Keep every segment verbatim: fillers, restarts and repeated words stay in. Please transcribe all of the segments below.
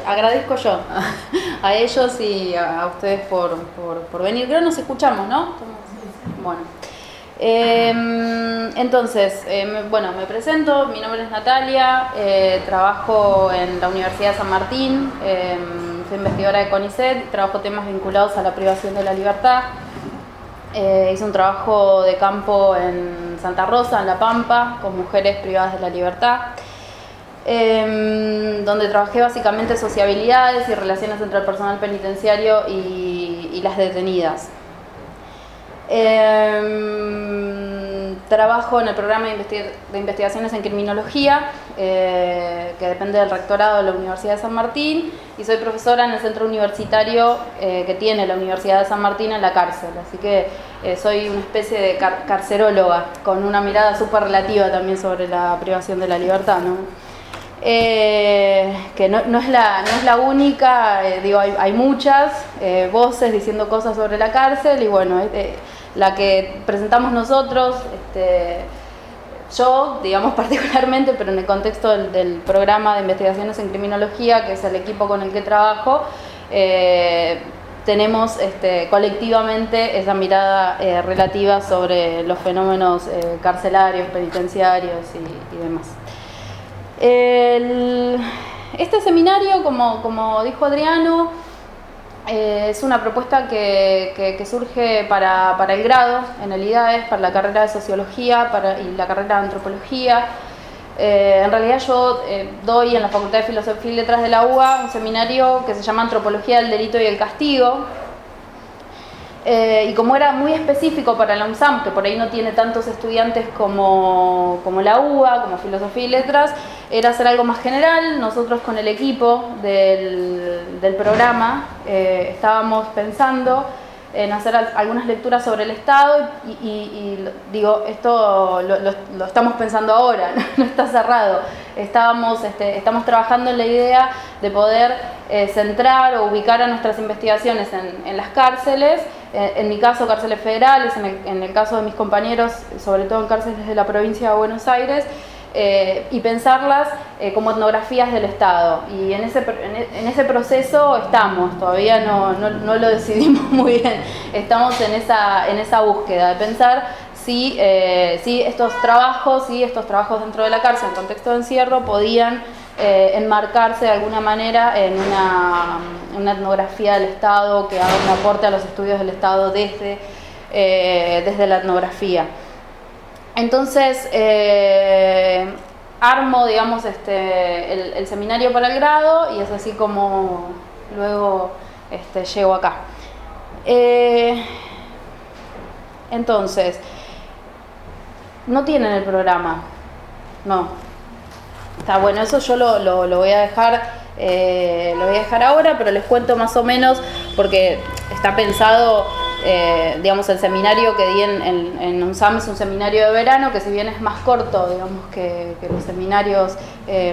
agradezco yo a ellos y a, a ustedes por, por, por venir. Creo que nos escuchamos, ¿no? Bueno. Eh, entonces, eh, me, bueno, me presento, mi nombre es Natalia, eh, trabajo en la Universidad de San Martín, eh, soy investigadora de CONICET, trabajo temas vinculados a la privación de la libertad. Eh, hice un trabajo de campo en Santa Rosa, en La Pampa, con mujeres privadas de la libertad, eh, donde trabajé básicamente sociabilidades y relaciones entre el personal penitenciario y, y las detenidas. Eh, trabajo en el programa de, investig de investigaciones en criminología, eh, que depende del rectorado de la Universidad de San Martín, y soy profesora en el centro universitario eh, que tiene la Universidad de San Martín en la cárcel, así que eh, soy una especie de car carceróloga, con una mirada súper relativa también sobre la privación de la libertad, ¿no? Eh, que no, no, es la, no es la única, eh, digo, hay, hay muchas eh, voces diciendo cosas sobre la cárcel, y bueno, eh, la que presentamos nosotros, este, yo, digamos particularmente, pero en el contexto del, del programa de investigaciones en criminología, que es el equipo con el que trabajo, eh, tenemos este, colectivamente esa mirada eh, relativa sobre los fenómenos eh, carcelarios, penitenciarios y, y demás. El, este seminario, como, como dijo Adriano, eh, es una propuesta que, que, que surge para, para el grado en el I D A E S, para la carrera de Sociología para, y la carrera de Antropología. Eh, en realidad yo eh, doy en la Facultad de Filosofía y Letras de la U B A un seminario que se llama Antropología del Delito y el Castigo. Eh, y como era muy específico para la UNSAM, que por ahí no tiene tantos estudiantes como, como la U B A, como Filosofía y Letras, era hacer algo más general. Nosotros con el equipo del, del programa eh, estábamos pensando en hacer algunas lecturas sobre el Estado y, y, y digo, esto lo, lo, lo estamos pensando ahora, no, no está cerrado. Estábamos, este, estamos trabajando en la idea de poder eh, centrar o ubicar a nuestras investigaciones en, en las cárceles, eh, en mi caso cárceles federales, en el, en el caso de mis compañeros, sobre todo en cárceles de la provincia de Buenos Aires, Eh, y pensarlas eh, como etnografías del Estado, y en ese, en, en ese proceso estamos, todavía no, no, no lo decidimos muy bien, estamos en esa, en esa búsqueda de pensar si, eh, si estos trabajos, si estos trabajos dentro de la cárcel en contexto de encierro podían eh, enmarcarse de alguna manera en una, una etnografía del Estado que haga un aporte a los estudios del Estado desde, eh, desde la etnografía. Entonces, eh, armo, digamos, este, el, el seminario para el grado, y es así como luego este, llego acá. Eh, entonces, no tienen el programa, no. Está bueno, eso yo lo, lo, lo voy a dejar, eh, lo voy a dejar ahora, pero les cuento más o menos, porque está pensado. Eh, digamos, el seminario que di en, en, en UNSAM es un seminario de verano que, si bien es más corto, digamos, que, que los seminarios eh,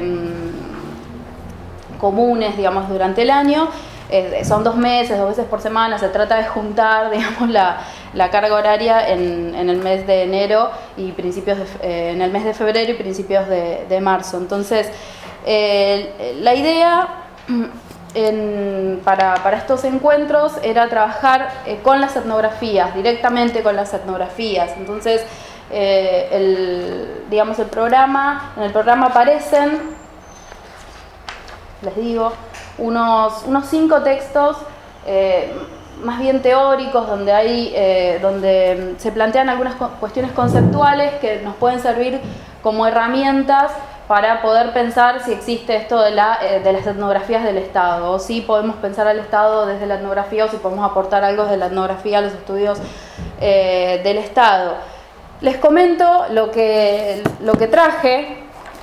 comunes, digamos, durante el año, eh, son dos meses, dos veces por semana. Se trata de juntar, digamos, la, la carga horaria en, en el mes de enero y principios de, eh, en el mes de febrero y principios de, de marzo. Entonces, eh, la idea En, para, para estos encuentros era trabajar eh, con las etnografías, directamente con las etnografías. Entonces, eh, el, digamos, el programa, en el programa aparecen, les digo, unos, unos cinco textos eh, más bien teóricos, donde, hay, eh, donde se plantean algunas cuestiones conceptuales que nos pueden servir como herramientas para poder pensar si existe esto de, la, eh, de las etnografías del Estado, o si podemos pensar al Estado desde la etnografía, o si podemos aportar algo de la etnografía a los estudios eh, del Estado. Les comento lo que, lo que traje,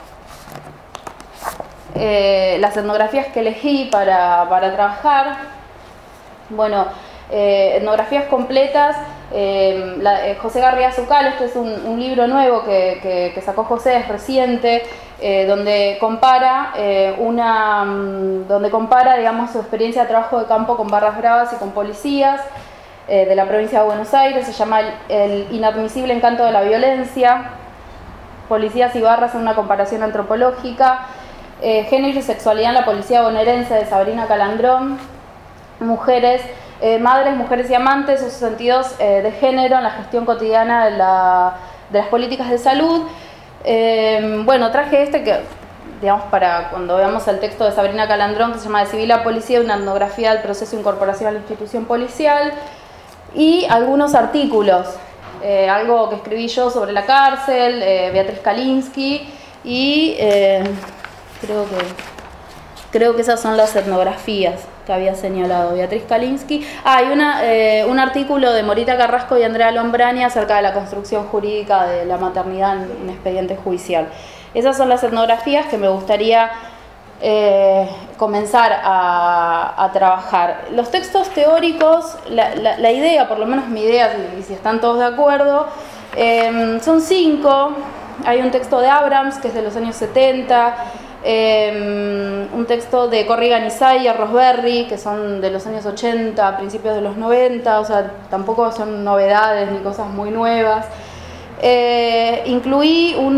eh, las etnografías que elegí para, para trabajar. Bueno, eh, etnografías completas. Eh, la, eh, José García Zucal, este es un, un libro nuevo que, que, que sacó José, es reciente, eh, donde compara eh, una, donde compara, digamos, su experiencia de trabajo de campo con barras bravas y con policías eh, de la provincia de Buenos Aires. Se llama el, el inadmisible encanto de la violencia, policías y barras en una comparación antropológica. eh, Género y sexualidad en la policía bonaerense de Sabrina Calandrón, mujeres, eh, madres, mujeres y amantes, sus sentidos eh, de género en la gestión cotidiana de, la, de las políticas de salud. Eh, bueno, traje este que, digamos, para cuando veamos el texto de Sabrina Calandrón, que se llama De Civil a Policía, una etnografía del proceso de incorporación a la institución policial, y algunos artículos, eh, algo que escribí yo sobre la cárcel, eh, Beatriz Kalinsky, y eh, creo que creo que esas son las etnografías que había señalado Beatriz Kalinsky. Ah, hay una, eh, un artículo de Morita Carrasco y Andrea Lombrani acerca de la construcción jurídica de la maternidad en, en expediente judicial. Esas son las etnografías que me gustaría eh, comenzar a, a trabajar. Los textos teóricos, la, la, la idea, por lo menos mi idea, y si están todos de acuerdo, eh, son cinco. Hay un texto de Abrams, que es de los años setenta, eh, un texto de Corrigan y Isaiah, Rosberry, que son de los años ochenta, principios de los noventa, o sea, tampoco son novedades ni cosas muy nuevas. Eh, incluí un,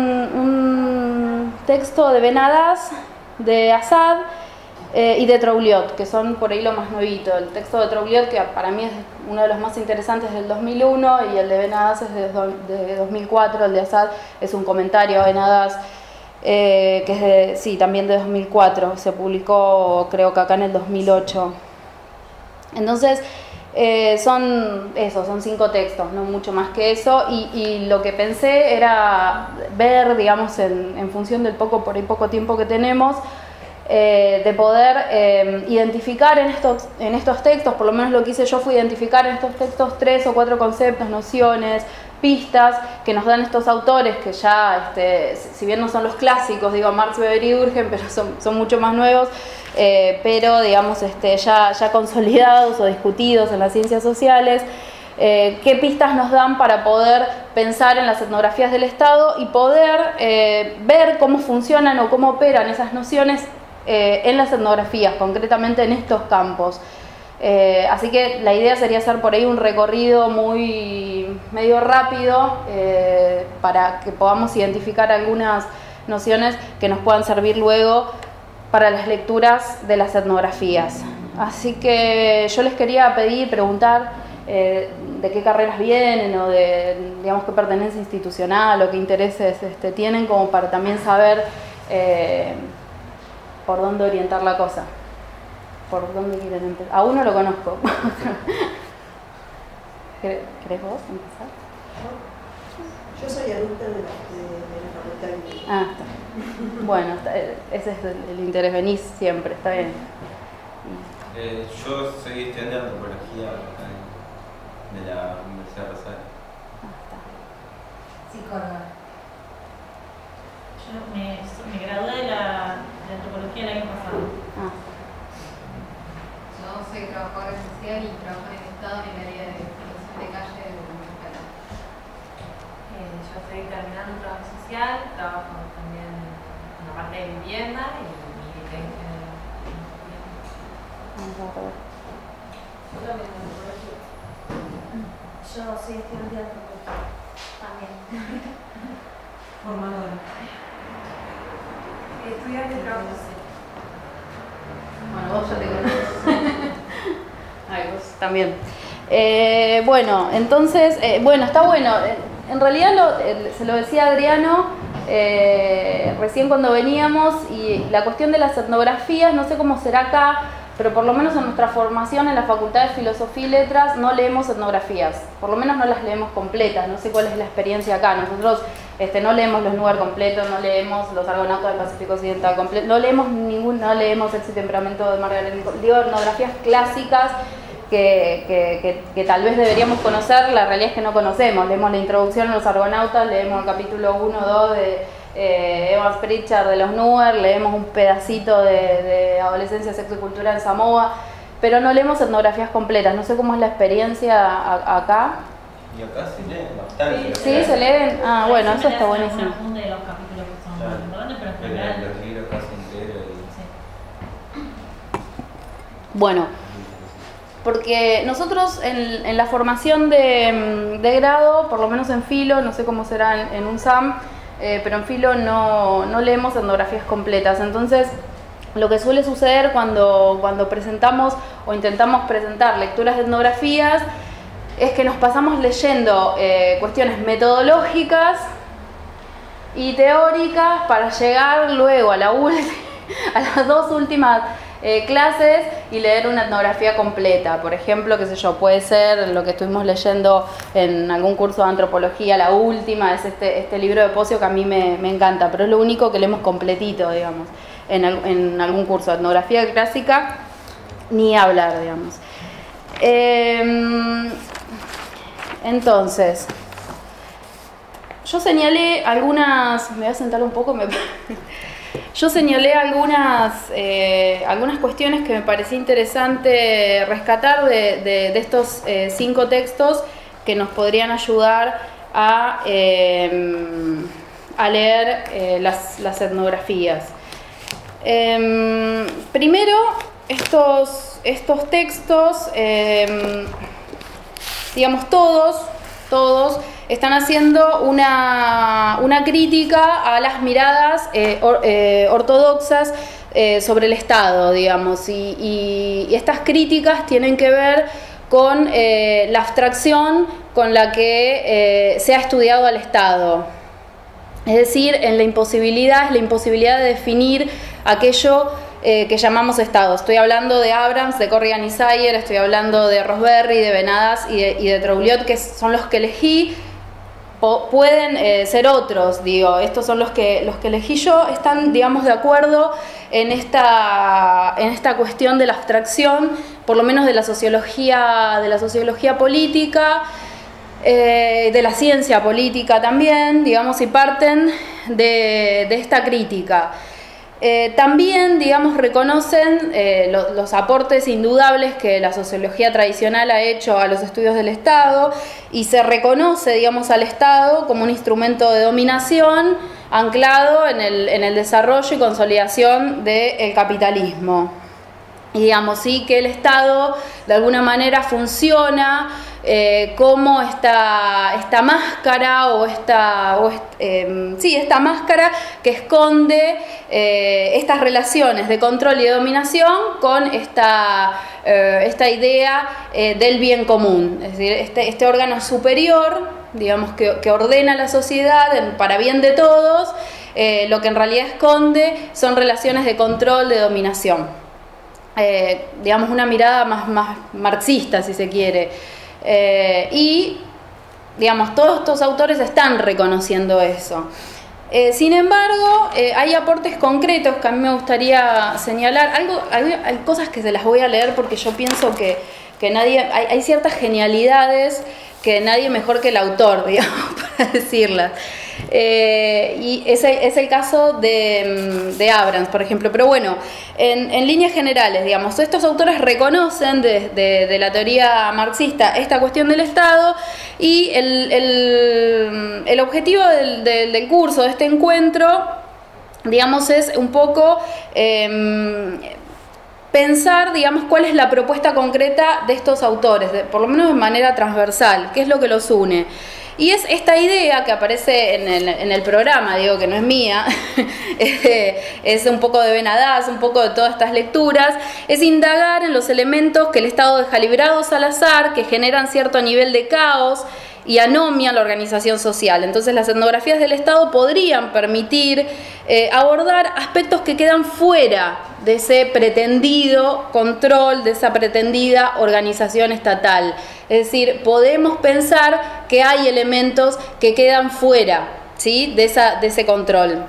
un texto de Benadas, de Assad eh, y de Trouliot, que son por ahí lo más nuevito. El texto de Trouliot, que para mí es uno de los más interesantes, del dos mil uno, y el de Benadas es de, de dos mil cuatro. El de Assad es un comentario a Benadas, eh, que es de, sí, también de dos mil cuatro. Se publicó, creo que acá en el dos mil ocho. Entonces, Eh, son eso, son cinco textos, no mucho más que eso, y, y lo que pensé era ver, digamos, en, en función del poco por ahí poco tiempo que tenemos, eh, de poder eh, identificar en estos, en estos textos, por lo menos lo que hice yo fue identificar en estos textos tres o cuatro conceptos, nociones, pistas que nos dan estos autores que ya, este, si bien no son los clásicos, digo, Marx, Weber y Durkheim, pero son, son mucho más nuevos, eh, pero digamos este, ya, ya consolidados o discutidos en las ciencias sociales, eh, qué pistas nos dan para poder pensar en las etnografías del Estado y poder eh, ver cómo funcionan o cómo operan esas nociones eh, en las etnografías, concretamente en estos campos. Eh, así que la idea sería hacer por ahí un recorrido muy medio rápido eh, para que podamos identificar algunas nociones que nos puedan servir luego para las lecturas de las etnografías. Así que yo les quería pedir, preguntar eh, de qué carreras vienen o de, digamos, qué pertenencia institucional o qué intereses este, tienen, como para también saber eh, por dónde orientar la cosa. ¿Por dónde quieren empezar? A uno lo conozco. ¿Querés vos empezar? Yo soy alumna de la, de, de la Facultad de Derecho. Ah, está. Bueno, está, ese es el, el interés, venís siempre, está bien. Eh, yo soy estudiante de antropología de la Universidad de Rosario. Ah, está. Psicóloga. Yo me, me gradué de la de antropología el año pasado. Ah. Yo soy trabajadora social y trabajo en el Estado en el área de protección de calle de la Universidad. Eh, yo estoy terminando un trabajo social, trabajo también en la parte de vivienda y milité en general. Yo también en antropología. Yo soy estudiante de antropología también. Formadora. Estudiante de trabajo social. Bueno, vos ya te conoces. Ay, vos también. Eh, bueno, entonces, eh, bueno, está bueno. En realidad lo, eh, se lo decía Adriano eh, recién cuando veníamos, y la cuestión de las etnografías, no sé cómo será acá, pero por lo menos en nuestra formación en la Facultad de Filosofía y Letras no leemos etnografías, por lo menos no las leemos completas, no sé cuál es la experiencia acá. Nosotros este, no leemos los Núber completos, no leemos los Argonautas del Pacífico Occidental completos, no leemos ningún, no leemos Sexo y Temperamento de Margaret Nicole, digo, etnografías clásicas que, que, que, que tal vez deberíamos conocer, la realidad es que no conocemos. Leemos la introducción a los Argonautas, leemos el capítulo uno o dos de Eh, Evans Pritchard de los Núber, leemos un pedacito de, de Adolescencia, Sexo y Cultura en Samoa, pero no leemos etnografías completas. No sé cómo es la experiencia a, acá. Y acá se leen bastante. Sí, se leen. Ah, bueno, eso está buenísimo. Uno de los capítulos que son Claro. más importantes, pero en Pero general. los libros casi enteros. Sí. Bueno, porque nosotros en, en la formación de, de grado, por lo menos en Filo, no sé cómo será en, en UNSAM, eh, pero en Filo no, no leemos etnografías completas. Entonces, lo que suele suceder cuando, cuando presentamos o intentamos presentar lecturas de etnografías es que nos pasamos leyendo eh, cuestiones metodológicas y teóricas para llegar luego a, la a las dos últimas eh, clases y leer una etnografía completa. Por ejemplo, qué sé yo, puede ser lo que estuvimos leyendo en algún curso de antropología, la última, es este, este libro de Pocio que a mí me, me encanta, pero es lo único que leemos completito, digamos, en, en algún curso de etnografía clásica, ni hablar, digamos. Eh, entonces, yo señalé algunas, me voy a sentar un poco, me, yo señalé algunas, eh, algunas cuestiones que me parecía interesante rescatar de, de, de estos eh, cinco textos que nos podrían ayudar a, eh, a leer eh, las, las etnografías. Eh, primero, estos, estos textos, eh, digamos todos, todos están haciendo una, una crítica a las miradas eh, or, eh, ortodoxas eh, sobre el Estado, digamos, y, y, y estas críticas tienen que ver con eh, la abstracción con la que eh, se ha estudiado al Estado. Es decir, en la imposibilidad, la imposibilidad de definir aquello eh, que llamamos Estado. Estoy hablando de Abrams, de Corrigan y Sayer, estoy hablando de Rosberry, de Benadas y de, y de Trouliot, que son los que elegí. O pueden eh, ser otros, digo, estos son los que, los que elegí yo, están, digamos, de acuerdo en esta, en esta cuestión de la abstracción, por lo menos de la sociología, de la sociología política, eh, de la ciencia política también, digamos, y parten de, de esta crítica. Eh, también, digamos, reconocen eh, lo, los aportes indudables que la sociología tradicional ha hecho a los estudios del Estado y se reconoce, digamos, al Estado como un instrumento de dominación anclado en el, en el desarrollo y consolidación del capitalismo. Y, digamos, sí que el Estado de alguna manera funciona eh, como esta, esta máscara o esta, o est, eh, sí, esta máscara que esconde eh, estas relaciones de control y de dominación con esta, eh, esta idea eh, del bien común, es decir, este, este órgano superior, digamos, que, que ordena la sociedad en, para bien de todos, eh, lo que en realidad esconde son relaciones de control, de dominación. Eh, digamos, una mirada más, más marxista, si se quiere. Eh, y, digamos, todos estos autores están reconociendo eso. Eh, sin embargo, eh, hay aportes concretos que a mí me gustaría señalar. Algo, hay, hay cosas que se las voy a leer porque yo pienso que, que nadie, hay, hay ciertas genialidades que nadie mejor que el autor, digamos, para decirlas. Eh, y ese es el caso de, de Abrams, por ejemplo. Pero bueno, en, en líneas generales, digamos, estos autores reconocen de, de, de la teoría marxista esta cuestión del Estado y el, el, el objetivo del, del, del curso, de este encuentro, digamos, es un poco Eh, pensar, digamos, cuál es la propuesta concreta de estos autores, de, por lo menos de manera transversal, qué es lo que los une. Y es esta idea que aparece en el, en el programa, digo que no es mía, es un poco de Benadas, un poco de todas estas lecturas, es indagar en los elementos que el Estado deja librados al azar, que generan cierto nivel de caos y anomia a la organización social. Entonces las etnografías del Estado podrían permitir eh, abordar aspectos que quedan fuera de ese pretendido control, de esa pretendida organización estatal. Es decir, podemos pensar que hay elementos que quedan fuera, ¿sí?, de, esa, de ese control.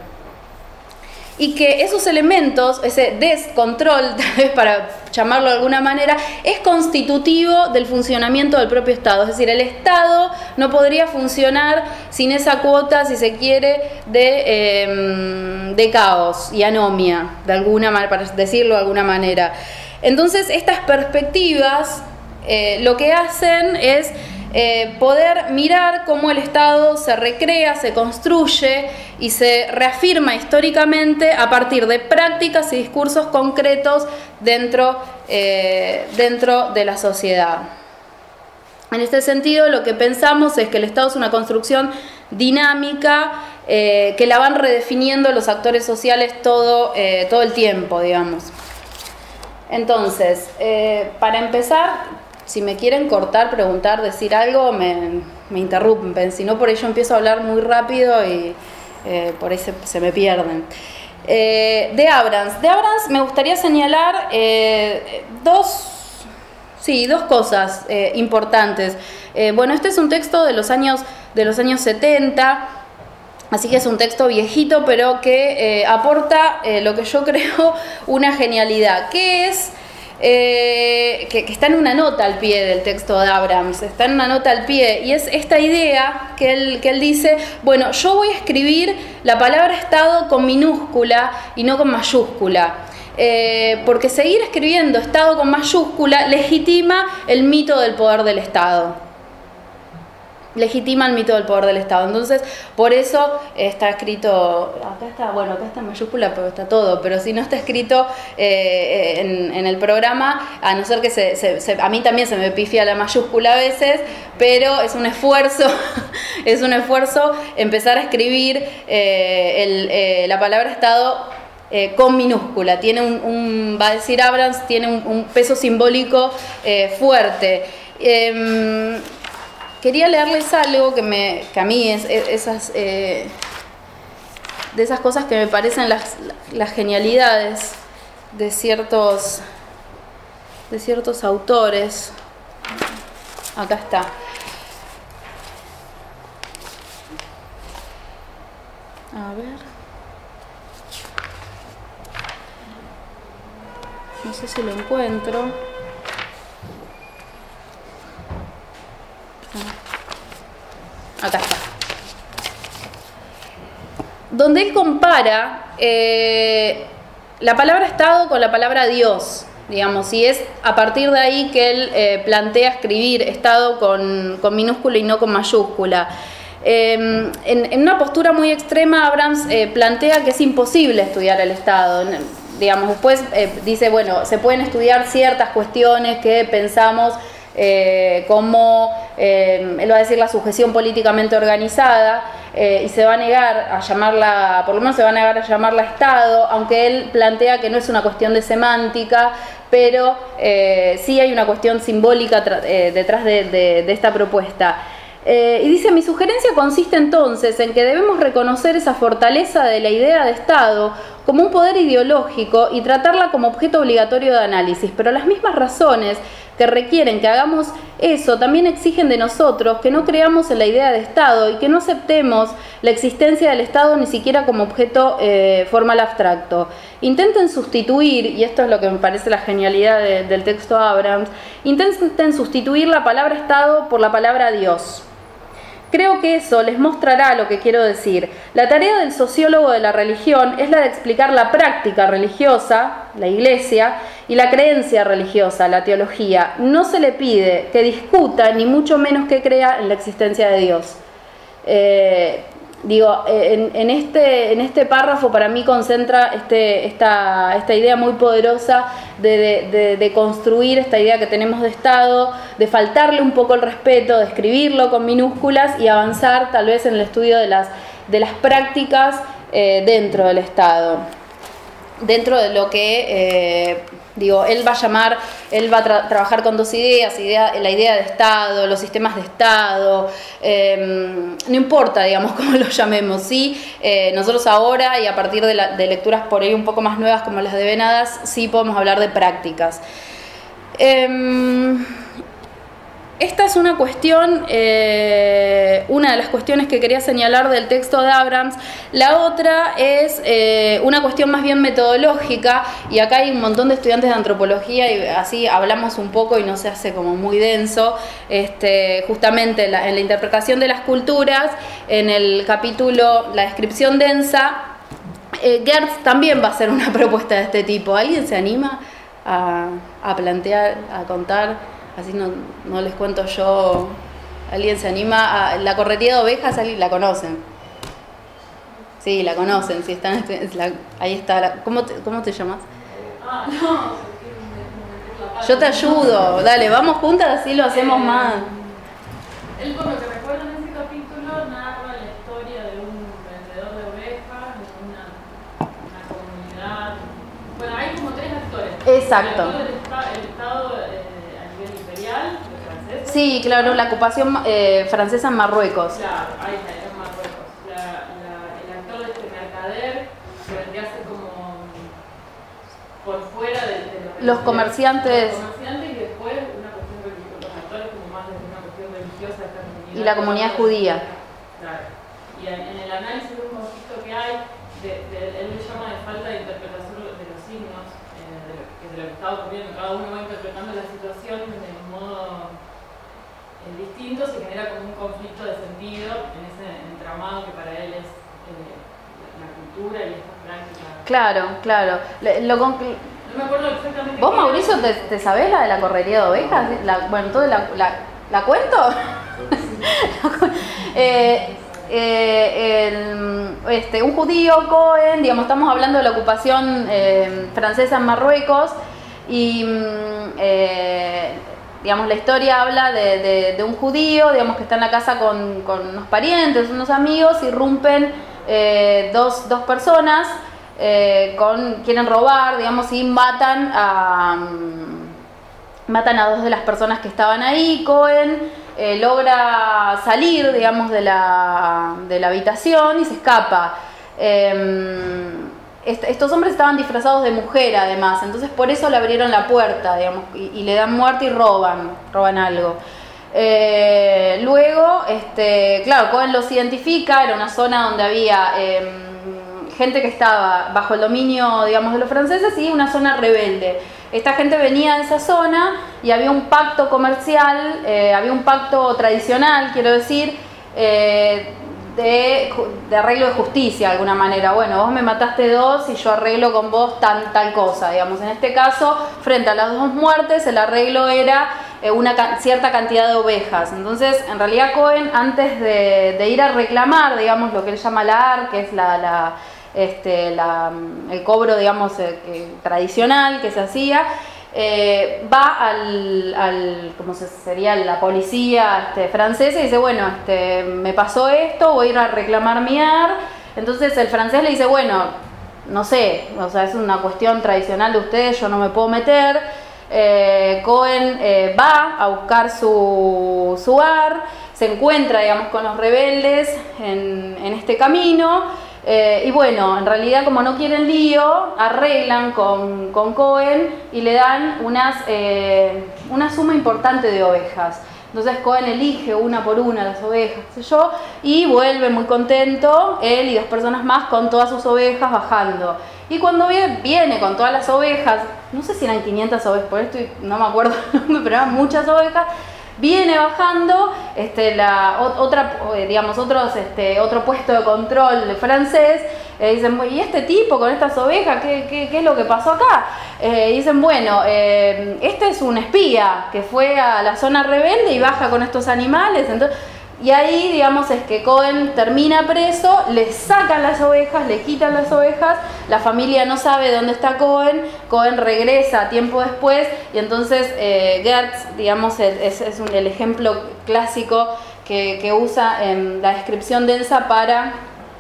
Y que esos elementos, ese descontrol, tal vez para llamarlo de alguna manera, es constitutivo del funcionamiento del propio Estado. Es decir, el Estado no podría funcionar sin esa cuota, si se quiere, de, eh, de caos y anomia, de alguna manera, para decirlo de alguna manera. Entonces, estas perspectivas eh, lo que hacen es Eh, poder mirar cómo el Estado se recrea, se construye y se reafirma históricamente a partir de prácticas y discursos concretos dentro, eh, dentro de la sociedad. En este sentido, lo que pensamos es que el Estado es una construcción dinámica eh, que la van redefiniendo los actores sociales todo, eh, todo el tiempo, digamos. Entonces, eh, para empezar, si me quieren cortar, preguntar, decir algo, me, me interrumpen, si no por ello empiezo a hablar muy rápido y eh, por ahí se, se me pierden. Eh, de Abrams. De Abrams me gustaría señalar eh, dos, sí, dos cosas eh, importantes. Eh, bueno, este es un texto de los años, de los años setenta, así que es un texto viejito, pero que eh, aporta eh, lo que yo creo una genialidad, que es eh, que, que está en una nota al pie del texto de Abrams, está en una nota al pie, y es esta idea que él, que él dice, bueno, yo voy a escribir la palabra Estado con minúscula y no con mayúscula. Eh, porque seguir escribiendo Estado con mayúscula legitima el mito del poder del Estado. Legitima el mito del poder del Estado. Entonces, por eso está escrito, acá está, bueno, acá está en mayúscula, pero está todo, pero si no está escrito eh, en, en el programa, a no ser que se, se, se, a mí también se me pifia la mayúscula a veces, pero es un esfuerzo, es un esfuerzo empezar a escribir eh, el, eh, la palabra Estado eh, con minúscula. Tiene un, un, va a decir Abrams, tiene un, un peso simbólico eh, fuerte. Eh, Quería leerles algo que, me, que a mí es, es esas, eh, de esas cosas que me parecen las, las genialidades de ciertos, de ciertos autores. Acá está. A ver. No sé si lo encuentro. Acá está. Donde él compara eh, la palabra Estado con la palabra Dios, digamos, y es a partir de ahí que él eh, plantea escribir Estado con, con minúscula y no con mayúscula. Eh, en, en una postura muy extrema, Abrams eh, plantea que es imposible estudiar el Estado. Digamos, después eh, dice, bueno, se pueden estudiar ciertas cuestiones que pensamos Eh, como, eh, él va a decir, la sujeción políticamente organizada, eh, y se va a negar a llamarla, por lo menos se va a negar a llamarla Estado, aunque él plantea que no es una cuestión de semántica, pero eh, sí hay una cuestión simbólica eh, detrás de, de, de esta propuesta. Eh, y dice, mi sugerencia consiste entonces en que debemos reconocer esa fortaleza de la idea de Estado como un poder ideológico y tratarla como objeto obligatorio de análisis, pero las mismas razones que requieren que hagamos eso también exigen de nosotros que no creamos en la idea de Estado y que no aceptemos la existencia del Estado ni siquiera como objeto eh, formal abstracto. Intenten sustituir, y esto es lo que me parece la genialidad de, del texto de Abrams, intenten sustituir la palabra Estado por la palabra Dios. Creo que eso les mostrará lo que quiero decir. La tarea del sociólogo de la religión es la de explicar la práctica religiosa, la iglesia, y la creencia religiosa, la teología. No se le pide que discuta, ni mucho menos que crea en la existencia de Dios. Eh, digo, en, en, este, en este párrafo para mí concentra este, esta, esta idea muy poderosa de, de, de, de construir esta idea que tenemos de Estado, de faltarle un poco el respeto, de escribirlo con minúsculas y avanzar tal vez en el estudio de las, de las prácticas eh, dentro del Estado, dentro de lo que, eh, digo, él va a llamar, él va a tra trabajar con dos ideas, idea, la idea de Estado, los sistemas de Estado, eh, no importa, digamos, cómo lo llamemos, ¿sí? Eh, nosotros ahora, y a partir de, la, de lecturas por ahí un poco más nuevas como las de Venadas, sí podemos hablar de prácticas. Eh, Esta es una cuestión, eh, una de las cuestiones que quería señalar del texto de Abrams. La otra es eh, una cuestión más bien metodológica, y acá hay un montón de estudiantes de antropología y así hablamos un poco y no se hace como muy denso. Este, justamente la, en la interpretación de las culturas, en el capítulo La descripción densa, eh, Geertz también va a hacer una propuesta de este tipo. ¿Alguien se anima a, a plantear, a contar? Así no, no les cuento yo. ¿Alguien se anima? A, la correría de ovejas, ¿la conocen? Sí, la conocen. Sí, están, la, ahí está. La, ¿cómo, te, ¿Cómo te llamas? Ah, no. Yo te ayudo. Dale, vamos juntas, así lo hacemos eh, más. Él, por lo que recuerdo en ese capítulo, narra la historia de un vendedor Exacto. El, el Estado eh, a nivel imperial, francés. Sí, claro, la ocupación eh, francesa en Marruecos. Claro, ahí está, en Marruecos. La, la, el actor de este mercader que vendría a ser como por fuera de, de los comerciantes. Los comerciantes y después una cuestión religiosa, los actores como más desde una cuestión religiosa esta comunidad. Y la comunidad judía. Claro. Y en, en el análisis de un conflicto que hay, de, de, él le llama de falta de interpretación de los signos, eh, de, lo, de lo que está ocurriendo. Cada uno va interpretando la situación de un modo eh, distinto, se genera como un conflicto de sentido en ese entramado que para él es eh, la cultura y estas prácticas. Claro, claro. Le, lo no me acuerdo exactamente. ¿Vos, Mauricio, te, te sabés la de la correría de ovejas? La, bueno, entonces la, la, ¿la cuento? eh, eh, el, este, un judío, Cohen, digamos, estamos hablando de la ocupación eh, francesa en Marruecos y eh, digamos, la historia habla de, de, de un judío, digamos, que está en la casa con, con unos parientes, unos amigos, irrumpen eh, dos, dos personas, eh, con, quieren robar, digamos, y matan a, matan a dos de las personas que estaban ahí. Cohen Eh, logra salir, digamos, de la, de la habitación y se escapa. Eh, est estos hombres estaban disfrazados de mujer, además, entonces por eso le abrieron la puerta, digamos, y, y le dan muerte y roban, roban algo. Eh, luego, este, claro, Cohen los identifica, era una zona donde había eh, gente que estaba bajo el dominio, digamos, de los franceses y una zona rebelde. Esta gente venía de esa zona y había un pacto comercial, eh, había un pacto tradicional, quiero decir, eh, de, de arreglo de justicia de alguna manera. Bueno, vos me mataste dos y yo arreglo con vos tal, tal cosa, digamos. En este caso, frente a las dos muertes, el arreglo era eh, una ca cierta cantidad de ovejas. Entonces, en realidad Cohen, antes de, de ir a reclamar, digamos, lo que él llama la A R, que es la... la Este, la, el cobro, digamos, eh, que, tradicional que se hacía, eh, va al, al, como se, sería la policía este, francesa y dice, bueno, este, me pasó esto, voy a ir a reclamar mi A R. Entonces el francés le dice, bueno, no sé, o sea, es una cuestión tradicional de ustedes, yo no me puedo meter. eh, Cohen eh, va a buscar su, su A R, se encuentra, digamos, con los rebeldes en, en este camino. Eh, y bueno, en realidad, como no quieren lío, arreglan con, con Cohen y le dan unas, eh, una suma importante de ovejas. Entonces Cohen elige una por una las ovejas, qué sé yo, y vuelve muy contento, él y dos personas más, con todas sus ovejas bajando. Y cuando viene, viene con todas las ovejas, no sé si eran quinientas ovejas, por esto no me acuerdo, pero eran muchas ovejas. Viene bajando este, la, otra, digamos, otros, este, otro puesto de control francés, eh, dicen, ¿y este tipo con estas ovejas? ¿Qué, qué, qué es lo que pasó acá? Eh, dicen, bueno, eh, este es un espía que fue a la zona rebelde y baja con estos animales. Entonces, y ahí, digamos, es que Cohen termina preso, le sacan las ovejas, le quitan las ovejas, la familia no sabe dónde está Cohen, Cohen regresa tiempo después y entonces eh, Gertz, digamos, es, es un, el ejemplo clásico que, que usa en la descripción densa para,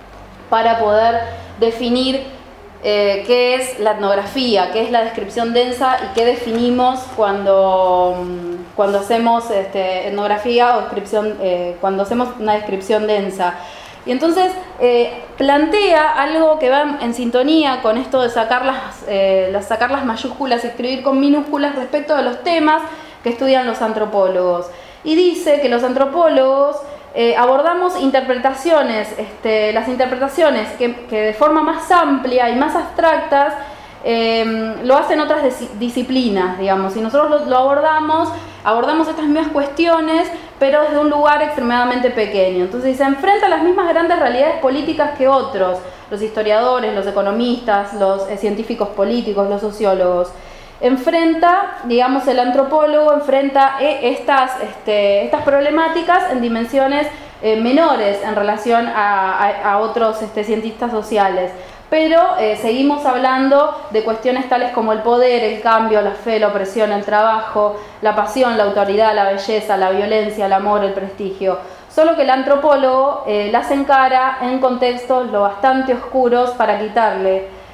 para poder definir Eh, qué es la etnografía, qué es la descripción densa y qué definimos cuando, cuando hacemos este, etnografía o descripción, eh, cuando hacemos una descripción densa. Y entonces eh, plantea algo que va en sintonía con esto de sacar las, eh, las, sacar las mayúsculas y escribir con minúsculas respecto de los temas que estudian los antropólogos. Y dice que los antropólogos Eh, abordamos interpretaciones, este, las interpretaciones que, que de forma más amplia y más abstractas eh, lo hacen otras disciplinas, digamos, y nosotros lo, lo abordamos, abordamos estas mismas cuestiones, pero desde un lugar extremadamente pequeño. Entonces se enfrenta a las mismas grandes realidades políticas que otros, los historiadores, los economistas, los eh, científicos políticos, los sociólogos. Enfrenta, digamos, el antropólogo enfrenta estas, este, estas problemáticas en dimensiones eh, menores en relación a, a, a otros este, cientistas sociales, pero eh, seguimos hablando de cuestiones tales como el poder, el cambio, la fe, la opresión, el trabajo, la pasión, la autoridad, la belleza, la violencia, el amor, el prestigio. Solo que el antropólogo eh, las encara en contextos lo bastante oscuros para quitarle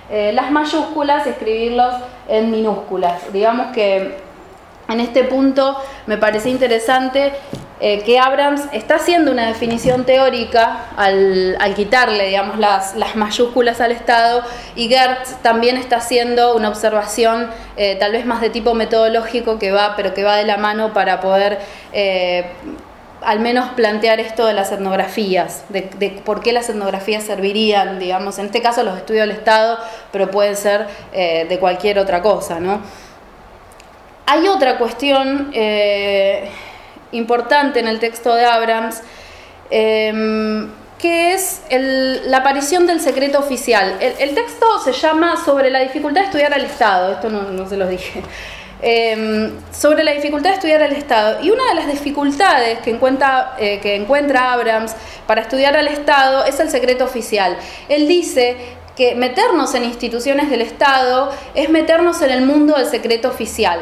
eh, las mayúsculas y escribirlos en minúsculas. Digamos que en este punto me parece interesante eh, que Abrams está haciendo una definición teórica al, al quitarle, digamos, las, las mayúsculas al Estado, y Gertz también está haciendo una observación eh, tal vez más de tipo metodológico que va, pero que va de la mano para poder eh, al menos plantear esto de las etnografías, de, de por qué las etnografías servirían, digamos, en este caso los estudios del Estado, pero pueden ser eh, de cualquier otra cosa, ¿no? Hay otra cuestión eh, importante en el texto de Abrams, eh, que es el, la aparición del secreto oficial. El, el texto se llama Sobre la dificultad de estudiar al Estado, esto no, no se lo dije, eh, sobre la dificultad de estudiar al Estado. Y una de las dificultades que encuentra, eh, que encuentra Abrams para estudiar al Estado es el secreto oficial. Él dice que meternos en instituciones del Estado es meternos en el mundo del secreto oficial.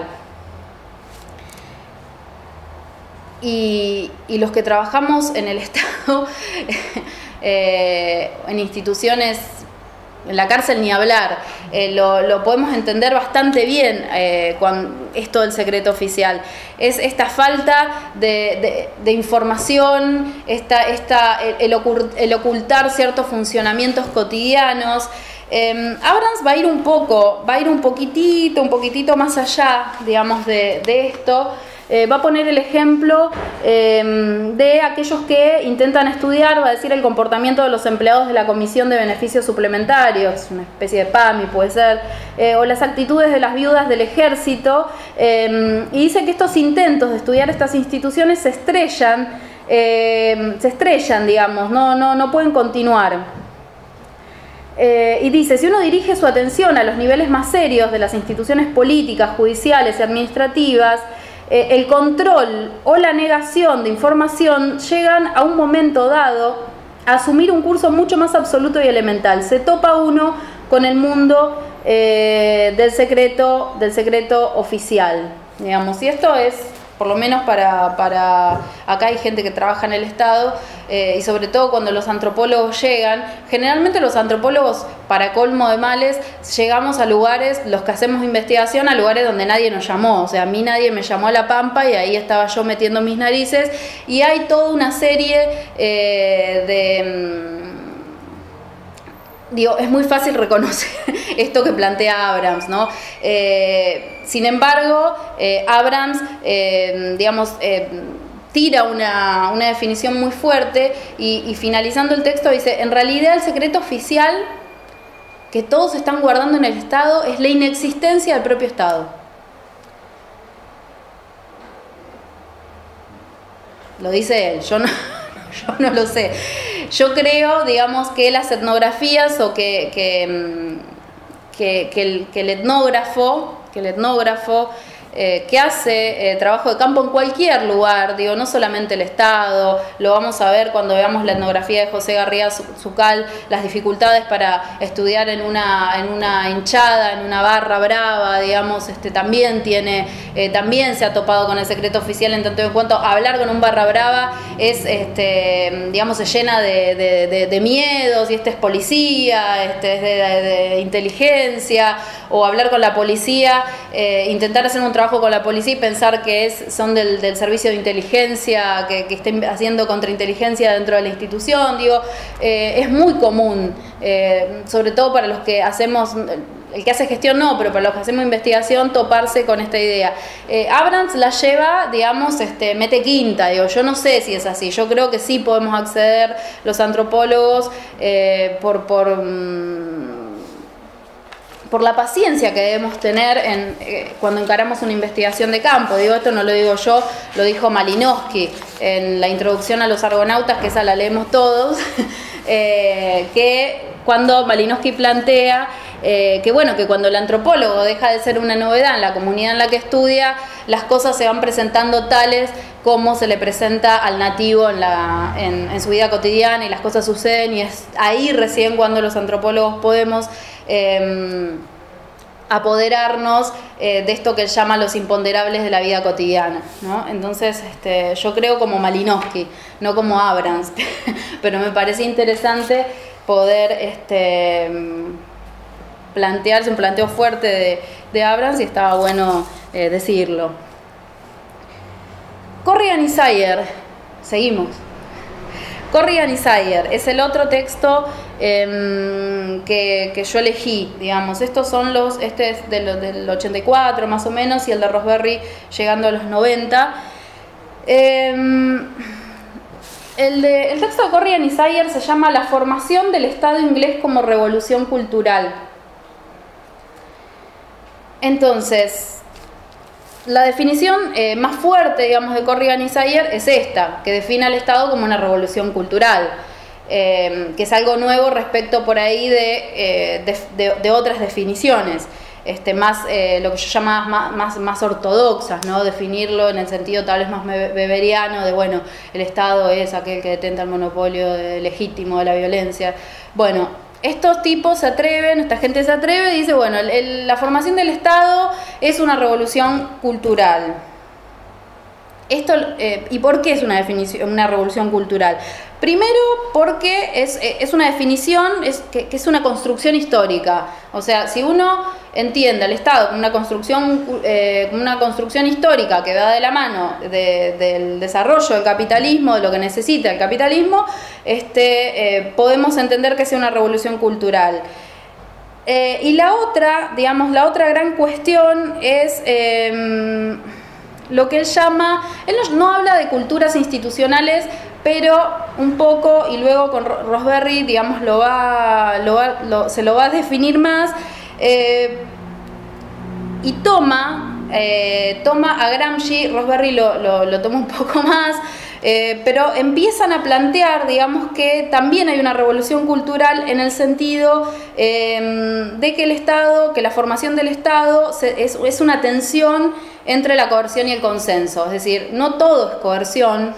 Y, y los que trabajamos en el Estado, eh, en instituciones, en la cárcel ni hablar, eh, lo, lo podemos entender bastante bien eh, con esto del secreto oficial. Es esta falta de, de, de información, esta, esta, el, el ocultar ciertos funcionamientos cotidianos. Eh, Abrams va a ir un poco, va a ir un poquitito, un poquitito más allá, digamos, de, de esto. Eh, va a poner el ejemplo eh, de aquellos que intentan estudiar, va a decir, el comportamiento de los empleados de la Comisión de Beneficios Suplementarios, una especie de P A M I puede ser, eh, o las actitudes de las viudas del ejército, eh, y dice que estos intentos de estudiar estas instituciones se estrellan, eh, se estrellan, digamos, no, no, no pueden continuar. Eh, y dice, si uno dirige su atención a los niveles más serios de las instituciones políticas, judiciales y administrativas, eh, el control o la negación de información llegan a un momento dado a asumir un curso mucho más absoluto y elemental. Se topa uno con el mundo eh, del secreto, del secreto oficial, digamos, y esto es, por lo menos para, para acá hay gente que trabaja en el Estado, eh, y sobre todo cuando los antropólogos llegan, generalmente los antropólogos, para colmo de males, llegamos a lugares, los que hacemos investigación, a lugares donde nadie nos llamó. O sea, a mí nadie me llamó a La Pampa y ahí estaba yo metiendo mis narices, y hay toda una serie eh, de... Digo, es muy fácil reconocer esto que plantea Abrams, ¿no? Eh, sin embargo, eh, Abrams, eh, digamos, eh, tira una, una definición muy fuerte y, y finalizando el texto dice, en realidad el secreto oficial que todos están guardando en el Estado es la inexistencia del propio Estado. Lo dice él, yo no... Yo no lo sé. Yo creo, digamos, que las etnografías o que, que, que, que, el, que el etnógrafo, que el etnógrafo eh, que hace eh, trabajo de campo en cualquier lugar, digo, no solamente el Estado, lo vamos a ver cuando veamos la etnografía de José Garría Zucal, las dificultades para estudiar en una, en una hinchada, en una barra brava, digamos, este, también tiene, eh, también se ha topado con el secreto oficial en tanto en cuanto hablar con un barra brava es, este, digamos, se llena de, de, de, de miedos, y este es policía, este es de, de, de inteligencia, o hablar con la policía, eh, intentar hacer un trabajo con la policía y pensar que es, son del, del servicio de inteligencia, que, que estén haciendo contrainteligencia dentro de la institución, digo, eh, es muy común, eh, sobre todo para los que hacemos, el que hace gestión no, pero para los que hacemos investigación, toparse con esta idea. Eh, Abrams la lleva, digamos, este, mete quinta, digo, yo no sé si es así, yo creo que sí podemos acceder los antropólogos eh, por... por mm, por la paciencia que debemos tener en, eh, cuando encaramos una investigación de campo. Digo, esto no lo digo yo, lo dijo Malinowski en la introducción a los argonautas, que esa la leemos todos, eh, que cuando Malinowski plantea eh, que bueno, que cuando el antropólogo deja de ser una novedad en la comunidad en la que estudia, las cosas se van presentando tales como se le presenta al nativo en, la, en, en su vida cotidiana, y las cosas suceden, y es ahí recién cuando los antropólogos podemos eh, apoderarnos eh, de esto que él llama los imponderables de la vida cotidiana, ¿no? Entonces, este, yo creo como Malinowski, no como Abrams, pero me parece interesante poder este, plantear, es un planteo fuerte de, de Abrams y estaba bueno eh, decirlo. Corrigan y Sayer, seguimos. Corrigan y Sayer es el otro texto eh, que, que yo elegí, digamos. Estos son los, este es de lo, del ochenta y cuatro más o menos y el de Rosberry llegando a los noventa. Eh, el, de, el texto de Corrigan y Sayer se llama La formación del Estado inglés como revolución cultural. Entonces, la definición eh, más fuerte, digamos, de Corrigan y Sayer es esta, que define al Estado como una revolución cultural, eh, que es algo nuevo respecto por ahí de, eh, de, de, de otras definiciones, este, más eh, lo que yo llamaba más, más, más ortodoxas, ¿no? Definirlo en el sentido tal vez más weberiano de, bueno, el Estado es aquel que detenta el monopolio de, legítimo de la violencia. Bueno, estos tipos se atreven, esta gente se atreve y dice, bueno, el, el, la formación del Estado es una revolución cultural. Esto, eh, ¿y por qué es una definición, una revolución cultural? Primero porque es, es una definición, es, que, que es una construcción histórica. O sea, si uno entiende al Estado como una construcción, eh, una construcción histórica que va de la mano de, del desarrollo del capitalismo, de lo que necesita el capitalismo, este, eh, podemos entender que sea una revolución cultural. Eh, y la otra, digamos, la otra gran cuestión es eh, lo que él llama, él no, no habla de culturas institucionales, pero un poco, y luego con Rosberry, digamos, lo va, lo va, lo, se lo va a definir más, eh, y toma, eh, toma a Gramsci, Rosberry lo, lo, lo toma un poco más, eh, pero empiezan a plantear, digamos, que también hay una revolución cultural en el sentido eh, de que el Estado, que la formación del Estado se, es, es una tensión entre la coerción y el consenso, es decir, no todo es coerción.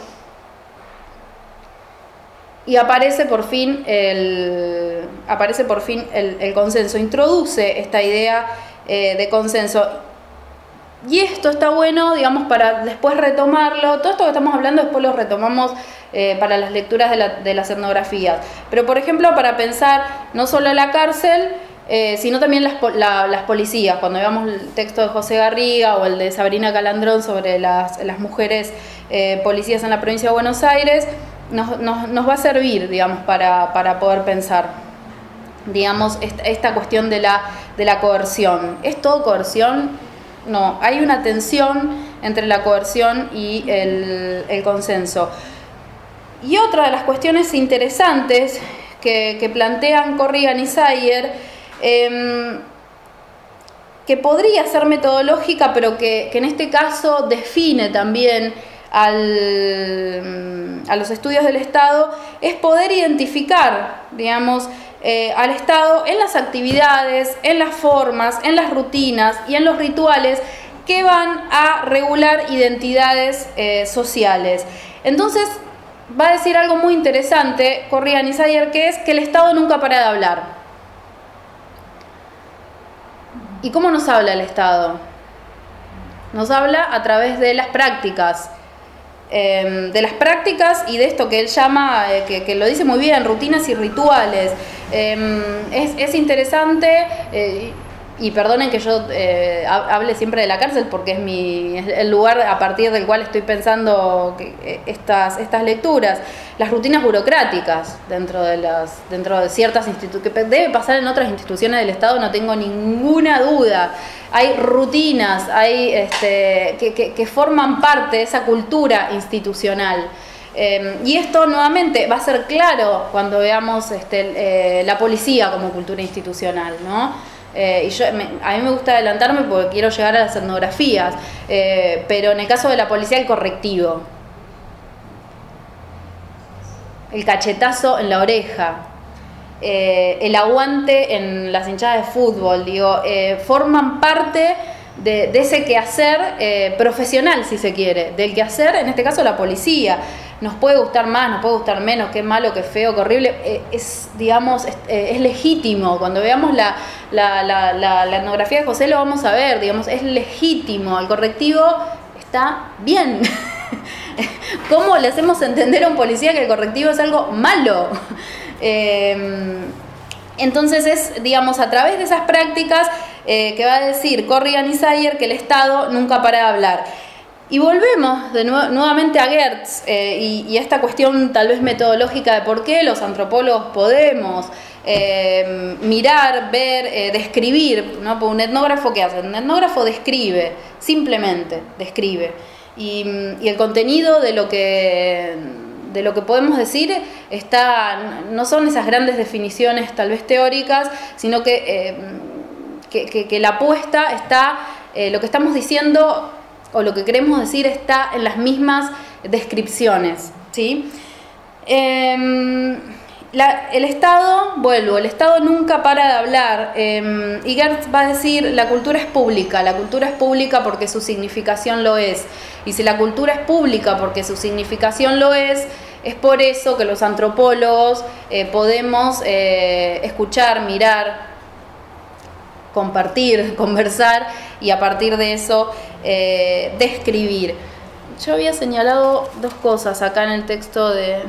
Y aparece por fin el, aparece por fin el, el consenso, introduce esta idea eh, de consenso. Y esto está bueno, digamos, para después retomarlo. Todo esto que estamos hablando después lo retomamos eh, para las lecturas de, la, de las etnografías. Pero, por ejemplo, para pensar no solo la cárcel, eh, sino también las, la, las policías. Cuando veamos el texto de José Garriga o el de Sabrina Calandrón sobre las, las mujeres eh, policías en la provincia de Buenos Aires, Nos, nos, nos va a servir, digamos, para, para poder pensar, digamos, esta, esta cuestión de la, de la coerción. ¿Es todo coerción? No, hay una tensión entre la coerción y el, el consenso. Y otra de las cuestiones interesantes que, que plantean Corrigan y Sayer, eh, que podría ser metodológica, pero que, que en este caso define también Al, a los estudios del Estado, es poder identificar, digamos, eh, al Estado en las actividades, en las formas, en las rutinas y en los rituales que van a regular identidades eh, sociales. Entonces, va a decir algo muy interesante Corrigan y Sayer, que es que el Estado nunca para de hablar. ¿Y cómo nos habla el Estado? Nos habla a través de las prácticas. Eh, de las prácticas y de esto que él llama, eh, que, que lo dice muy bien, rutinas y rituales. Eh, es, es interesante, eh, y perdonen que yo eh, hable siempre de la cárcel porque es, mi, es el lugar a partir del cual estoy pensando que, eh, estas, estas lecturas. Las rutinas burocráticas dentro de, las, dentro de ciertas instituciones, que debe pasar en otras instituciones del Estado, no tengo ninguna duda. Hay rutinas, hay este, que, que, que forman parte de esa cultura institucional. Eh, y esto nuevamente va a ser claro cuando veamos este, eh, la policía como cultura institucional, ¿no? Eh, y yo, me, a mí me gusta adelantarme porque quiero llegar a las etnografías, eh, pero en el caso de la policía, el correctivo, el cachetazo en la oreja, eh, el aguante en las hinchadas de fútbol, digo, eh, forman parte de, de ese quehacer eh, profesional, si se quiere, del quehacer, en este caso la policía. Nos puede gustar más, nos puede gustar menos, qué malo, qué feo, qué horrible, eh, es, digamos, es, eh, es legítimo. Cuando veamos la, la, la, la, la etnografía de José lo vamos a ver, digamos, es legítimo, el correctivo está bien. ¿Cómo le hacemos entender a un policía que el correctivo es algo malo? Eh, Entonces es, digamos, a través de esas prácticas eh, que va a decir Corrigan y Sayer que el Estado nunca para de hablar. Y volvemos de nuevo, nuevamente a Geertz eh, y, y esta cuestión tal vez metodológica de por qué los antropólogos podemos eh, mirar, ver, eh, describir, ¿no? Porque un etnógrafo, ¿qué hace? Un etnógrafo describe, simplemente describe. Y, y el contenido de lo que... de lo que podemos decir está, no son esas grandes definiciones tal vez teóricas, sino que, eh, que, que, que la apuesta está, eh, lo que estamos diciendo o lo que queremos decir está en las mismas descripciones, ¿sí? Eh, la, el Estado, vuelvo, el Estado nunca para de hablar, eh, y Geertz va a decir la cultura es pública, la cultura es pública porque su significación lo es. Y si la cultura es pública porque su significación lo es, es por eso que los antropólogos eh, podemos eh, escuchar, mirar, compartir, conversar y a partir de eso eh, describir. Yo había señalado dos cosas acá en el texto de,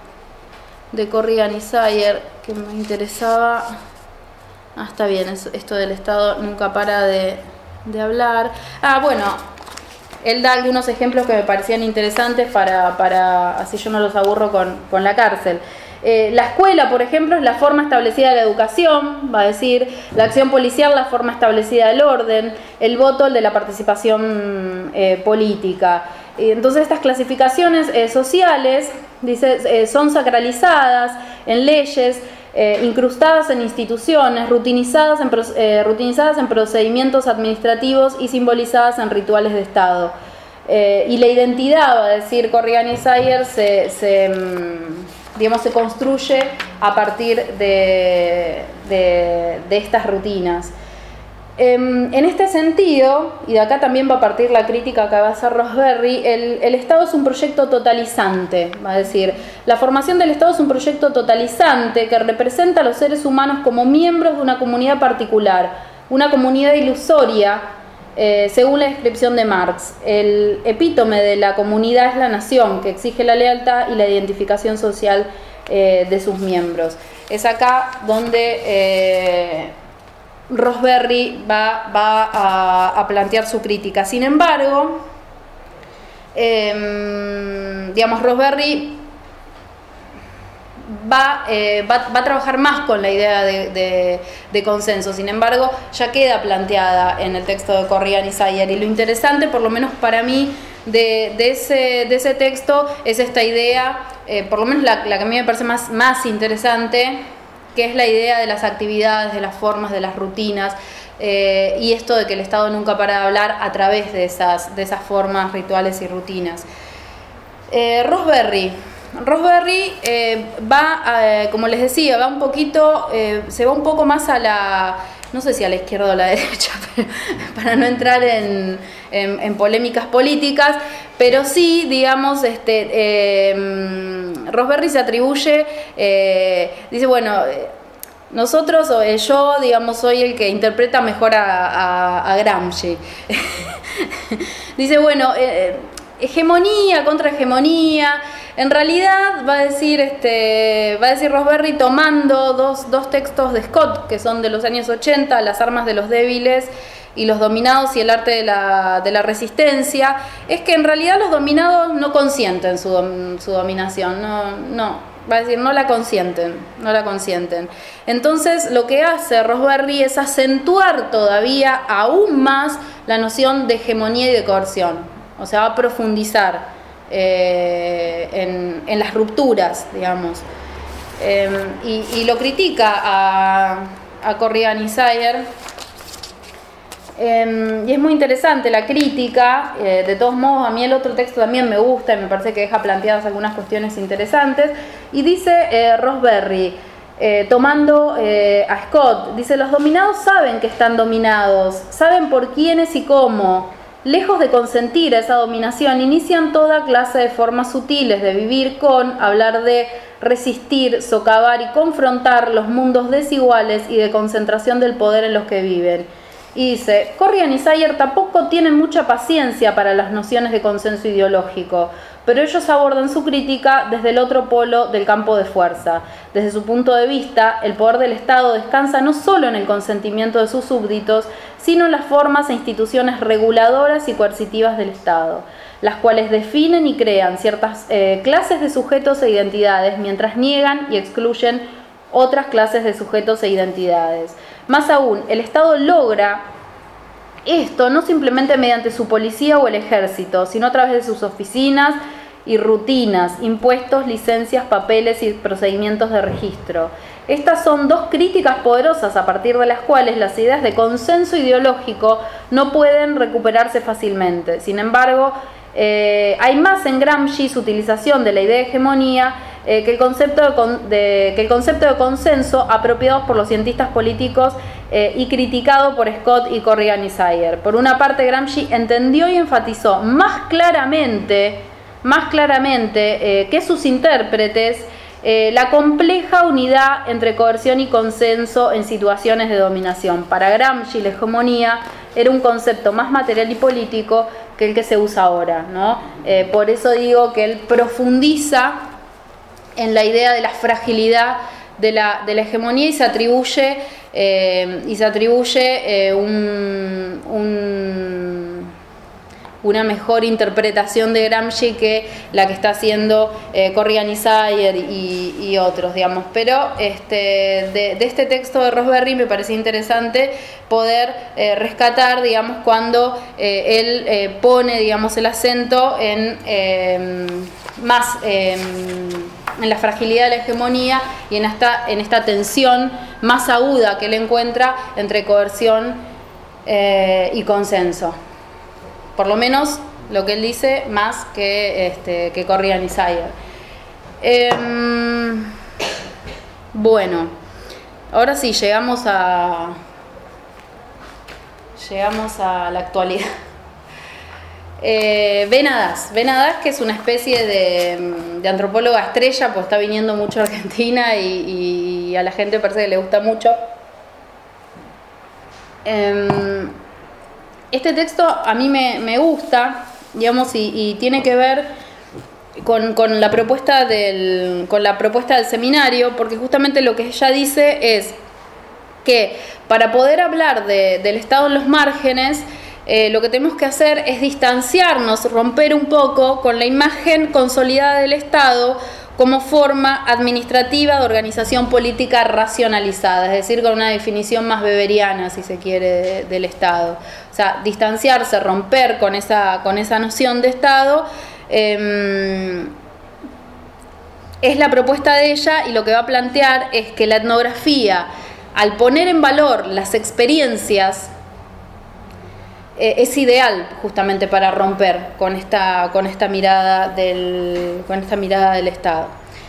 de Corrigan y Sayer que me interesaba. Ah, está bien, esto del Estado nunca para de, de hablar. Ah, bueno. Él da algunos ejemplos que me parecían interesantes para, para así yo no los aburro con, con la cárcel. Eh, la escuela, por ejemplo, es la forma establecida de la educación, va a decir, la acción policial, la forma establecida del orden, el voto, el de la participación eh, política. Y entonces estas clasificaciones eh, sociales, dice, eh, son sacralizadas en leyes, Eh, incrustadas en instituciones, rutinizadas en, eh, rutinizadas en procedimientos administrativos y simbolizadas en rituales de Estado. Eh, y la identidad, va a decir Corrigan y Sayer, se, se, digamos, se construye a partir de, de, de estas rutinas. Eh, en este sentido, y de acá también va a partir la crítica que va a hacer Rosberry, el, el Estado es un proyecto totalizante, va a decir, la formación del Estado es un proyecto totalizante que representa a los seres humanos como miembros de una comunidad particular, una comunidad ilusoria, eh, según la descripción de Marx. El epítome de la comunidad es la nación, que exige la lealtad y la identificación social eh, de sus miembros. Es acá donde... Eh, Rosberry va, va a, a plantear su crítica. Sin embargo, eh, digamos, Rosberry va, eh, va, va a trabajar más con la idea de, de, de consenso. Sin embargo, ya queda planteada en el texto de Corrigan y Sayer. Y lo interesante, por lo menos para mí, de, de, ese, de ese texto es esta idea, eh, por lo menos la, la que a mí me parece más, más interesante, que es la idea de las actividades, de las formas, de las rutinas, eh, y esto de que el Estado nunca para de hablar a través de esas, de esas formas, rituales y rutinas. Eh, Rosberry. Rosberry eh, va, eh, como les decía, va un poquito, eh, se va un poco más a la, no sé si a la izquierda o a la derecha, pero, para no entrar en, en, en polémicas políticas, pero sí, digamos, este, eh, Rosberry se atribuye, eh, dice, bueno, nosotros, o yo, digamos, soy el que interpreta mejor a, a, a Gramsci. Dice, bueno, eh, hegemonía contra hegemonía. En realidad va a decir, este, va a decir Rosberry tomando dos, dos textos de Scott, que son de los años ochenta, Las armas de los débiles y los dominados y el arte de la, de la resistencia, es que en realidad los dominados no consienten su, dom, su dominación, no, no, va a decir, no la consienten, no la consienten. Entonces lo que hace Rosberry es acentuar todavía aún más la noción de hegemonía y de coerción, o sea, va a profundizar eh, en, en las rupturas, digamos, eh, y, y lo critica a, a Corrigan y Sayer. Eh, y es muy interesante la crítica, eh, de todos modos a mí el otro texto también me gusta y me parece que deja planteadas algunas cuestiones interesantes, y dice eh, Rosberry, eh, tomando eh, a Scott, dice, los dominados saben que están dominados, saben por quiénes y cómo, lejos de consentir esa dominación, inician toda clase de formas sutiles de vivir con, hablar de, resistir, socavar y confrontar los mundos desiguales y de concentración del poder en los que viven. Y dice, Corrigan y Sayer tampoco tienen mucha paciencia para las nociones de consenso ideológico. pero ellos abordan su crítica desde el otro polo del campo de fuerza. Desde su punto de vista, el poder del Estado descansa no solo en el consentimiento de sus súbditos, sino en las formas e instituciones reguladoras y coercitivas del Estado, las cuales definen y crean ciertas eh, clases de sujetos e identidades, mientras niegan y excluyen otras clases de sujetos e identidades. Más aún, el Estado logra esto no simplemente mediante su policía o el ejército, sino a través de sus oficinas y rutinas, impuestos, licencias, papeles y procedimientos de registro. Estas son dos críticas poderosas a partir de las cuales las ideas de consenso ideológico no pueden recuperarse fácilmente. Sin embargo, eh, hay más en Gramsci su utilización de la idea de hegemonía eh, que, el concepto de, con, de, que el concepto de consenso apropiados por los cientistas políticos eh, y criticado por Scott y Corrigan y Sayer. Por una parte, Gramsci entendió y enfatizó más claramente, más claramente eh, que sus intérpretes eh, la compleja unidad entre coerción y consenso en situaciones de dominación. Para Gramsci, la hegemonía era un concepto más material y político que el que se usa ahora, ¿no? Eh, por eso digo que él profundiza en la idea de la fragilidad de la, de la hegemonía y se atribuye, eh, y se atribuye eh, un, un, una mejor interpretación de Gramsci que la que está haciendo eh, Corrigan y Sayer y, y otros, digamos. Pero este, de, de este texto de Rosberry me parecía interesante poder eh, rescatar, digamos, cuando eh, él eh, pone, digamos, el acento en eh, más eh, en la fragilidad de la hegemonía y en esta, en esta tensión más aguda que él encuentra entre coerción eh, y consenso. Por lo menos lo que él dice más que, este, que Corrigan y Sayer. Eh, bueno, ahora sí, llegamos a, llegamos a la actualidad. Eh, Benadas, Benadas, que es una especie de, de antropóloga estrella, pues está viniendo mucho a Argentina y, y a la gente parece que le gusta mucho. Eh, este texto a mí me, me gusta, digamos, y, y tiene que ver con, con la propuesta del, con la propuesta del seminario, porque justamente lo que ella dice es que para poder hablar de, del Estado en los márgenes, Eh, lo que tenemos que hacer es distanciarnos, romper un poco con la imagen consolidada del Estado como forma administrativa de organización política racionalizada, es decir, con una definición más weberiana, si se quiere, de, del Estado. O sea, distanciarse, romper con esa, con esa noción de Estado, eh, es la propuesta de ella, y lo que va a plantear es que la etnografía, al poner en valor las experiencias, es ideal justamente para romper con esta, con esta mirada del, con esta mirada del Estado.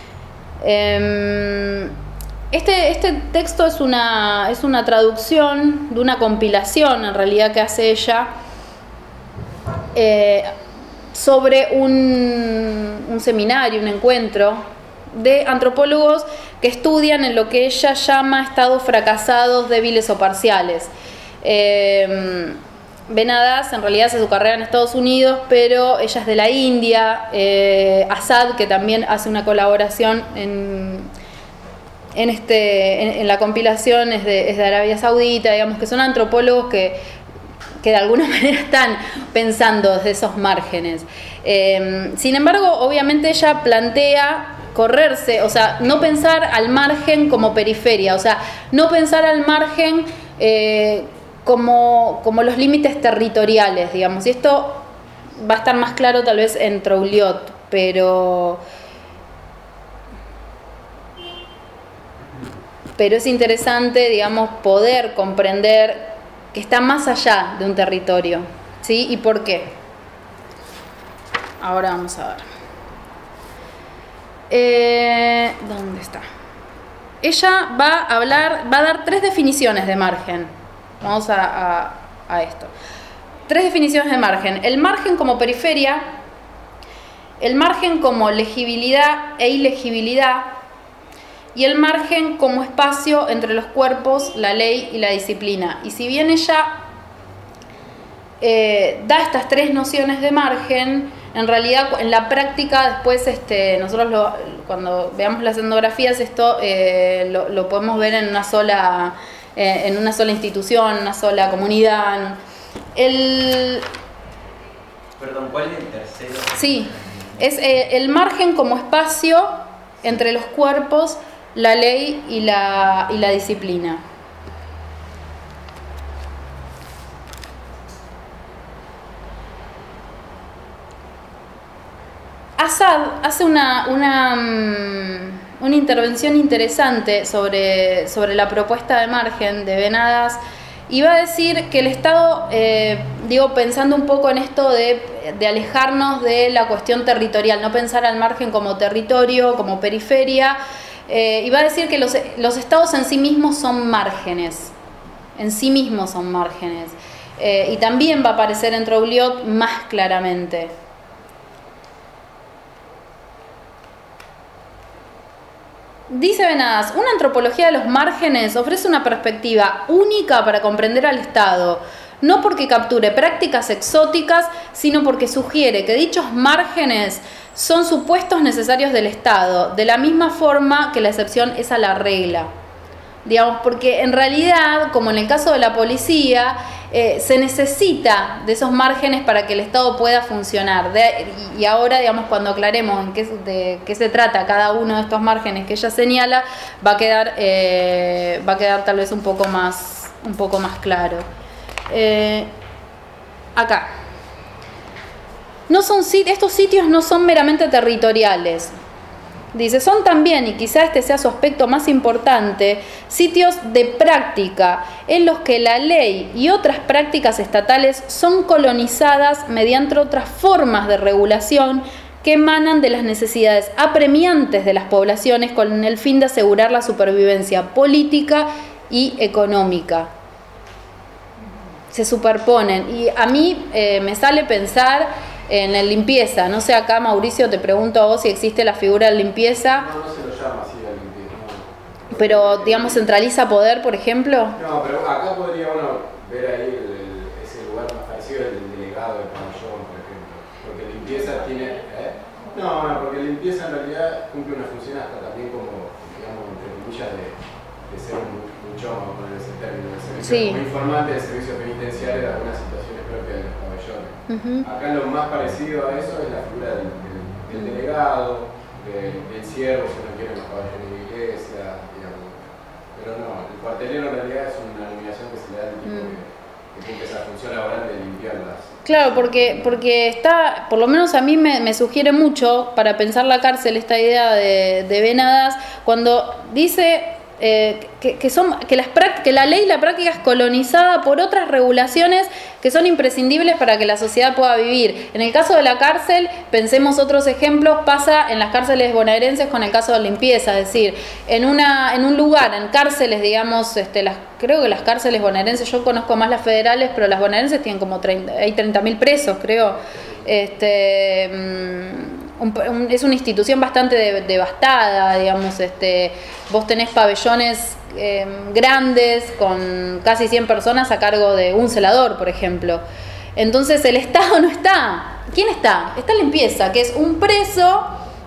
Este, este texto es una, es una traducción de una compilación, en realidad, que hace ella eh, sobre un, un seminario, un encuentro de antropólogos que estudian en lo que ella llama estados fracasados, débiles o parciales. Eh, Benadas en realidad hace su carrera en Estados Unidos, pero ella es de la India. eh, Asad, que también hace una colaboración en, en, este, en, en la compilación, es de, es de Arabia Saudita, digamos, que son antropólogos que, que de alguna manera están pensando desde esos márgenes. Eh, sin embargo, obviamente ella plantea correrse, o sea, no pensar al margen como periferia, o sea, no pensar al margen eh, Como, como los límites territoriales, digamos, y esto va a estar más claro tal vez en Trouliot, pero pero es interesante, digamos, poder comprender que está más allá de un territorio, ¿sí? ¿Y por qué? Ahora vamos a ver. Eh, ¿Dónde está? Ella va a hablar, va a dar tres definiciones de margen. Vamos a, a, a esto. Tres definiciones de margen. El margen como periferia, el margen como legibilidad e ilegibilidad, y el margen como espacio entre los cuerpos, la ley y la disciplina. Y si bien ella eh, da estas tres nociones de margen, En realidad, en la práctica, después este, nosotros lo, cuando veamos las etnografías, esto eh, lo, lo podemos ver en una sola, eh, en una sola institución, una sola comunidad. El, Perdón, ¿cuál es el tercero? Sí, es eh, el margen como espacio entre los cuerpos, la ley y la, y la disciplina. Assad hace una, una, una intervención interesante sobre, sobre la propuesta de margen de Venadas y va a decir que el Estado, eh, digo, pensando un poco en esto de, de alejarnos de la cuestión territorial, no pensar al margen como territorio, como periferia, eh, y va a decir que los, los Estados en sí mismos son márgenes, en sí mismos son márgenes, eh, y también va a aparecer en Trouliot más claramente. Dice Venadas, una antropología de los márgenes ofrece una perspectiva única para comprender al Estado, no porque capture prácticas exóticas, sino porque sugiere que dichos márgenes son supuestos necesarios del Estado, de la misma forma que la excepción es a la regla. Digamos, porque en realidad, como en el caso de la policía, eh, se necesita de esos márgenes para que el Estado pueda funcionar. De, y ahora, digamos, cuando aclaremos en qué, de qué se trata cada uno de estos márgenes que ella señala, va a quedar, eh, va a quedar tal vez un poco más, un poco más claro. Eh, acá. No son, estos sitios no son meramente territoriales. Dice, son también, y quizá este sea su aspecto más importante, sitios de práctica en los que la ley y otras prácticas estatales son colonizadas mediante otras formas de regulación que emanan de las necesidades apremiantes de las poblaciones con el fin de asegurar la supervivencia política y económica. Se superponen. Y a mí eh, me sale pensar en la limpieza. No sé, acá Mauricio, te pregunto a vos si existe la figura de limpieza. No, no se lo llama así la limpieza. No. Pero, digamos, centraliza poder, por ejemplo. No, pero acá podría uno ver ahí el, el, ese lugar más parecido al del delegado de pabellón, por ejemplo. Porque limpieza tiene... ¿eh? No, no, porque limpieza en realidad cumple una función hasta también como, digamos, entre comillas, de, de ser un muchón, por poner ese término, el servicio Sí. como informante del servicio penitenciario de algunas situaciones propias de los pabellones. Uh-huh. Acá lo más parecido a eso es la figura del, del, del delegado, del, del siervo, si no quieren los pabellones de iglesia, digamos. Pero no, el cuartelero en realidad es una denominación que se le da al tipo mm. que, que cumple esa función laboral de limpiarlas. Claro, porque, porque está, por lo menos a mí me, me sugiere mucho para pensar la cárcel esta idea de, de Venadas, cuando dice... Eh, que, que, son, que, las, que la ley y la práctica es colonizada por otras regulaciones que son imprescindibles para que la sociedad pueda vivir. En el caso de la cárcel, pensemos otros ejemplos, pasa en las cárceles bonaerenses con el caso de limpieza, es decir, en, una, en un lugar, en cárceles, digamos, este, las, creo que las cárceles bonaerenses, yo conozco más las federales, pero las bonaerenses tienen como treinta, hay treinta mil presos, creo. Este... Mmm, Un, un, es una institución bastante de, devastada, digamos, este, vos tenés pabellones eh, grandes con casi cien personas a cargo de un celador, por ejemplo. Entonces el Estado no está. ¿Quién está? Está limpieza, que es un preso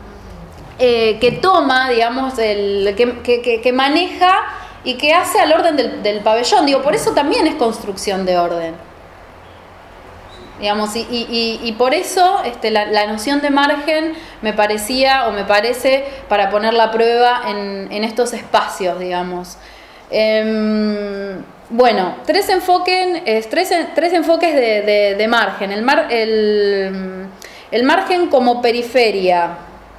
eh, que toma, digamos, el, que, que, que maneja y que hace al orden del, del pabellón. Digo, por eso también es construcción de orden. Digamos, y, y, y por eso este, la, la noción de margen me parecía o me parece para poner la prueba en, en estos espacios, digamos. Eh, bueno, tres, enfoquen, eh, tres, tres enfoques de, de, de margen. El, mar, el, el margen como periferia.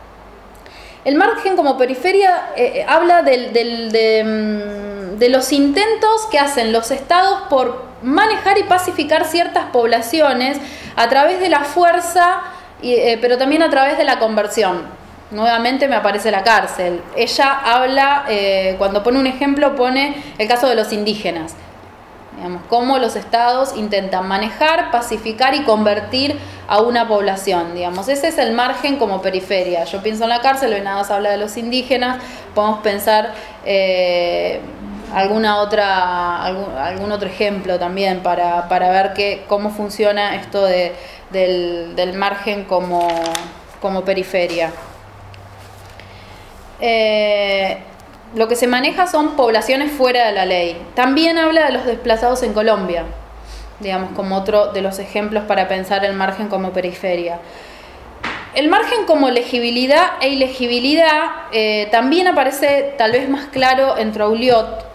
El margen como periferia eh, habla del, del, de, de los intentos que hacen los estados por manejar y pacificar ciertas poblaciones a través de la fuerza, eh, pero también a través de la conversión. Nuevamente me aparece la cárcel. Ella habla, eh, cuando pone un ejemplo, pone el caso de los indígenas. Digamos, cómo los estados intentan manejar, pacificar y convertir a una población. Digamos, ese es el margen como periferia. Yo pienso en la cárcel, Venadas habla de los indígenas, podemos pensar... Eh, alguna otra, algún, algún otro ejemplo también para, para ver que, cómo funciona esto de, del, del margen como, como periferia. Eh, lo que se maneja son poblaciones fuera de la ley. También habla de los desplazados en Colombia, digamos, como otro de los ejemplos para pensar el margen como periferia. El margen como legibilidad e ilegibilidad eh, también aparece tal vez más claro en Trouillot,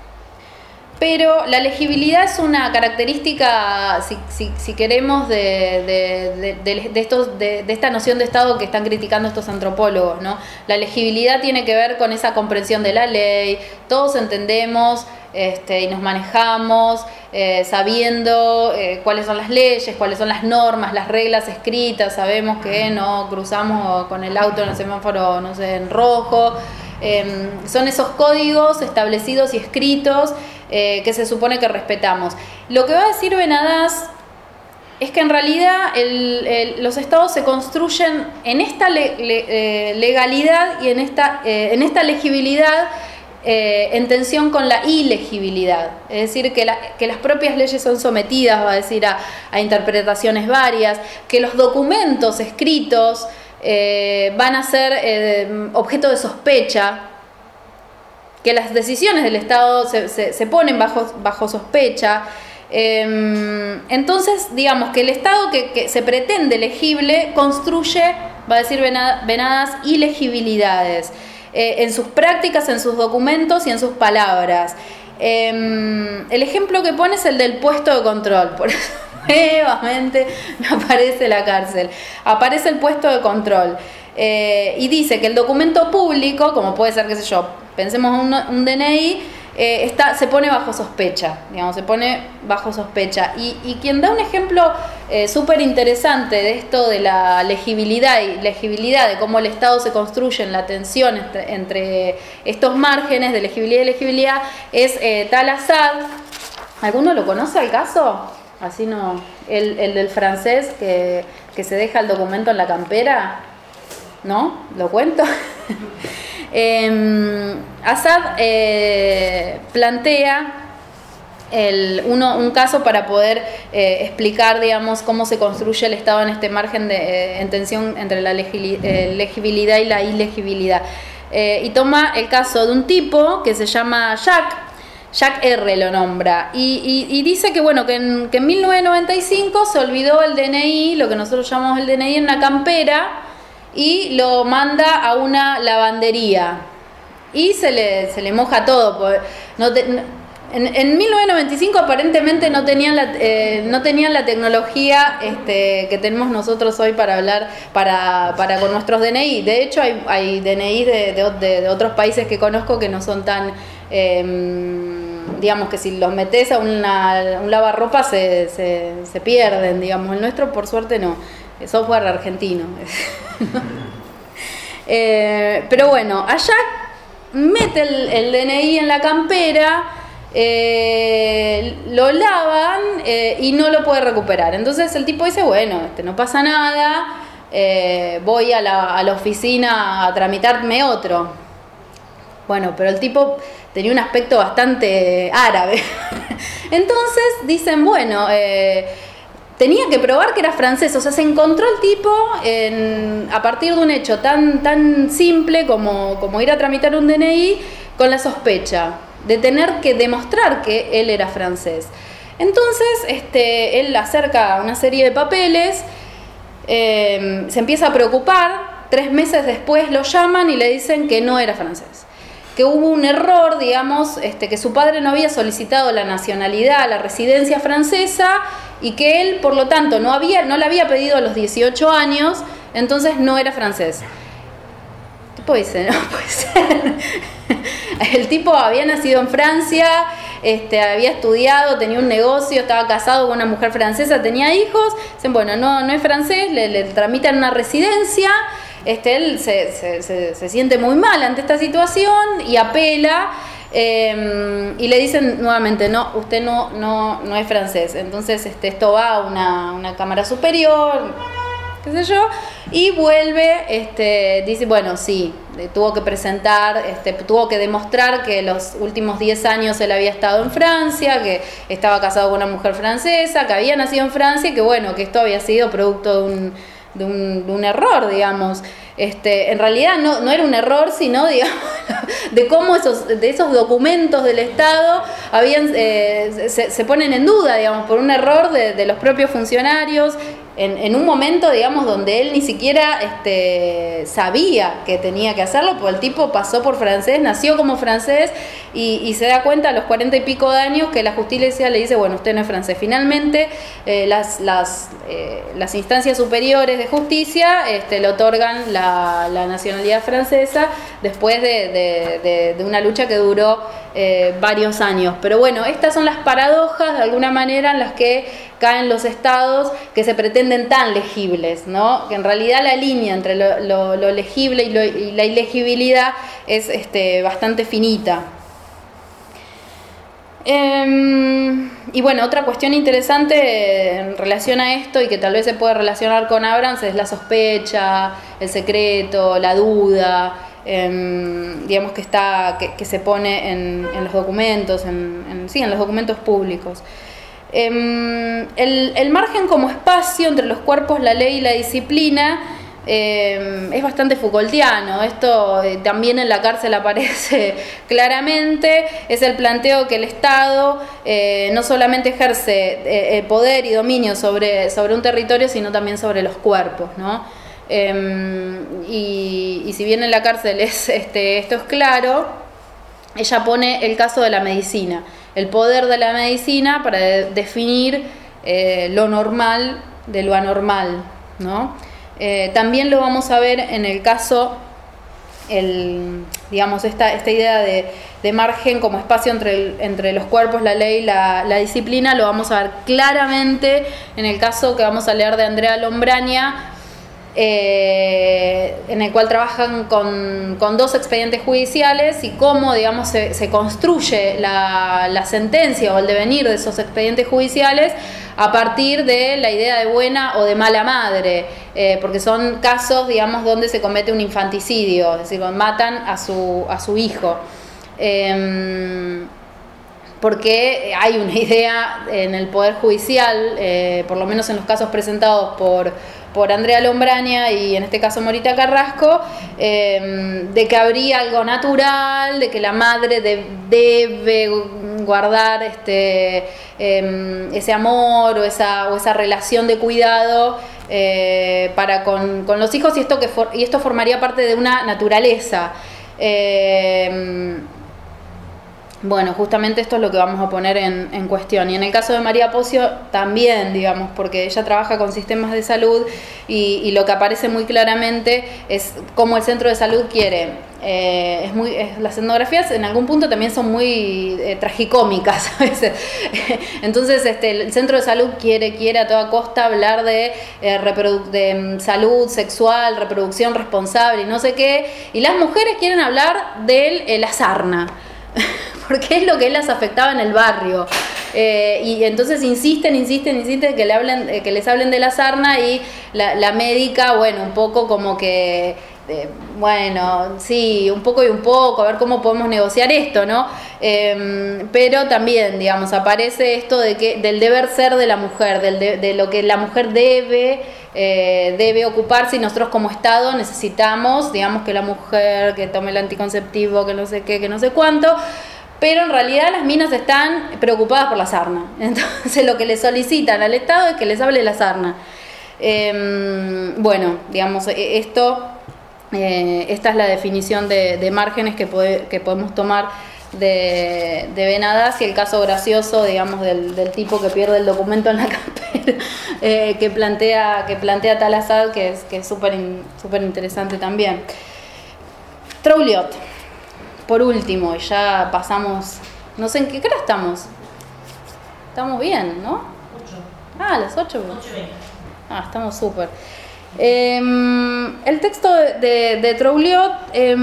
pero la legibilidad es una característica, si, si, si queremos, de, de, de, de, de, estos, de, de esta noción de Estado que están criticando estos antropólogos, ¿no? La legibilidad tiene que ver con esa comprensión de la ley, todos entendemos este, y nos manejamos eh, sabiendo eh, cuáles son las leyes, cuáles son las normas, las reglas escritas, sabemos que no cruzamos con el auto en el semáforo, no sé, en rojo. Eh, son esos códigos establecidos y escritos eh, que se supone que respetamos. Lo que va a decir Benadas es que en realidad el, el, los estados se construyen en esta le, le, eh, legalidad y en esta, eh, en esta legibilidad eh, en tensión con la ilegibilidad. Es decir, que, la, que las propias leyes son sometidas, va a decir, a, a interpretaciones varias, que los documentos escritos Eh, van a ser eh, objeto de sospecha, que las decisiones del Estado se, se, se ponen bajo, bajo sospecha. Eh, entonces, digamos que el Estado que, que se pretende legible construye, va a decir Benadas, ilegibilidades eh, en sus prácticas, en sus documentos y en sus palabras. Eh, el ejemplo que pone es el del puesto de control, por eso nuevamente no aparece la cárcel, aparece el puesto de control eh, y dice que el documento público, como puede ser, qué sé yo, pensemos en un, un D N I, eh, está, se pone bajo sospecha, digamos, se pone bajo sospecha. Y, y quien da un ejemplo eh, súper interesante de esto de la legibilidad y legibilidad, de cómo el Estado se construye en la tensión entre, entre estos márgenes de legibilidad y legibilidad, es eh, Tal Assad. ¿Alguno lo conoce al caso? Así no, el, el del francés que, que se deja el documento en la campera, ¿no? ¿Lo cuento? eh, Assad eh, plantea el, uno, un caso para poder eh, explicar, digamos, cómo se construye el Estado en este margen de eh, en tensión entre la legili, eh, legibilidad y la ilegibilidad. Eh, y toma el caso de un tipo que se llama Jacques, Jacques R. lo nombra, y, y, y dice que, bueno, que en, que en mil novecientos noventa y cinco se olvidó el D N I, lo que nosotros llamamos el D N I, en una campera, y lo manda a una lavandería, y se le, se le moja todo. Porque no te, no, en, en mil novecientos noventa y cinco aparentemente no tenían la, eh, no tenían la tecnología este, que tenemos nosotros hoy para hablar para, para con nuestros D N I. De hecho, hay, hay D N I de, de, de, de otros países que conozco que no son tan... Eh, digamos que si los metes a una, un lavarropa se, se, se pierden, digamos. El nuestro, por suerte, no. Es software argentino. eh, pero bueno, allá mete el, el D N I en la campera, eh, lo lavan eh, y no lo puede recuperar. Entonces el tipo dice, bueno, este, no pasa nada, eh, voy a la, a la oficina a tramitarme otro. Bueno, pero el tipo tenía un aspecto bastante árabe. Entonces dicen, bueno, eh, tenía que probar que era francés. O sea, se encontró el tipo en, a partir de un hecho tan, tan simple como, como ir a tramitar un D N I, con la sospecha de tener que demostrar que él era francés. Entonces este, él acerca una serie de papeles, eh, se empieza a preocupar. Tres meses después lo llaman y le dicen que no era francés, que hubo un error, digamos, este, que su padre no había solicitado la nacionalidad, la residencia francesa, y que él, por lo tanto, no, había, no la había pedido a los dieciocho años, entonces no era francés. El tipo dice, no puede ser. El tipo había nacido en Francia, este, había estudiado, tenía un negocio, estaba casado con una mujer francesa, tenía hijos. Dicen, bueno, no, no es francés, le, le tramitan una residencia. Este, él se, se, se, se siente muy mal ante esta situación y apela, eh, y le dicen nuevamente, no, usted no, no, no es francés. Entonces este, esto va a una, una cámara superior, qué sé yo, y vuelve, este, dice, bueno, sí, tuvo que presentar, este, tuvo que demostrar que los últimos diez años él había estado en Francia, que estaba casado con una mujer francesa, que había nacido en Francia y que bueno, que esto había sido producto de un, de un, de un error, digamos. Este, en realidad no, no era un error, sino digamos, de cómo esos, de esos documentos del Estado habían, eh, se, se ponen en duda, digamos, por un error de, de los propios funcionarios, en, en un momento, digamos, donde él ni siquiera este, sabía que tenía que hacerlo, porque el tipo pasó por francés, nació como francés y, y se da cuenta a los cuarenta y pico de años que la justicia le dice, bueno, usted no es francés. Finalmente, eh, las, las, eh, las instancias superiores de justicia este, le otorgan la, la nacionalidad francesa después de, de, de, de una lucha que duró eh, varios años. Pero bueno, estas son las paradojas, de alguna manera, en las que caen los estados que se pretenden tan legibles, ¿no? Que en realidad la línea entre lo, lo, lo legible y, lo, y la ilegibilidad es este, bastante finita. Eh, y bueno, otra cuestión interesante en relación a esto y que tal vez se puede relacionar con Abrams es la sospecha, el secreto, la duda, eh, digamos que está que, que se pone en, en los documentos, en, en, sí, en los documentos públicos. Eh, el, el margen como espacio entre los cuerpos, la ley y la disciplina eh, es bastante Foucaultiano. Esto eh, también en la cárcel aparece claramente. Es el planteo que el Estado eh, no solamente ejerce eh, poder y dominio sobre, sobre un territorio, sino también sobre los cuerpos, ¿no? Eh, y, y si bien en la cárcel es, este, esto es claro, ella pone el caso de la medicina, el poder de la medicina para de, definir eh, lo normal de lo anormal, ¿no? Eh, también lo vamos a ver en el caso, el, digamos, esta, esta idea de, de margen como espacio entre, el, entre los cuerpos, la ley y la, la disciplina, lo vamos a ver claramente en el caso que vamos a leer de Andrea Lombraña, Eh, en el cual trabajan con, con dos expedientes judiciales y cómo, digamos, se, se construye la, la sentencia o el devenir de esos expedientes judiciales a partir de la idea de buena o de mala madre, eh, porque son casos, digamos, donde se comete un infanticidio, es decir, matan a su, a su hijo. Eh, porque hay una idea en el Poder Judicial, eh, por lo menos en los casos presentados por, por Andrea Lombraña y en este caso Morita Carrasco, eh, de que habría algo natural, de que la madre de, debe guardar este, eh, ese amor o esa, o esa relación de cuidado eh, para con, con los hijos, y esto, que for, y esto formaría parte de una naturaleza. Eh, Bueno, justamente esto es lo que vamos a poner en, en cuestión. Y en el caso de María Pocio también, digamos, porque ella trabaja con sistemas de salud y, y lo que aparece muy claramente es cómo el centro de salud quiere. Eh, es muy, es, las etnografías en algún punto también son muy eh, tragicómicas a veces. Entonces este, el centro de salud quiere, quiere a toda costa hablar de, eh, reprodu- de um, salud sexual, reproducción responsable y no sé qué. Y las mujeres quieren hablar de eh, la sarna. Porque es lo que las afectaba en el barrio. Eh, y entonces insisten, insisten, insisten que, le hablen, eh, que les hablen de la sarna y la, la médica, bueno, un poco como que, eh, bueno, sí, un poco y un poco, a ver cómo podemos negociar esto, ¿no? Eh, pero también, digamos, aparece esto de que del deber ser de la mujer, del de, de lo que la mujer debe... Eh, debe ocuparse y nosotros como Estado necesitamos, digamos, que la mujer que tome el anticonceptivo, que no sé qué, que no sé cuánto, pero en realidad las minas están preocupadas por la sarna. Entonces lo que le solicitan al Estado es que les hable la sarna. Eh, bueno, digamos, esto, eh, esta es la definición de, de márgenes que, puede, que podemos tomar de, de Benadas, y el caso gracioso, digamos, del, del tipo que pierde el documento en la campera, eh, que plantea que plantea Talazad, que es que es súper súper interesante también. Trouliot, por último, y ya pasamos, no sé en qué hora estamos. Estamos bien, ¿no? ocho. Ah, a las ocho. ocho y veinte. Ah, estamos súper. Eh, el texto de, de, de Trouliot eh,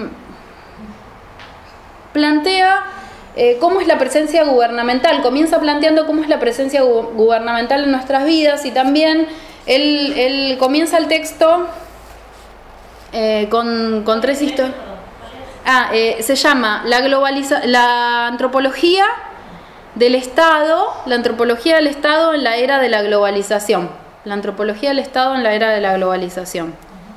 plantea eh, cómo es la presencia gubernamental, comienza planteando cómo es la presencia gu- gubernamental en nuestras vidas y también Él, él comienza el texto eh, con, con tres historias. Ah, eh, se llama la, globaliza la antropología del Estado, la antropología del Estado en la era de la globalización. La antropología del Estado en la era de la globalización.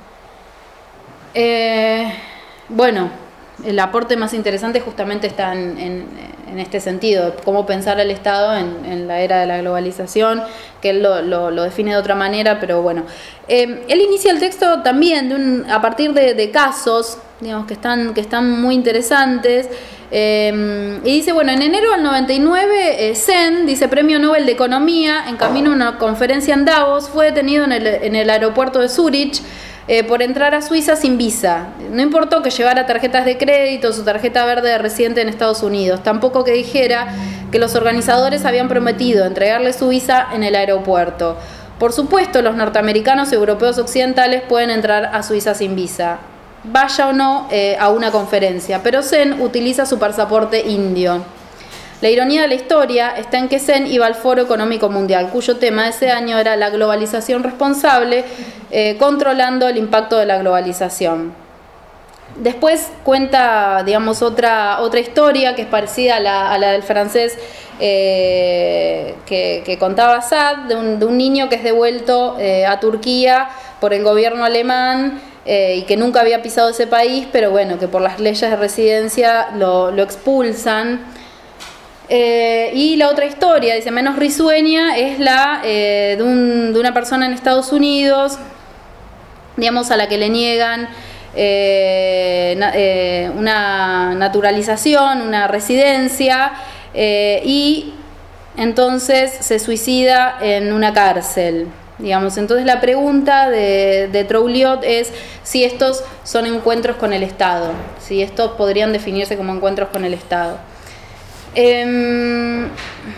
Eh, bueno, el aporte más interesante justamente está en, en, en este sentido, cómo pensar el Estado en, en la era de la globalización, que él lo, lo, lo define de otra manera, pero bueno. Eh, él inicia el texto también de un, a partir de, de casos, digamos, que están, que están muy interesantes, eh, y dice, bueno, en enero del noventa y nueve, eh, Sen, dice, premio Nobel de Economía, en camino a una conferencia en Davos, fue detenido en el, en el aeropuerto de Zúrich, Eh, por entrar a Suiza sin visa. No importó que llevara tarjetas de crédito, su tarjeta verde de residente en Estados Unidos, tampoco que dijera que los organizadores habían prometido entregarle su visa en el aeropuerto. Por supuesto, los norteamericanos y europeos occidentales pueden entrar a Suiza sin visa, vaya o no eh, a una conferencia, pero Sen utiliza su pasaporte indio. La ironía de la historia está en que Sen iba al Foro Económico Mundial, cuyo tema de ese año era la globalización responsable, eh, controlando el impacto de la globalización. Después cuenta, digamos, otra, otra historia que es parecida a la, a la del francés eh, que, que contaba Assad, de un, de un niño que es devuelto eh, a Turquía por el gobierno alemán eh, y que nunca había pisado ese país, pero bueno, que por las leyes de residencia lo, lo expulsan. Eh, y la otra historia, dice, menos risueña, es la eh, de, un, de una persona en Estados Unidos, digamos, a la que le niegan eh, na, eh, una naturalización, una residencia, eh, y entonces se suicida en una cárcel. Digamos, entonces la pregunta de, de Trouillot es si estos son encuentros con el Estado, si estos podrían definirse como encuentros con el Estado. Eh, una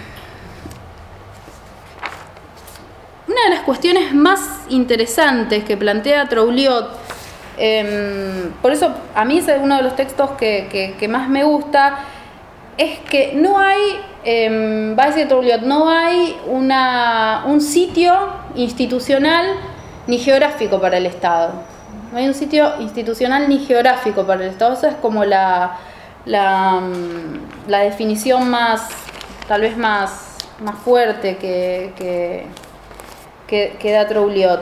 de las cuestiones más interesantes que plantea Trouillot, eh, por eso a mí es uno de los textos que, que, que más me gusta, es que no hay, eh, va a decir Trouillot, no hay una, un sitio institucional ni geográfico para el Estado. No hay un sitio institucional ni geográfico para el Estado. Esa es como la... La, la definición más, tal vez más, más fuerte que, que, que, que da Trouillot.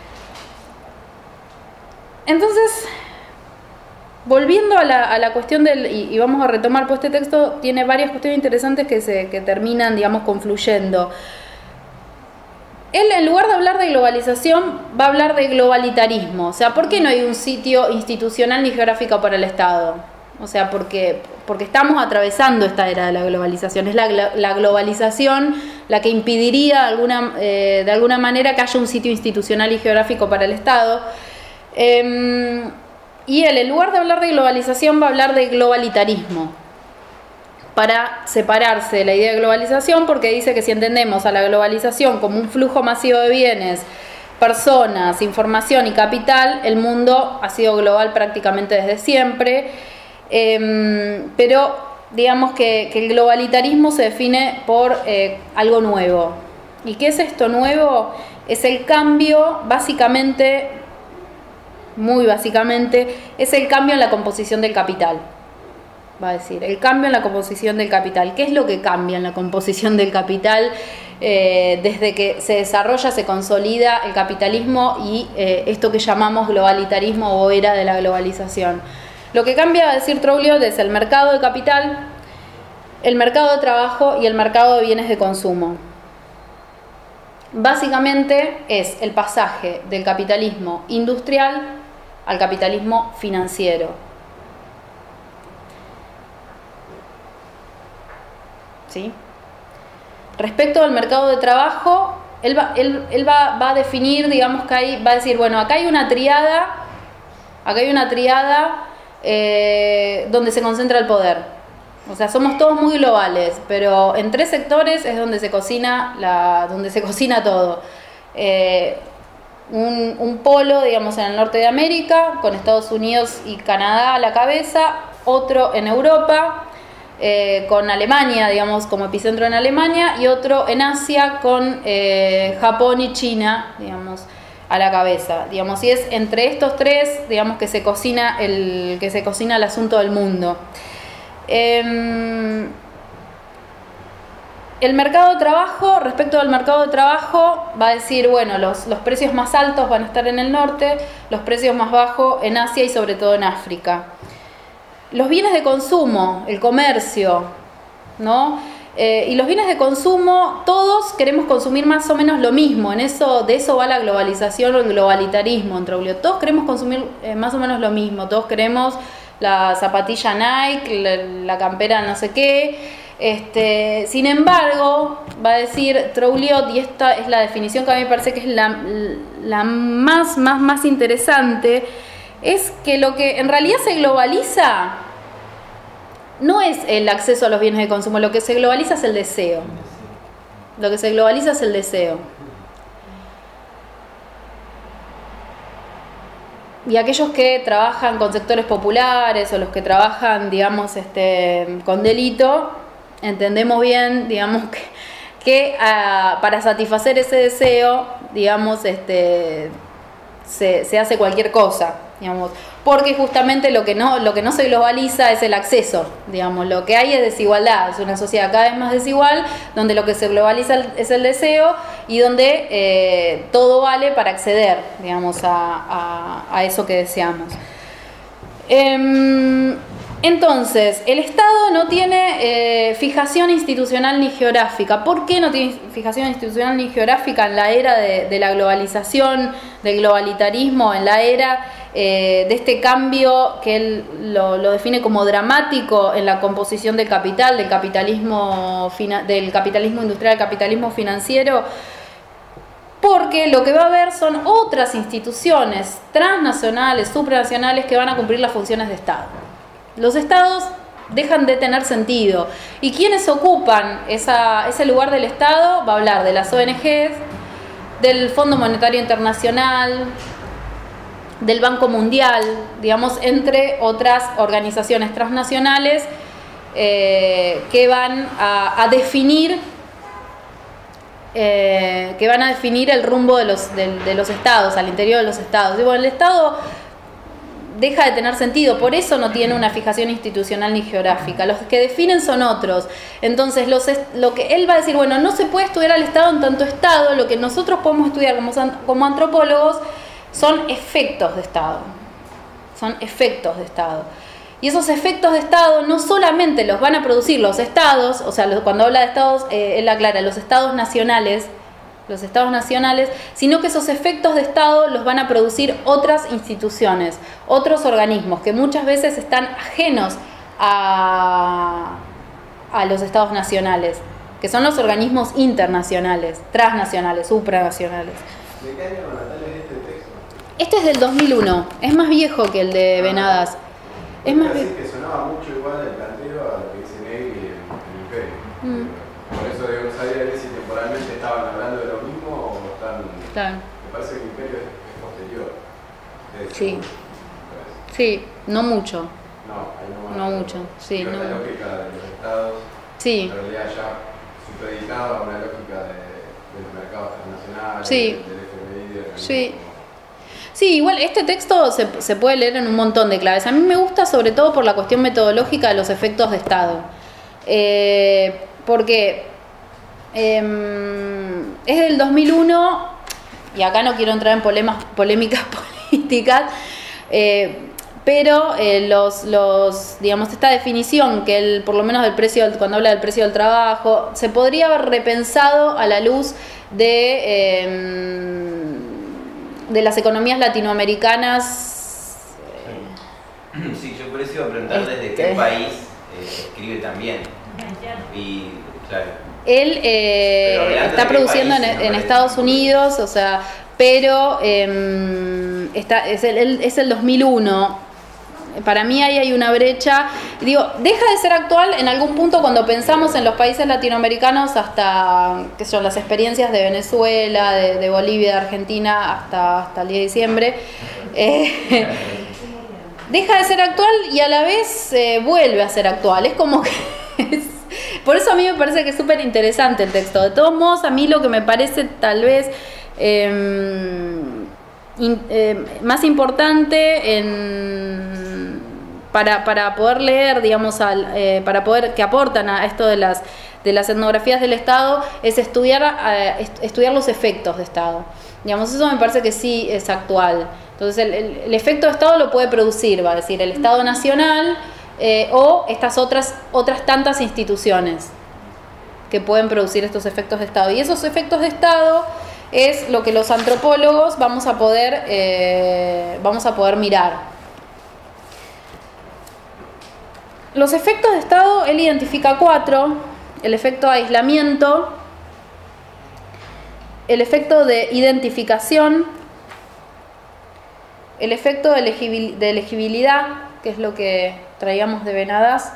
Entonces, volviendo a la, a la cuestión del, y, y vamos a retomar, pues este texto tiene varias cuestiones interesantes que, se, que terminan, digamos, confluyendo. Él, en lugar de hablar de globalización, va a hablar de globalitarismo. O sea, ¿por qué no hay un sitio institucional ni geográfico para el Estado? O sea, porque, porque estamos atravesando esta era de la globalización. Es la, la globalización la que impediría de alguna, eh, de alguna manera que haya un sitio institucional y geográfico para el Estado. Eh, y él, en lugar de hablar de globalización, va a hablar de globalitarismo, para separarse de la idea de globalización, porque dice que si entendemos a la globalización como un flujo masivo de bienes, personas, información y capital, el mundo ha sido global prácticamente desde siempre. Eh, pero digamos que, que el globalitarismo se define por eh, algo nuevo. ¿Y qué es esto nuevo? Es el cambio, básicamente, muy básicamente, es el cambio en la composición del capital. Va a decir, el cambio en la composición del capital. ¿Qué es lo que cambia en la composición del capital eh, desde que se desarrolla, se consolida el capitalismo y eh, esto que llamamos globalitarismo o era de la globalización? Lo que cambia, a decir Trouillot, es el mercado de capital, el mercado de trabajo y el mercado de bienes de consumo. Básicamente es el pasaje del capitalismo industrial al capitalismo financiero. ¿Sí? Respecto al mercado de trabajo, él va, él, él va, va a definir, digamos que hay, va a decir, bueno, acá hay una triada, acá hay una triada eh, donde se concentra el poder. O sea, somos todos muy globales, pero en tres sectores es donde se cocina, la, donde se cocina todo. Eh, un, un polo, digamos, en el norte de América, con Estados Unidos y Canadá a la cabeza, otro en Europa, eh, con Alemania, digamos, como epicentro en Alemania, y otro en Asia con eh, Japón y China, digamos, a la cabeza, digamos, y es entre estos tres, digamos, que se cocina el, que se cocina el asunto del mundo. Eh, el mercado de trabajo, respecto al mercado de trabajo, va a decir, bueno, los, los precios más altos van a estar en el norte, los precios más bajos en Asia y sobre todo en África. Los bienes de consumo, el comercio, ¿no? Eh, y los bienes de consumo, todos queremos consumir más o menos lo mismo. En eso, de eso va la globalización o el globalitarismo, entre Julio. Todos queremos consumir eh, más o menos lo mismo. Todos queremos la zapatilla Nike, la, la campera no sé qué. Este, sin embargo, va a decir Trouliot, y esta es la definición que a mí me parece que es la, la más, más, más interesante, es que lo que en realidad se globaliza no es el acceso a los bienes de consumo, lo que se globaliza es el deseo. Lo que se globaliza es el deseo. Y aquellos que trabajan con sectores populares o los que trabajan, digamos, este, con delito, entendemos bien, digamos, que, que uh, para satisfacer ese deseo, digamos, este, se, se hace cualquier cosa, digamos, porque justamente lo que no lo que no se globaliza es el acceso, digamos, lo que hay es desigualdad, es una sociedad cada vez más desigual, donde lo que se globaliza es el deseo y donde eh, todo vale para acceder, digamos, a, a, a eso que deseamos. Eh, entonces, el Estado no tiene eh, fijación institucional ni geográfica. ¿Por qué no tiene fijación institucional ni geográfica en la era de, de la globalización, del globalitarismo, en la era eh, de este cambio que él lo, lo define como dramático en la composición del capital, del capitalismo, del capitalismo industrial, del capitalismo financiero? Porque lo que va a haber son otras instituciones transnacionales, supranacionales, que van a cumplir las funciones de Estado. Los estados dejan de tener sentido. ¿Y quiénes ocupan esa, ese lugar del Estado? Va a hablar de las O N Ges, del Fondo Monetario Internacional, del Banco Mundial, digamos, entre otras organizaciones transnacionales eh, que van a, a definir eh, que van a definir el rumbo de los, de, de los estados, al interior de los estados. Y bueno, el Estado deja de tener sentido, por eso no tiene una fijación institucional ni geográfica. Los que definen son otros. Entonces, los, lo que él va a decir, bueno, no se puede estudiar al Estado en tanto Estado, lo que nosotros podemos estudiar como, como antropólogos son efectos de Estado. Son efectos de Estado. Y esos efectos de Estado no solamente los van a producir los Estados, o sea, cuando habla de Estados, eh, él aclara, los Estados nacionales, los estados nacionales, sino que esos efectos de Estado los van a producir otras instituciones, otros organismos que muchas veces están ajenos a, a los estados nacionales, que son los organismos internacionales, transnacionales, supranacionales. ¿De qué año, Natalia, es este texto? Este es del dos mil uno, es más viejo que el de Venadas. Es más viejo. que sonaba mucho igual el planteo a lo que dice Negri en el Imperio. Mm. Por eso digo, no sabía si temporalmente estaban hablando de lo mismo o están... Claro. Me parece que el Imperio es, es posterior. Es Sí. segundo, Sí, no mucho. no, ahí no, No más, mucho, pero, sí, pero no. la lógica de los estados, Sí. en realidad ya supeditada a una lógica de, de los mercados transnacionales, Sí. del, del F M I, de Sí. Sí, igual este texto se, se puede leer en un montón de claves. A mí me gusta sobre todo por la cuestión metodológica de los efectos de Estado. Eh, porque eh, es del dos mil uno, y acá no quiero entrar en polemas, polémicas políticas, eh, pero eh, los, los, digamos, esta definición que el, por lo menos del precio, cuando habla del precio del trabajo, se podría haber repensado a la luz de... Eh, de las economías latinoamericanas. Sí, yo por eso iba a preguntar desde Este. qué país eh, escribe también. Y, claro. Él eh, Pero hablando está de qué produciendo país, en, me en parece. Estados Unidos, o sea, pero eh, está, es, el, es el dos mil uno. Para mí ahí hay una brecha. Digo, deja de ser actual en algún punto cuando pensamos en los países latinoamericanos hasta, qué sé yo, las experiencias de Venezuela, de, de Bolivia, de Argentina, hasta, hasta el diez de diciembre. Eh, deja de ser actual y a la vez eh, vuelve a ser actual. Es como que Por eso a mí me parece que es súper interesante el texto. De todos modos, a mí lo que me parece tal vez eh, in, eh, más importante en, para, para poder leer, digamos, al, eh, para poder que aportan a esto de las, de las etnografías del Estado, es estudiar, eh, estudiar los efectos de Estado. Digamos, eso me parece que sí es actual. Entonces, el, el, el efecto de Estado lo puede producir, va a decir, el Estado Nacional, Eh, o estas otras, otras tantas instituciones que pueden producir estos efectos de Estado. Y esos efectos de Estado es lo que los antropólogos vamos a poder, eh, vamos a poder mirar. Los efectos de Estado, él identifica cuatro: el efecto de aislamiento, el efecto de identificación, el efecto de, elegibil- de elegibilidad, que es lo que traíamos de Benadas,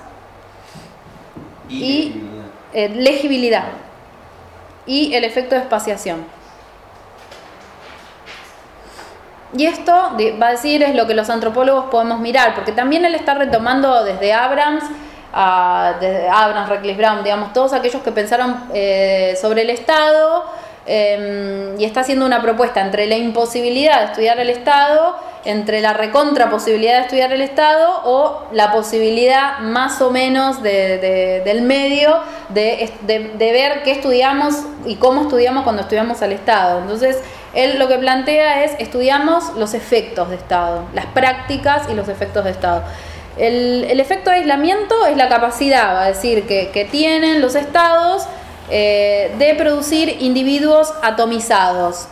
y eh, legibilidad, y el efecto de espaciación. Y esto va a decir es lo que los antropólogos podemos mirar, porque también él está retomando desde Abrams, a, desde Abrams, Reckless Brown, digamos, todos aquellos que pensaron eh, sobre el Estado, eh, y está haciendo una propuesta entre la imposibilidad de estudiar el Estado, entre la recontra posibilidad de estudiar el Estado, o la posibilidad más o menos de, de, del medio de, de, de ver qué estudiamos y cómo estudiamos cuando estudiamos al Estado. Entonces, él lo que plantea es estudiamos los efectos de Estado, las prácticas y los efectos de Estado. El, el efecto de aislamiento es la capacidad, va a decir, que, que tienen los Estados eh, de producir individuos atomizados.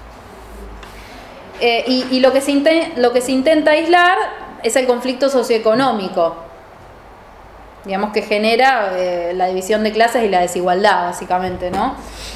Eh, y y lo, que se inte- lo que se intenta aislar es el conflicto socioeconómico, digamos, que genera eh, la división de clases y la desigualdad, básicamente, ¿no?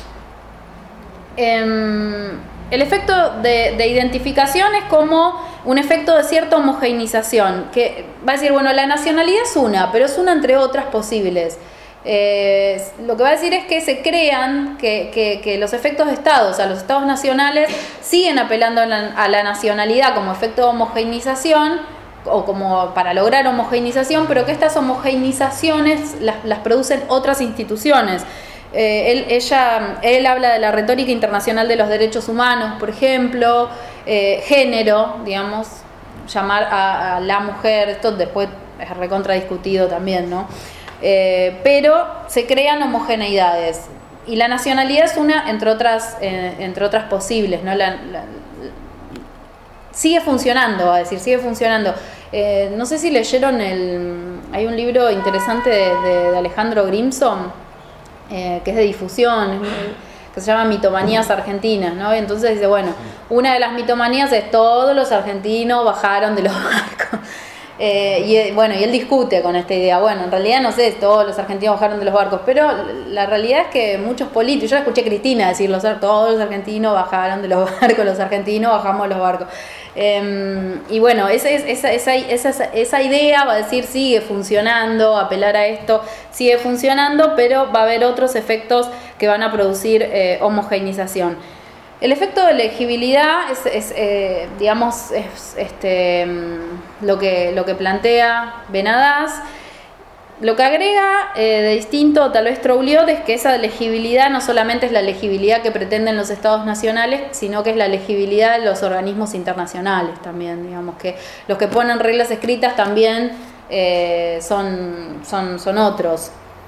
Eh, el efecto de, de identificación es como un efecto de cierta homogeneización, que va a decir, bueno, la nacionalidad es una, pero es una entre otras posibles. Eh, lo que va a decir es que se crean que, que, que los efectos de Estado, o sea, los Estados nacionales siguen apelando a la, a la nacionalidad como efecto de homogeneización o como para lograr homogeneización, pero que estas homogeneizaciones las, las producen otras instituciones. Eh, él, ella, él habla de la retórica internacional de los derechos humanos, por ejemplo, eh, género, digamos, llamar a, a la mujer, esto después es recontradiscutido también, ¿no? Eh, pero se crean homogeneidades y la nacionalidad es una entre otras eh, entre otras posibles, ¿no? La, la, la, sigue funcionando, va a decir, sigue funcionando. Eh, no sé si leyeron el hay un libro interesante de, de, de Alejandro Grimson, eh, que es de difusión, que se llama Mitomanías Argentinas, ¿no? Entonces dice, bueno, una de las mitomanías es todos los argentinos bajaron de los barcos. Eh, y bueno, y él discute con esta idea. Bueno, en realidad no sé, todos los argentinos bajaron de los barcos, pero la realidad es que muchos políticos, yo la escuché a Cristina decir, los, todos los argentinos bajaron de los barcos, los argentinos bajamos de los barcos. Eh, y bueno, esa, esa, esa, esa, esa idea va a decir, sigue funcionando, apelar a esto, sigue funcionando, pero va a haber otros efectos que van a producir eh, homogeneización. El efecto de legibilidad es, es eh, digamos, es este, lo que, lo que plantea Benadas. Lo que agrega eh, de distinto tal vez Trouliot es que esa legibilidad no solamente es la legibilidad que pretenden los estados nacionales, sino que es la legibilidad de los organismos internacionales también, digamos, que los que ponen reglas escritas también eh, son, son, son otros.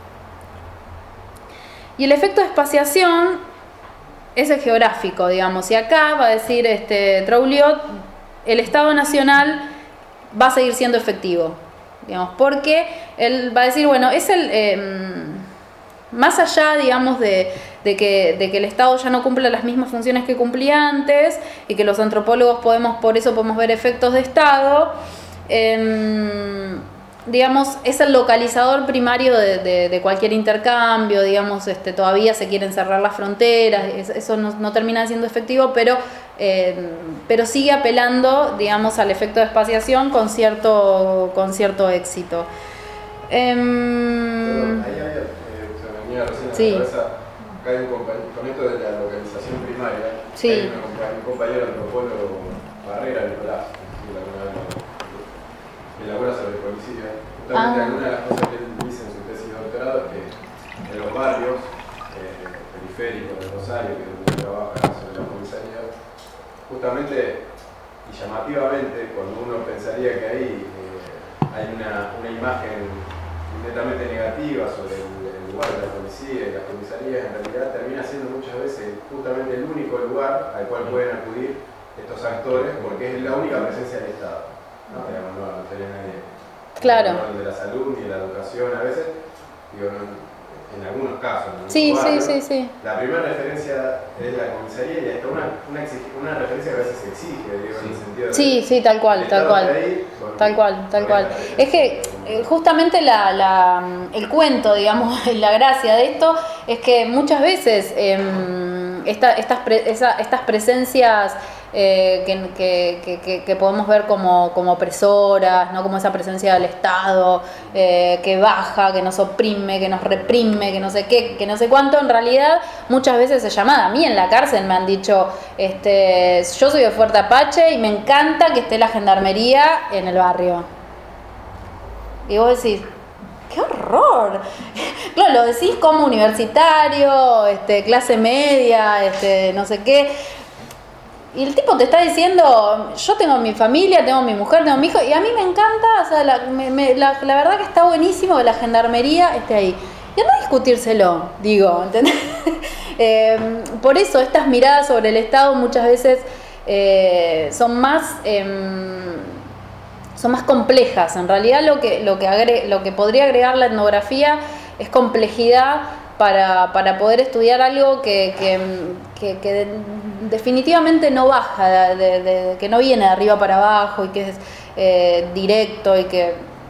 Y el efecto de espaciación es el geográfico, digamos, y acá va a decir este, Trouliot, el Estado Nacional va a seguir siendo efectivo, digamos, porque él va a decir, bueno, es el eh, más allá, digamos, de, de, que, de que el Estado ya no cumpla las mismas funciones que cumplía antes y que los antropólogos podemos, por eso podemos ver efectos de Estado, eh, digamos, es el localizador primario de, de, de cualquier intercambio, digamos, este, todavía se quieren cerrar las fronteras, eso no, no termina siendo efectivo, pero, eh, pero sigue apelando, digamos, al efecto de espaciación con cierto, con cierto éxito. Eh, Perdón, ahí había, eh, se me venía recién a sí. la cabeza, acá hay un compañero, con esto de la localización primaria, Sí. hay un compañero antropólogo, Barrera, Nicolás, que alguna vez elabora sobre el homicidio. Justamente Ah. alguna de las cosas que él dice en su tesis doctoral encontrado es que en los barrios eh, periféricos de Rosario, que es donde trabaja sobre la comisaría, justamente y llamativamente, cuando uno pensaría que ahí eh, hay una, una imagen netamente negativa sobre el, el lugar de la policía y las comisarías, en realidad termina siendo muchas veces justamente el único lugar al cual pueden acudir estos actores, porque es la única presencia del Estado. No, digamos, no, no tenés nadie. Claro. No, de la salud ni de la educación a veces, digo, no, en algunos casos. En Sí, barrio, sí, sí, sí. la primera referencia es la comisaría y hasta una, una, exige, una referencia que a veces se exige, digo, en el sentido de... Sí, sí, tal cual, tal cual. Ahí, bueno, tal cual, tal cual. Es que eh, justamente la, la, el cuento, digamos, la gracia de esto es que muchas veces eh, esta, estas, pre, esa, estas presencias eh, que, que, que, que podemos ver como, como opresoras, ¿no? Como esa presencia del Estado eh, que baja, que nos oprime, que nos reprime, que no sé qué, que no sé cuánto, en realidad muchas veces se llama. A mí en la cárcel me han dicho, este, yo soy de Fuerte Apache y me encanta que esté la gendarmería en el barrio. Y vos decís, ¡qué horror! Claro, lo decís como universitario, este, clase media, este, no sé qué. Y el tipo te está diciendo, yo tengo mi familia, tengo mi mujer, tengo mi hijo, y a mí me encanta, o sea, la, me, me, la, la verdad que está buenísimo que la gendarmería esté ahí. Y anda a discutírselo, digo, ¿entendés? eh, por eso estas miradas sobre el Estado muchas veces eh, son más... Eh, son más complejas. En realidad lo que, lo que, agre, lo que podría agregar la etnografía es complejidad para, para poder estudiar algo que, que, que, que de, definitivamente no baja, de, de, de, que no viene de arriba para abajo y que es eh, directo, y que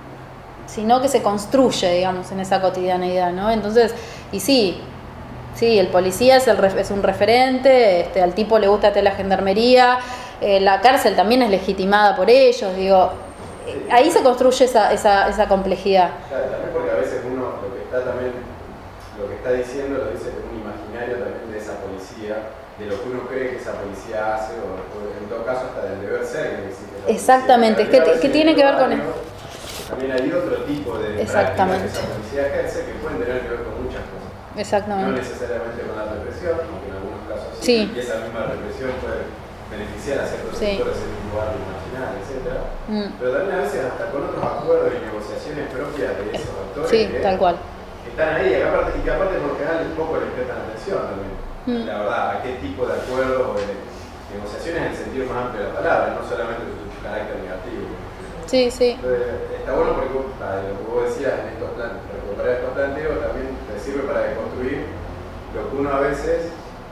sino que se construye, digamos, en esa cotidianeidad, ¿no? Entonces, y sí, sí, el policía es, el, es un referente, este, al tipo le gusta la gendarmería, eh, la cárcel también es legitimada por ellos, digo... Ahí se construye esa, esa, esa complejidad. Claro, también porque a veces uno lo que está también, lo que está diciendo lo dice como un imaginario también de esa policía, de lo que uno cree que esa policía hace, o, o en todo caso hasta del deber ser que existe esa Exactamente, es que, que tiene que ver con eso. También hay otro tipo de prácticas que esa policía ejerce que pueden tener que ver con muchas cosas. Exactamente. No necesariamente con la represión, aunque en algunos casos sí. sí, y esa misma represión puede beneficiar a ciertos sí. sectores en un lugar marginal, etcétera. Mm. Pero también a veces hasta con otros acuerdos y negociaciones propias de esos actores sí, que, tal cual. que están ahí, y que aparte, y que aparte por lo general un poco les prestan atención también. Mm. La verdad, a qué tipo de acuerdos o de negociaciones en el sentido más amplio de la palabra, no solamente su carácter negativo. Sí, sí. Entonces, está bueno porque ah, lo que vos decías en estos planteos, recuperar estos planteos también te sirve para deconstruir lo que uno a veces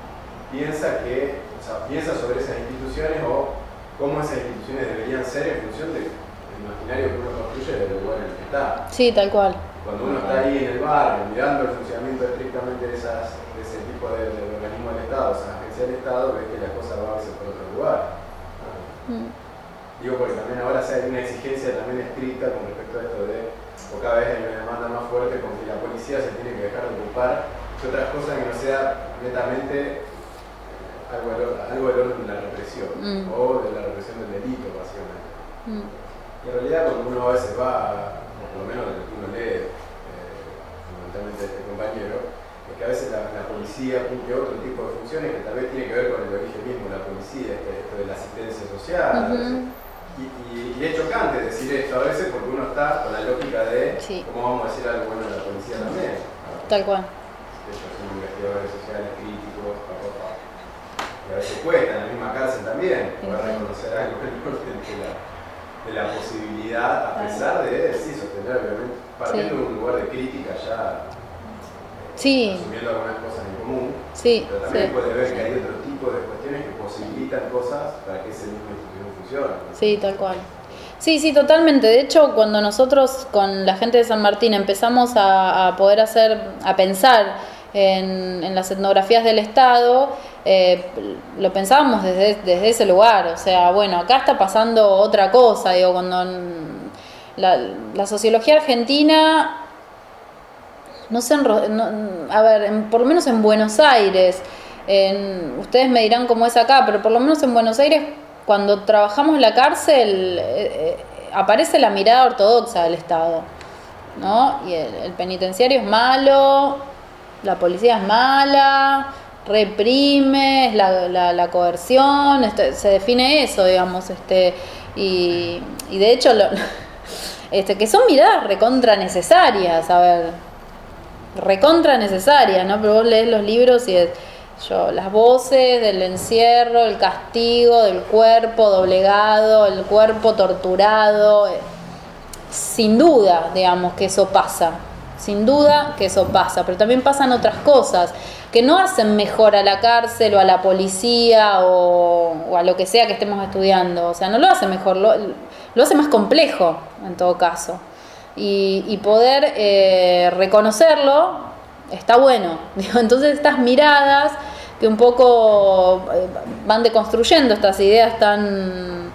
piensa que, o sea, piensa sobre esas instituciones o cómo esas instituciones deberían ser en función del imaginario que uno construye del lugar en el que está. Sí, tal cual. Cuando uno está ahí en el barrio mirando el funcionamiento estrictamente de, esas, de ese tipo de, de organismos del Estado, o sea, agencias del Estado, ves que la cosa va a veces por otro lugar. ¿No? Mm. Digo porque también ahora se hay una exigencia también estricta con respecto a esto de, o cada vez hay una demanda más fuerte con que la policía se tiene que dejar de ocupar de otras cosas que no sea netamente algo del, algo del orden de la represión, mm. o de la represión del delito, básicamente. Mm. Y en realidad cuando uno a veces va, o por lo menos de lo que uno lee, eh, fundamentalmente de este compañero, es que a veces la, la policía cumple otro tipo de funciones que tal vez tiene que ver con el origen mismo de la policía, este, esto de la asistencia social. Uh-huh. Y, y, y es chocante decir esto a veces porque uno está con la lógica de sí. cómo vamos a decir algo bueno de la policía también. Tal cual. Ellos son investigadores sociales, críticos, papá. Y a veces cuesta, en la misma cárcel también, poder uh-huh. reconocer algo de la, de la posibilidad, a pesar de, sí, sostener, obviamente, partiendo sí. de un lugar de crítica ya, sí. asumiendo algunas cosas en común, sí. pero también sí. puede ver que hay otro tipo de cuestiones que posibilitan cosas para que ese mismo institución funcione. Sí, tal cual. Sí, sí, totalmente. De hecho, cuando nosotros con la gente de San Martín empezamos a, a poder hacer, a pensar en, en las etnografías del Estado, eh, lo pensábamos desde, desde ese lugar. O sea, bueno, acá está pasando otra cosa. Digo, cuando la, la sociología argentina, no sé, no, a ver, en, por lo menos en Buenos Aires, en, ustedes me dirán cómo es acá, pero por lo menos en Buenos Aires, cuando trabajamos en la cárcel, eh, eh, aparece la mirada ortodoxa del Estado. ¿no? Y el, el penitenciario es malo, la policía es mala, reprime, es la, la, la coerción, este, se define eso, digamos, este, y, y de hecho, lo, este, que son miradas recontra necesarias, a ver, recontra necesarias, ¿no? Pero vos lees los libros y es, yo, las voces del encierro, el castigo, del cuerpo doblegado, el cuerpo torturado, sin duda, digamos, que eso pasa. Sin duda que eso pasa, pero también pasan otras cosas que no hacen mejor a la cárcel o a la policía o, o a lo que sea que estemos estudiando. O sea, no lo hace mejor, lo, lo hace más complejo en todo caso. Y, y poder eh, reconocerlo está bueno. Entonces estas miradas que un poco van deconstruyendo estas ideas tan...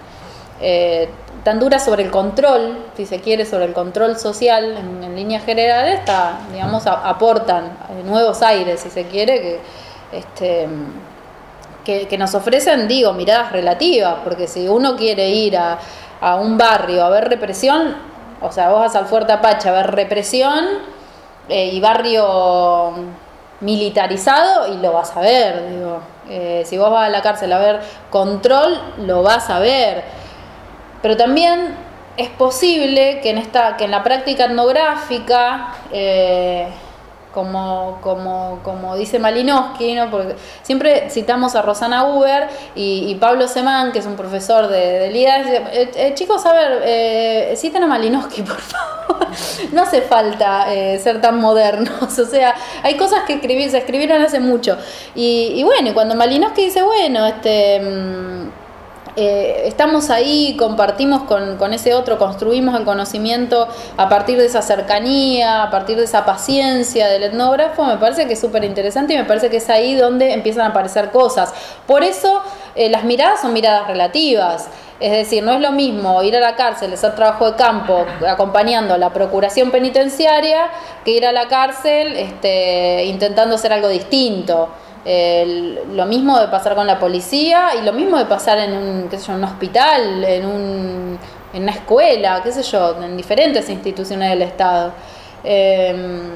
Eh, tan dura sobre el control, si se quiere, sobre el control social en, en líneas generales, está, digamos, a, aportan nuevos aires, si se quiere, que, este, que, que nos ofrecen, digo, miradas relativas, porque si uno quiere ir a, a un barrio a ver represión, o sea, vos vas al Fuerte Apache a ver represión eh, y barrio militarizado y lo vas a ver, digo, eh, si vos vas a la cárcel a ver control, lo vas a ver. Pero también es posible que en esta, que en la práctica etnográfica, eh, como, como, como dice Malinowski, ¿no? Porque siempre citamos a Rosana Huber y, y Pablo Semán, que es un profesor de, de Lida, dice, eh, eh, chicos, a ver, eh, citen a Malinowski, por favor. No hace falta eh, ser tan modernos, o sea, hay cosas que escribir, se escribieron hace mucho. Y, y bueno, cuando Malinowski dice, bueno, este... Mmm, Eh, estamos ahí, compartimos con, con ese otro, construimos el conocimiento a partir de esa cercanía, a partir de esa paciencia del etnógrafo, me parece que es súper interesante y me parece que es ahí donde empiezan a aparecer cosas. Por eso eh, las miradas son miradas relativas, es decir, no es lo mismo ir a la cárcel, hacer trabajo de campo acompañando a la procuración penitenciaria que ir a la cárcel este, intentando hacer algo distinto. Eh, lo mismo de pasar con la policía y lo mismo de pasar en un, qué sé yo, en un hospital, en, un, en una escuela, qué sé yo, en diferentes instituciones del Estado. Eh,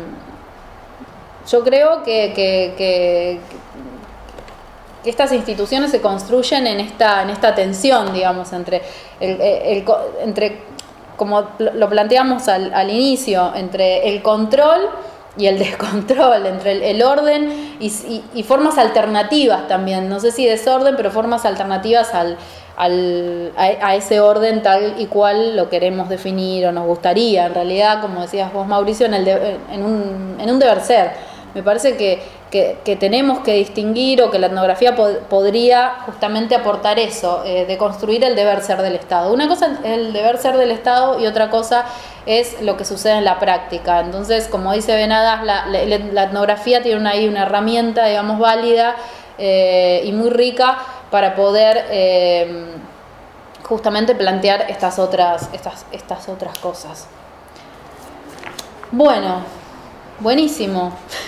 yo creo que, que, que, que estas instituciones se construyen en esta, en esta tensión, digamos, entre, el, el, entre como lo planteamos al, al inicio, entre el control y el descontrol, entre el, el orden y, y, y formas alternativas también, no sé si desorden, pero formas alternativas al, al, a, a ese orden tal y cual lo queremos definir o nos gustaría, en realidad, como decías vos, Mauricio, en, el de, en, un, en un deber ser. Me parece que, que, que tenemos que distinguir o que la etnografía pod, podría justamente aportar eso, eh, de construir el deber ser del Estado. Una cosa es el deber ser del Estado y otra cosa es lo que sucede en la práctica. Entonces, como dice Benadas, la, la, la etnografía tiene una, ahí una herramienta, digamos, válida eh, y muy rica para poder eh, justamente plantear estas otras, estas, estas otras cosas. Bueno, buenísimo.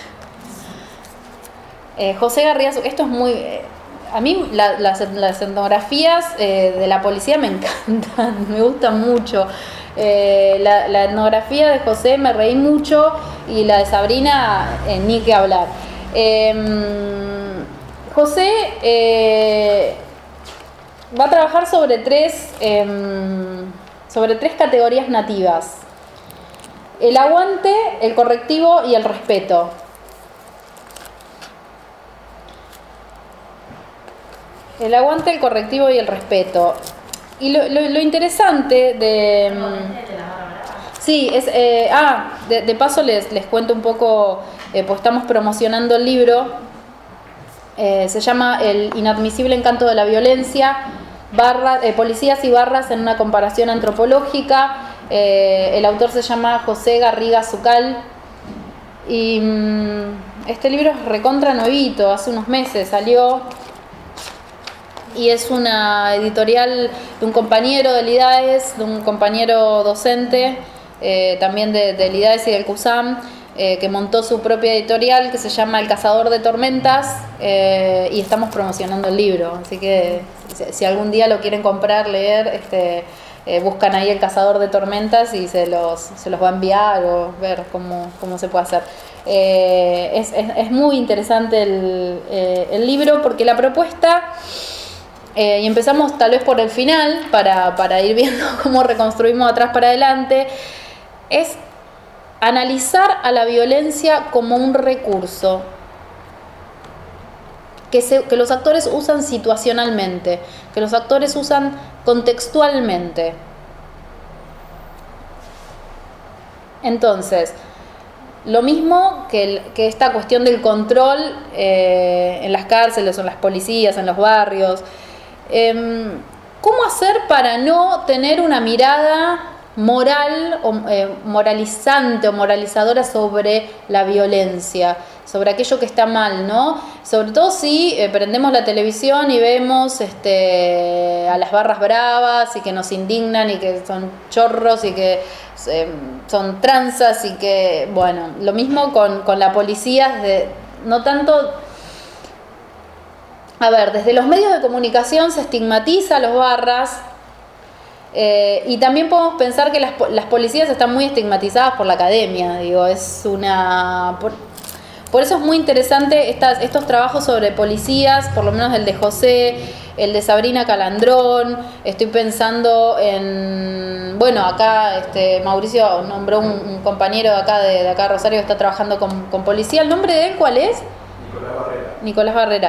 Eh, José Garriga, esto es muy... Eh, a mí la, las, las etnografías eh, de la policía me encantan, me gustan mucho. Eh, la, la etnografía de José me reí mucho y la de Sabrina eh, ni que hablar. Eh, José eh, va a trabajar sobre tres, eh, sobre tres categorías nativas: el aguante, el correctivo y el respeto. El aguante, el correctivo y el respeto. Y lo, lo, lo interesante de... Sí, es... Eh, ah, de, de paso les, les cuento un poco, eh, pues estamos promocionando el libro. Eh, se llama El inadmisible encanto de la violencia, barra, eh, policías y barras en una comparación antropológica. Eh, el autor se llama José Garriga Zucal. Y mmm, este libro es recontra nuevito, hace unos meses salió. Y es una editorial de un compañero del IDAES, de un compañero docente, eh, también de, del IDAES y del CUSAM, eh, que montó su propia editorial que se llama El Cazador de Tormentas, eh, y estamos promocionando el libro. Así que si, si algún día lo quieren comprar, leer, este, eh, buscan ahí el cazador de tormentas y se los, se los va a enviar o ver cómo, cómo se puede hacer. Eh, es, es, es muy interesante el, eh, el libro porque la propuesta, eh, y empezamos tal vez por el final para, para ir viendo cómo reconstruimos atrás para adelante, es analizar a la violencia como un recurso que, se, que los actores usan situacionalmente, que los actores usan contextualmente. Entonces, lo mismo que, el, que esta cuestión del control eh, en las cárceles, en las policías, en los barrios. Eh, ¿Cómo hacer para no tener una mirada moral o eh, moralizante o moralizadora sobre la violencia, sobre aquello que está mal, ¿no? Sobre todo si eh, prendemos la televisión y vemos este, a las barras bravas y que nos indignan y que son chorros y que eh, son tranzas y que, bueno, lo mismo con, con la policía, de, no tanto... A ver, desde los medios de comunicación se estigmatiza a los barras. Eh, y también podemos pensar que las, las policías están muy estigmatizadas por la academia, digo, es una... Por, por eso es muy interesante estas, estos trabajos sobre policías, por lo menos el de José, el de Sabrina Calandrón. Estoy pensando en... Bueno, acá este, Mauricio nombró un, un compañero de acá, de, de acá Rosario, que está trabajando con, con policía. ¿El nombre de él cuál es? Nicolás Barrera. Nicolás Barrera.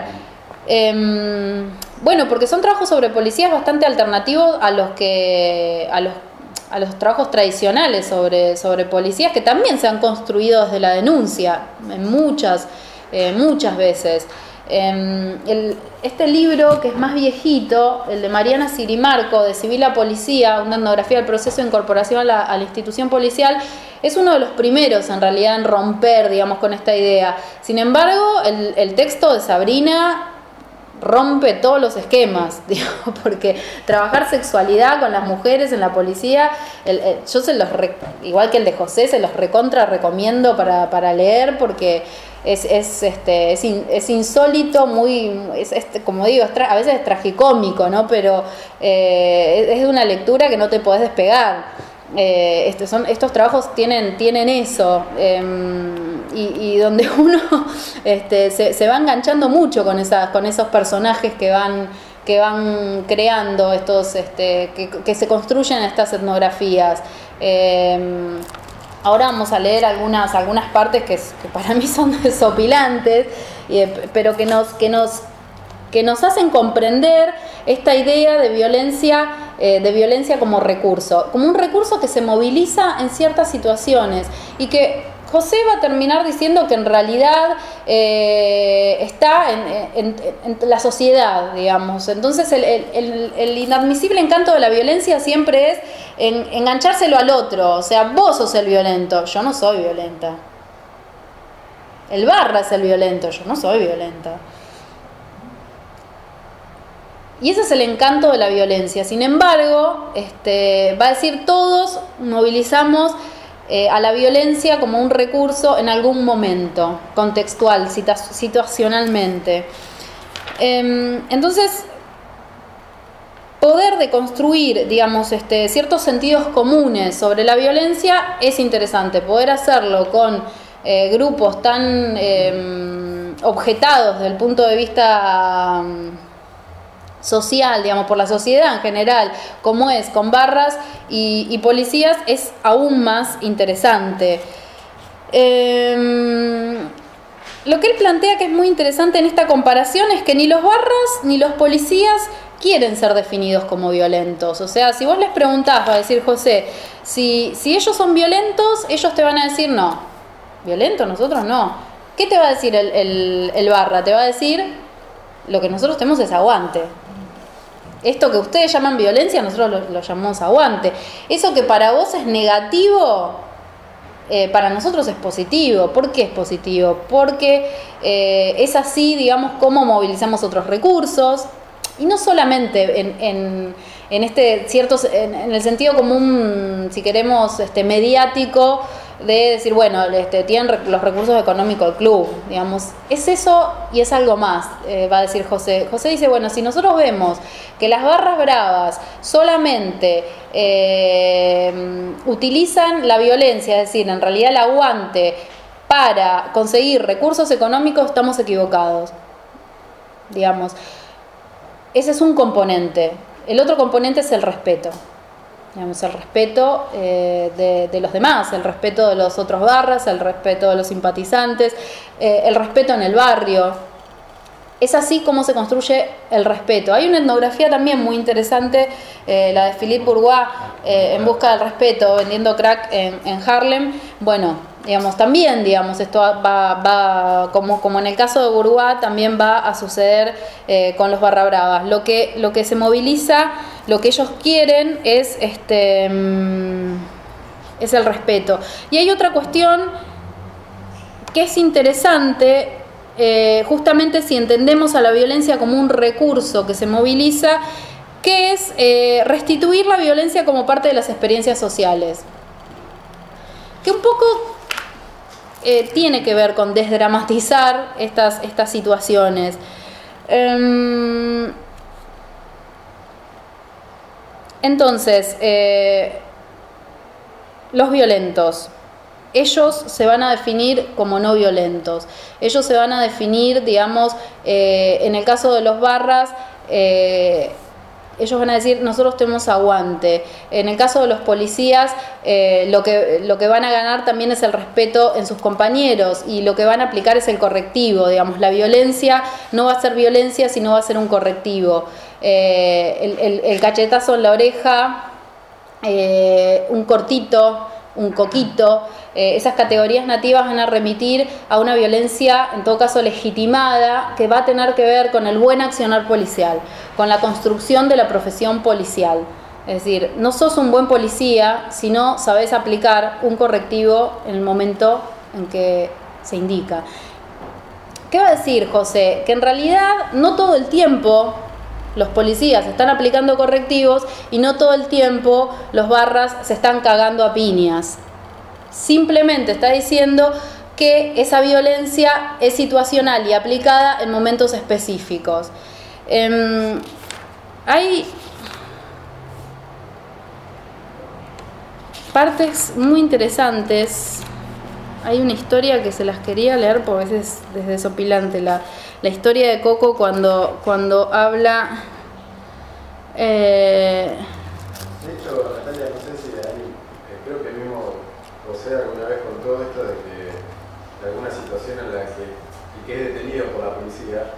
Eh, bueno, porque son trabajos sobre policías bastante alternativos a los que a los a los trabajos tradicionales sobre sobre policías, que también se han construido desde la denuncia en muchas eh, muchas veces. Eh, el, este libro, que es más viejito, el de Mariana Sirimarco, de Civil a Policía, una etnografía del proceso de incorporación a la, a la institución policial, es uno de los primeros en realidad en romper, digamos, con esta idea. Sin embargo, el, el texto de Sabrina rompe todos los esquemas, digo, porque trabajar sexualidad con las mujeres en la policía, el, el, yo se los, re, igual que el de José, se los recontra recomiendo para, para leer, porque es, es, este, es, in, es insólito, muy, es, es, como digo, es tra, a veces es tragicómico, ¿no? Pero eh, es de una lectura que no te podés despegar. Eh, este, son, estos trabajos tienen, tienen eso. Eh, Y, y donde uno este, se, se va enganchando mucho con esas, con esos personajes que van, que van creando estos, este, que, que se construyen estas etnografías. Eh, ahora vamos a leer algunas, algunas partes que, que para mí son desopilantes, eh, pero que nos, que nos, que nos hacen comprender esta idea de violencia, eh, de violencia como recurso, como un recurso que se moviliza en ciertas situaciones y que José va a terminar diciendo que en realidad eh, está en, en, en la sociedad, digamos. Entonces el, el, el inadmisible encanto de la violencia siempre es en, enganchárselo al otro. O sea, vos sos el violento, yo no soy violenta. El barra es el violento, yo no soy violenta. Y ese es el encanto de la violencia. Sin embargo, este, va a decir todos movilizamos Eh, a la violencia como un recurso en algún momento, contextual, situacionalmente. Eh, entonces, poder deconstruir, digamos, este, ciertos sentidos comunes sobre la violencia es interesante. Poder hacerlo con eh, grupos tan eh, objetados desde el punto de vista social, digamos, por la sociedad en general, como es con barras y, y policías, es aún más interesante. Eh, lo que él plantea que es muy interesante en esta comparación es que ni los barras ni los policías quieren ser definidos como violentos. O sea, si vos les preguntás, va a decir José, si, si ellos son violentos, ellos te van a decir no. ¿Violentos? Nosotros no. ¿Qué te va a decir el, el, el barra? Te va a decir lo que nosotros tenemos es aguante. Esto que ustedes llaman violencia, nosotros lo, lo llamamos aguante. Eso que para vos es negativo, eh, para nosotros es positivo. ¿Por qué es positivo? Porque eh, es así, digamos, como movilizamos otros recursos. Y no solamente en, en, en este ciertos, en, en el sentido común, si queremos, este, mediático, de decir, bueno, este, tienen rec- los recursos económicos del club, digamos, es eso y es algo más, eh, va a decir José. José dice, bueno, si nosotros vemos que las barras bravas solamente eh, utilizan la violencia, es decir, en realidad el aguante para conseguir recursos económicos, estamos equivocados, digamos. Ese es un componente. El otro componente es el respeto. Digamos, el respeto eh, de, de los demás, el respeto de los otros barras, el respeto de los simpatizantes, eh, el respeto en el barrio. Es así como se construye el respeto. Hay una etnografía también muy interesante, eh, la de Philippe Bourgois, eh, En busca del respeto, vendiendo crack en, en Harlem. Bueno, digamos, también, digamos, esto va, va como, como en el caso de Bourgois, también va a suceder eh, con los barra bravas. Lo que, lo que se moviliza, lo que ellos quieren es, este, es el respeto. Y hay otra cuestión que es interesante, eh, justamente si entendemos a la violencia como un recurso que se moviliza, que es eh, restituir la violencia como parte de las experiencias sociales. Que un poco eh, tiene que ver con desdramatizar estas, estas situaciones. Um, entonces, eh, los violentos, ellos se van a definir como no violentos. Ellos se van a definir, digamos, eh, en el caso de los barras, eh, ellos van a decir, nosotros tenemos aguante. En el caso de los policías, eh, lo que, lo que van a ganar también es el respeto en sus compañeros, y lo que van a aplicar es el correctivo, digamos. La violencia no va a ser violencia, sino va a ser un correctivo. Eh, el, el, el cachetazo en la oreja, eh, un cortito, un coquito, eh, esas categorías nativas van a remitir a una violencia, en todo caso legitimada, que va a tener que ver con el buen accionar policial, con la construcción de la profesión policial. Es decir, no sos un buen policía si no sabés aplicar un correctivo en el momento en que se indica. ¿Qué va a decir José? Que en realidad no todo el tiempo los policías están aplicando correctivos y no todo el tiempo los barras se están cagando a piñas. Simplemente está diciendo que esa violencia es situacional y aplicada en momentos específicos. Eh, hay partes muy interesantes. Hay una historia que se las quería leer porque a veces es desopilante. La, la historia de Coco cuando, cuando habla... Eh... De hecho, Natalia, no sé si hay, eh, creo que el mismo José alguna vez contó esto de que de alguna situación en la que el que es detenido por la policía,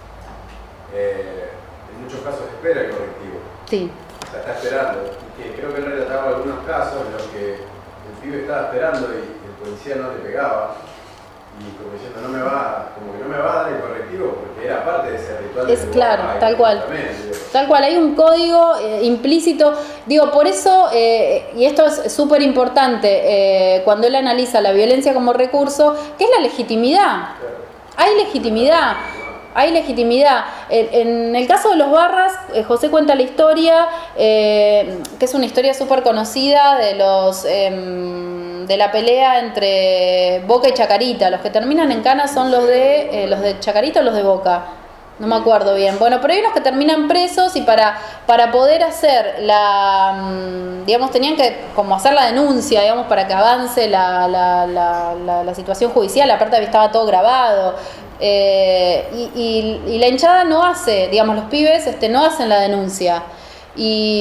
eh, en muchos casos espera el correctivo. Sí. O sea, está esperando. Y que creo que él relataba algunos casos en los que el pibe estaba esperando y el policía no le pegaba, y como diciendo, no me va, como que no me va a dar el correctivo porque era parte de ese ritual. Es claro, lugar, tal cual. Tal cual, hay un código eh, implícito. Digo, por eso, eh, y esto es súper importante, eh, cuando él analiza la violencia como recurso, que es la legitimidad. Hay legitimidad. Hay legitimidad. En el caso de los barras, José cuenta la historia, eh, que es una historia súper conocida de los eh, de la pelea entre Boca y Chacarita. Los que terminan en cana son los de eh, los de Chacarita o los de Boca. No me acuerdo bien. Bueno, pero hay unos que terminan presos y para, para poder hacer la, digamos, tenían que como hacer la denuncia, digamos, para que avance la, la, la, la, la situación judicial. Aparte estaba todo grabado. Eh, y, y, y la hinchada no hace, digamos, los pibes este, no hacen la denuncia. Y,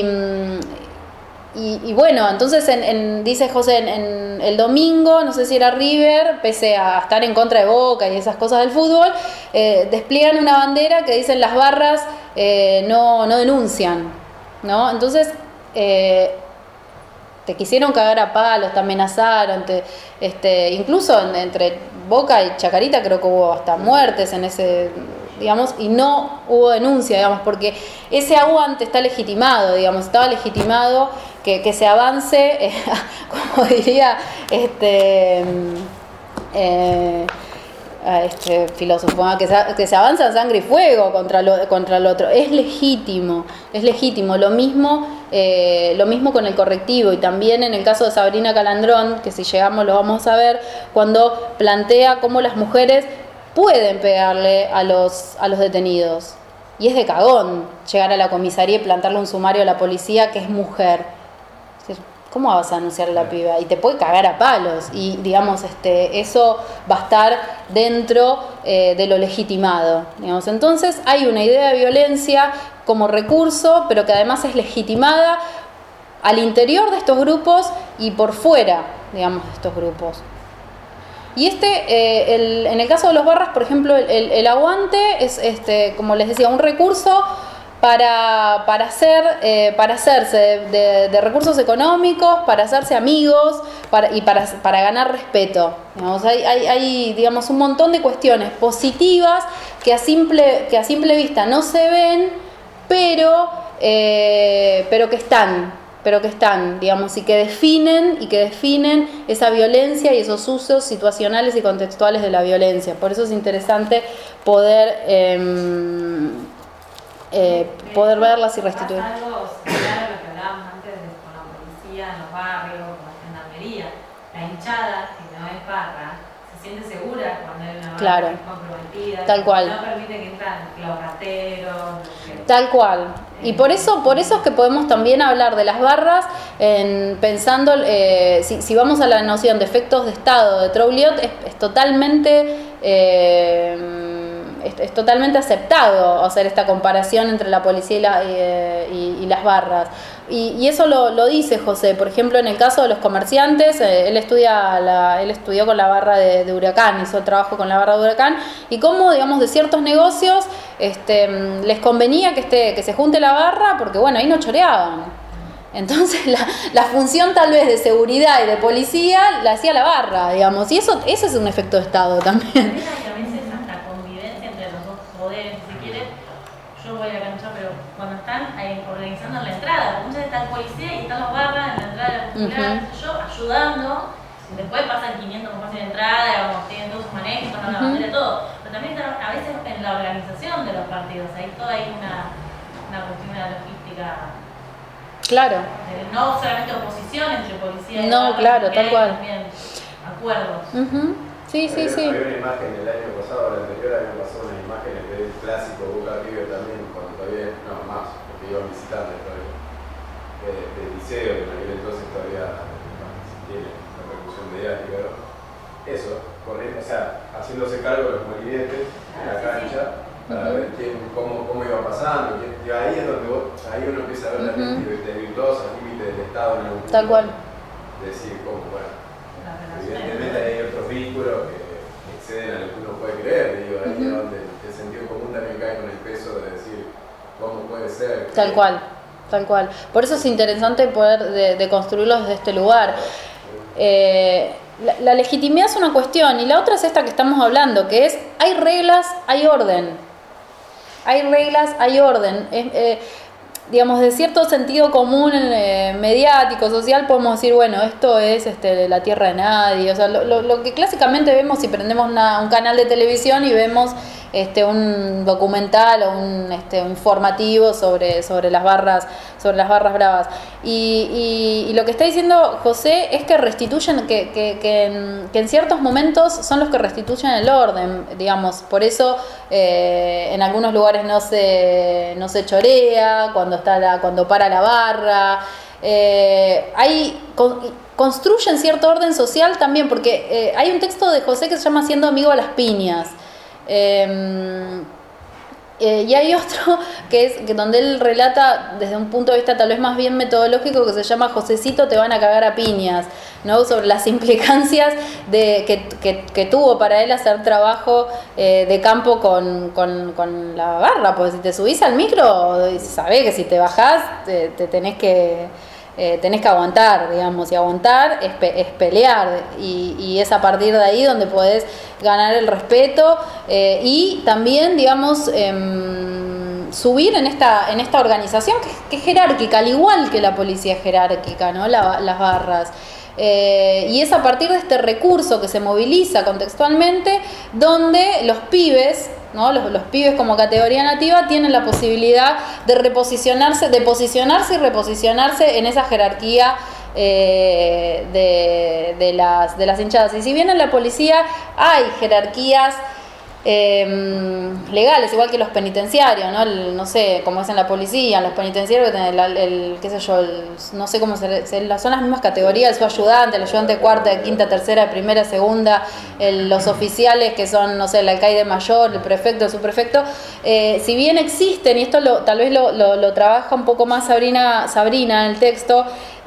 y, y bueno, entonces en, en, dice José, en, en el domingo, no sé si era River, pese a estar en contra de Boca y esas cosas del fútbol, eh, despliegan una bandera que dicen las barras eh, no, no denuncian, ¿no? Entonces eh, te quisieron cagar a palos, te amenazaron, te, este, incluso en, entre Boca y Chacarita creo que hubo hasta muertes en ese, digamos, y no hubo denuncia, digamos, porque ese aguante está legitimado, digamos, estaba legitimado que, que se avance, eh, como diría este, eh, este filósofo, que se, que se avanza en sangre y fuego contra lo, contra el otro. Es legítimo, es legítimo. Lo mismo eh, lo mismo con el correctivo, y también en el caso de Sabrina Calandrón, que si llegamos lo vamos a ver, cuando plantea cómo las mujeres pueden pegarle a los, a los detenidos. Y es de cagón llegar a la comisaría y plantarle un sumario a la policía que es mujer. ¿Cómo vas a anunciar a la piba? Y te puede cagar a palos. Y digamos, este, eso va a estar dentro eh, de lo legitimado. Digamos. Entonces hay una idea de violencia como recurso, pero que además es legitimada al interior de estos grupos y por fuera, digamos, de estos grupos. Y este, eh, el, en el caso de los barras, por ejemplo, el, el, el aguante es, este, como les decía, un recurso para, para, hacer, eh, para hacerse de, de, de recursos económicos, para hacerse amigos para, y para, para ganar respeto. Digamos, hay, hay, hay digamos, un montón de cuestiones positivas que a simple, que a simple vista no se ven, pero, eh, pero que están. pero que están, digamos, y que definen y que definen esa violencia y esos usos situacionales y contextuales de la violencia. Por eso es interesante poder eh, eh, poder verlas y restituir. Pasa algo similar a lo que hablábamos antes de, con la policía en los barrios, con la gendarmería. La hinchada, que no es barra, se siente segura cuando hay una barra claro. comprometida. Tal cual. No permite que entran los rateros. Que... Tal cual. Y por eso, por eso es que podemos también hablar de las barras en, pensando, eh, si, si vamos a la noción de efectos de Estado de Trouliot, es, es totalmente eh, es, es totalmente aceptado hacer esta comparación entre la policía y, la, eh, y, y las barras. Y, y eso lo, lo dice José, por ejemplo, en el caso de los comerciantes, eh, él estudia la, él estudió con la barra de, de Huracán, hizo trabajo con la barra de Huracán, y cómo, digamos, de ciertos negocios este, les convenía que, este, que se junte la barra, porque bueno, ahí no choreaban. Entonces la, la función tal vez de seguridad y de policía la hacía la barra, digamos, y eso ese es un efecto de Estado también. También hay a veces hasta convivencia entre los dos poderes, si se quiere, yo voy a la cancha, pero cuando están ahí organizando la entrada, muchas veces está el policía y están los barras en la entrada de la popular, uh-huh. yo ayudando, después pasan quinientos como pasan de entrada, como tienen todos sus manejos, pasan la bandera, todo, pero también están a veces en la organización de los partidos, ahí toda hay una, una cuestión de la logística. Claro. No solamente oposición entre policía y no, barra, claro, tal cual. También acuerdos. Uh-huh. Sí, sí, había, sí. Había una imagen el año pasado, el anterior, había pasado una imagen del clásico Boca River también, cuando todavía, no más, porque iban visitando todavía, eh, del liceo, que en aquel entonces todavía no tiene la repercusión mediática, ¿no? Eso, corriendo, o sea, haciéndose cargo de los molinetes en la cancha, para ver quién, cómo, cómo iba pasando, quién, y ahí es donde vos, ahí uno empieza a ver la uh-huh. gente virtuosa, límite del Estado en algún punto. Tal cual. Decir, cómo, bueno, evidentemente hay otros vínculos que exceden a lo que uno puede creer, digo, ahí uh-huh. es donde el sentido común también cae con el peso de decir, cómo puede ser. Tal cual, tal cual. Por eso es interesante poder de, de construirlos desde este lugar. Eh, la, la legitimidad es una cuestión, y la otra es esta que estamos hablando, que es, hay reglas, hay orden. Hay reglas, hay orden. Es, eh, digamos, de cierto sentido común eh, mediático, social, podemos decir, bueno, esto es este, la tierra de nadie. O sea, lo, lo, lo que clásicamente vemos si prendemos una, un canal de televisión y vemos este, un documental o un este, informativo sobre, sobre las barras, sobre las barras bravas. Y, y, y lo que está diciendo José es que restituyen, que, que, que, en, que en ciertos momentos son los que restituyen el orden, digamos. Por eso eh, en algunos lugares no se, no se chorea cuando está la, cuando para la barra. Eh, hay con, construyen cierto orden social también, porque eh, hay un texto de José que se llama Siendo amigo a las piñas. Eh, eh, y hay otro que es que donde él relata desde un punto de vista tal vez más bien metodológico, que se llama Josecito te van a cagar a piñas, ¿no? Sobre las implicancias de, que, que, que tuvo para él hacer trabajo eh, de campo con, con, con la barra, porque si te subís al micro sabés que si te bajás te, te tenés que Eh, tenés que aguantar, digamos, y aguantar es, pe- es pelear, y, y es a partir de ahí donde podés ganar el respeto eh, y también, digamos, eh, subir en esta, en esta organización que, que es jerárquica, al igual que la policía es jerárquica, ¿no? La, las barras. Eh, y es a partir de este recurso que se moviliza contextualmente donde los pibes ¿no? Los, los pibes como categoría nativa tienen la posibilidad de reposicionarse, de posicionarse y reposicionarse en esa jerarquía eh, de, de, las, de las hinchadas. Y si bien en la policía hay jerarquías Eh, legales, igual que los penitenciarios, ¿no? El, no sé, como es en la policía, en los penitenciarios, el, el, el qué sé yo, el, no sé cómo se, se, son las mismas categorías, el su ayudante, el ayudante de cuarta, de quinta, tercera, primera, segunda, el, los oficiales que son, no sé, el alcaide mayor, el prefecto, el subprefecto, eh, si bien existen, y esto lo, tal vez lo, lo, lo trabaja un poco más Sabrina, Sabrina en el texto,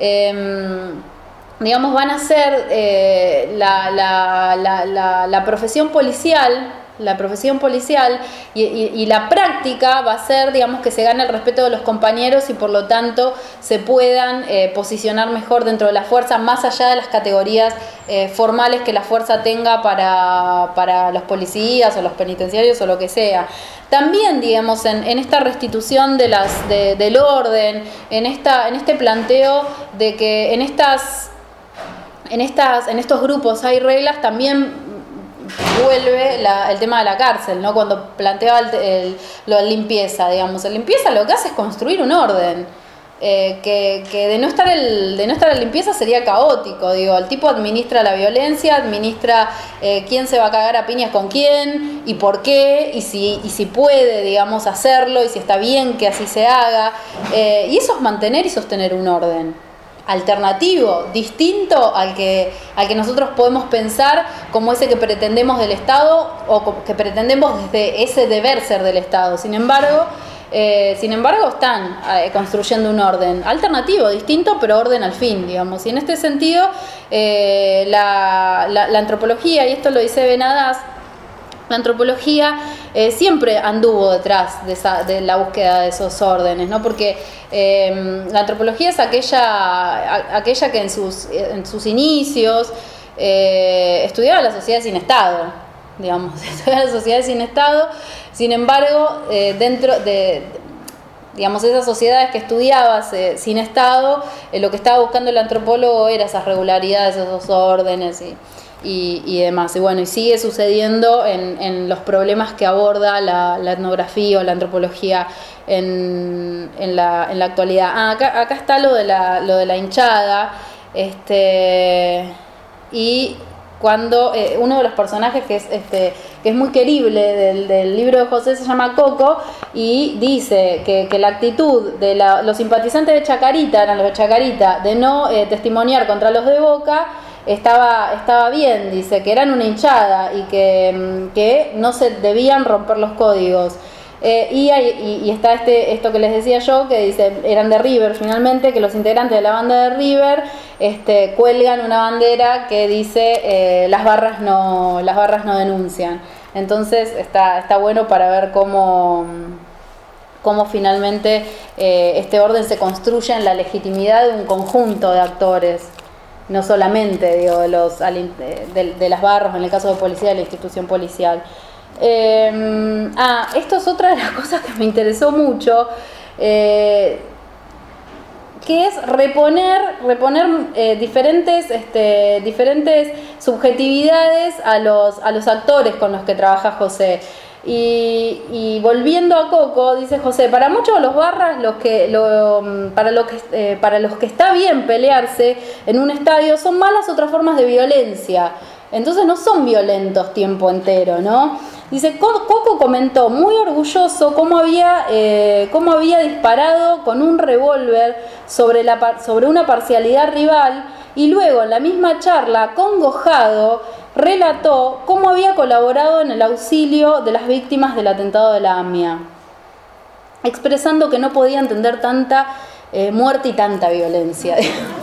eh, digamos, van a ser eh, la, la, la, la, la profesión policial, la profesión policial y, y, y la práctica va a ser, digamos, que se gane el respeto de los compañeros y por lo tanto se puedan eh, posicionar mejor dentro de la fuerza, más allá de las categorías eh, formales que la fuerza tenga para, para los policías o los penitenciarios o lo que sea. También, digamos, en, en esta restitución de las, de, del orden, en, esta, en este planteo de que en, estas, en, estas, en estos grupos hay reglas, también vuelve la, el tema de la cárcel, ¿no? Cuando planteaba el, el, la limpieza, digamos, la limpieza lo que hace es construir un orden, eh, que, que de no estar el, de no estar la limpieza sería caótico, digo, el tipo administra la violencia, administra eh, quién se va a cagar a piñas con quién y por qué, y si, y si puede, digamos, hacerlo, y si está bien que así se haga, eh, y eso es mantener y sostener un orden alternativo, distinto al que, al que nosotros podemos pensar como ese que pretendemos del Estado o que pretendemos desde ese deber ser del Estado. Sin embargo, eh, sin embargo están eh, construyendo un orden alternativo, distinto, pero orden al fin, digamos. Y en este sentido, eh, la, la, la antropología, y esto lo dice Benadas, la antropología eh, siempre anduvo detrás de, esa, de la búsqueda de esos órdenes, ¿no? Porque eh, la antropología es aquella, a, aquella que en sus, en sus inicios eh, estudiaba la sociedad sin Estado, digamos, estudiaba la sociedad sin Estado, sin embargo, eh, dentro de, digamos, esas sociedades que estudiabas eh, sin Estado, eh, lo que estaba buscando el antropólogo era esas regularidades, esos órdenes y... Y, y demás, y bueno, y sigue sucediendo en, en los problemas que aborda la, la etnografía o la antropología en, en, la, en la actualidad. Ah, acá, acá está lo de la, lo de la hinchada, este, y cuando eh, uno de los personajes que es, este, que es muy querible del, del libro de José se llama Coco, y dice que, que la actitud de la, los simpatizantes de Chacarita, eran los de Chacarita, de no eh, testimoniar contra los de Boca, Estaba, estaba bien, dice, que eran una hinchada y que, que no se debían romper los códigos. Eh, y, hay, y, y está este, esto que les decía yo, que dice, eran de River finalmente, que los integrantes de la banda de River este, cuelgan una bandera que dice eh, las barras no, las barras no denuncian. Entonces está, está bueno para ver cómo, cómo finalmente eh, este orden se construye en la legitimidad de un conjunto de actores. No solamente, digo, de, los, de, de las barras, en el caso de policía, de la institución policial. Eh, ah, esto es otra de las cosas que me interesó mucho, eh, que es reponer, reponer eh, diferentes, este, diferentes subjetividades a los, a los actores con los que trabaja José. Y, y volviendo a Coco, dice José, para muchos de los barras, los que, lo, para, lo que, eh, para los que está bien pelearse en un estadio, son malas otras formas de violencia. Entonces no son violentos tiempo entero, ¿no? Dice, Coco comentó muy orgulloso cómo había, eh, cómo había disparado con un revólver sobre, la, sobre una parcialidad rival, y luego en la misma charla, congojado, relató cómo había colaborado en el auxilio de las víctimas del atentado de la AMIA, expresando que no podía entender tanta eh, muerte y tanta violencia.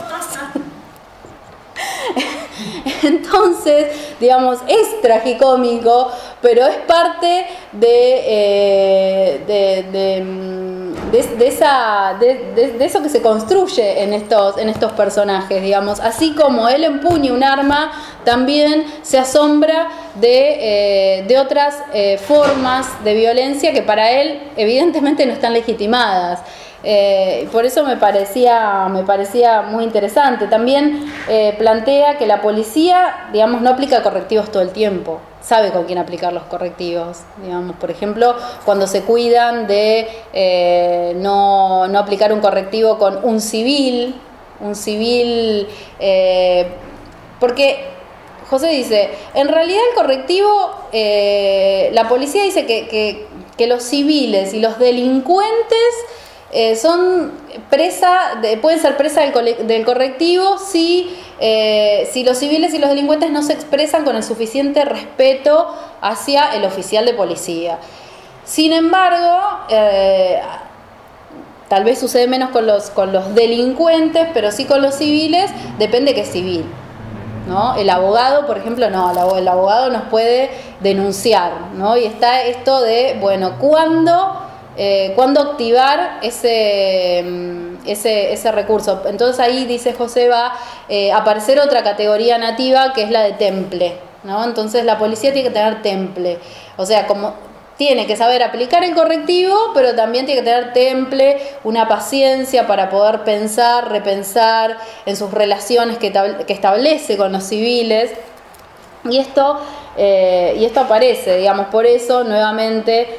Entonces, digamos, es tragicómico, pero es parte de, eh, de, de, de, de, esa, de, de, de eso que se construye en estos, en estos personajes, digamos. Así como él empuña un arma, también se asombra de, eh, de otras eh, formas de violencia que para él evidentemente no están legitimadas. Eh, por eso me parecía, me parecía muy interesante. También eh, plantea que la policía, digamos, no aplica correctivos todo el tiempo. sabe con quién aplicar los correctivos, digamos, por ejemplo, cuando se cuidan de eh, no, no aplicar un correctivo con un civil, un civil, eh, porque José dice, en realidad el correctivo, eh, la policía dice que, que, que los civiles y los delincuentes eh, son presa, de, pueden ser presa del, del correctivo si, eh, si los civiles y los delincuentes no se expresan con el suficiente respeto hacia el oficial de policía. Sin embargo, eh, tal vez sucede menos con los, con los delincuentes, pero sí con los civiles, depende que es civil, ¿no? El abogado, por ejemplo, no, el abogado nos puede denunciar, ¿no? Y está esto de, bueno, ¿cuándo, eh, ¿cuándo activar ese, ese, ese recurso? Entonces ahí, dice José, va a eh, aparecer otra categoría nativa que es la de temple, ¿no? Entonces la policía tiene que tener temple, o sea, como tiene que saber aplicar el correctivo, pero también tiene que tener temple, una paciencia para poder pensar, repensar en sus relaciones que, que establece con los civiles. Y esto, eh, y esto aparece, digamos, por eso nuevamente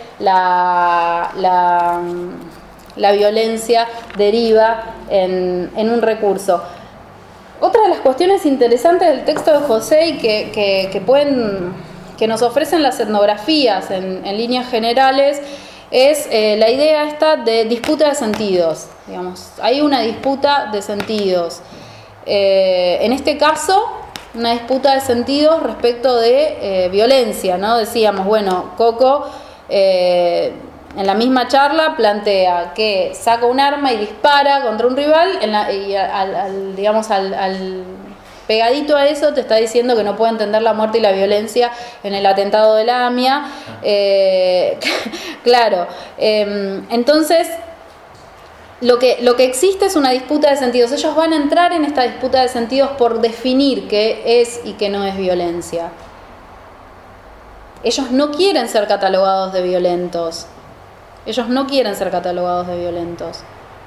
la, la, la violencia deriva en, en un recurso. Otra de las cuestiones interesantes del texto de José y que, que, que pueden... que nos ofrecen las etnografías en, en líneas generales es eh, la idea esta de disputa de sentidos, digamos, hay una disputa de sentidos, eh, en este caso una disputa de sentidos respecto de eh, violencia, ¿no? Decíamos, bueno, Coco eh, en la misma charla plantea que saca un arma y dispara contra un rival en la, y al, al, digamos al, al pegadito a eso te está diciendo que no puede entender la muerte y la violencia en el atentado de la AMIA. Eh, claro, eh, entonces lo que, lo que existe es una disputa de sentidos. Ellos van a entrar en esta disputa de sentidos por definir qué es y qué no es violencia. Ellos no quieren ser catalogados de violentos. Ellos no quieren ser catalogados de violentos.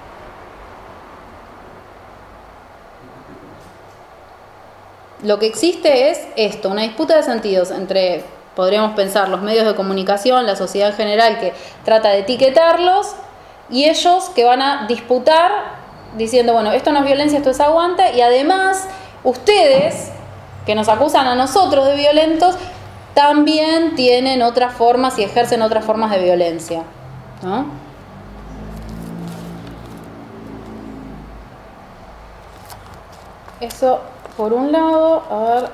Lo que existe es esto, una disputa de sentidos entre, podríamos pensar, los medios de comunicación, la sociedad en general que trata de etiquetarlos, y ellos que van a disputar diciendo, bueno, esto no es violencia, esto es aguante, y además ustedes, que nos acusan a nosotros de violentos, también tienen otras formas y ejercen otras formas de violencia, ¿no? Eso... por un lado, a ver,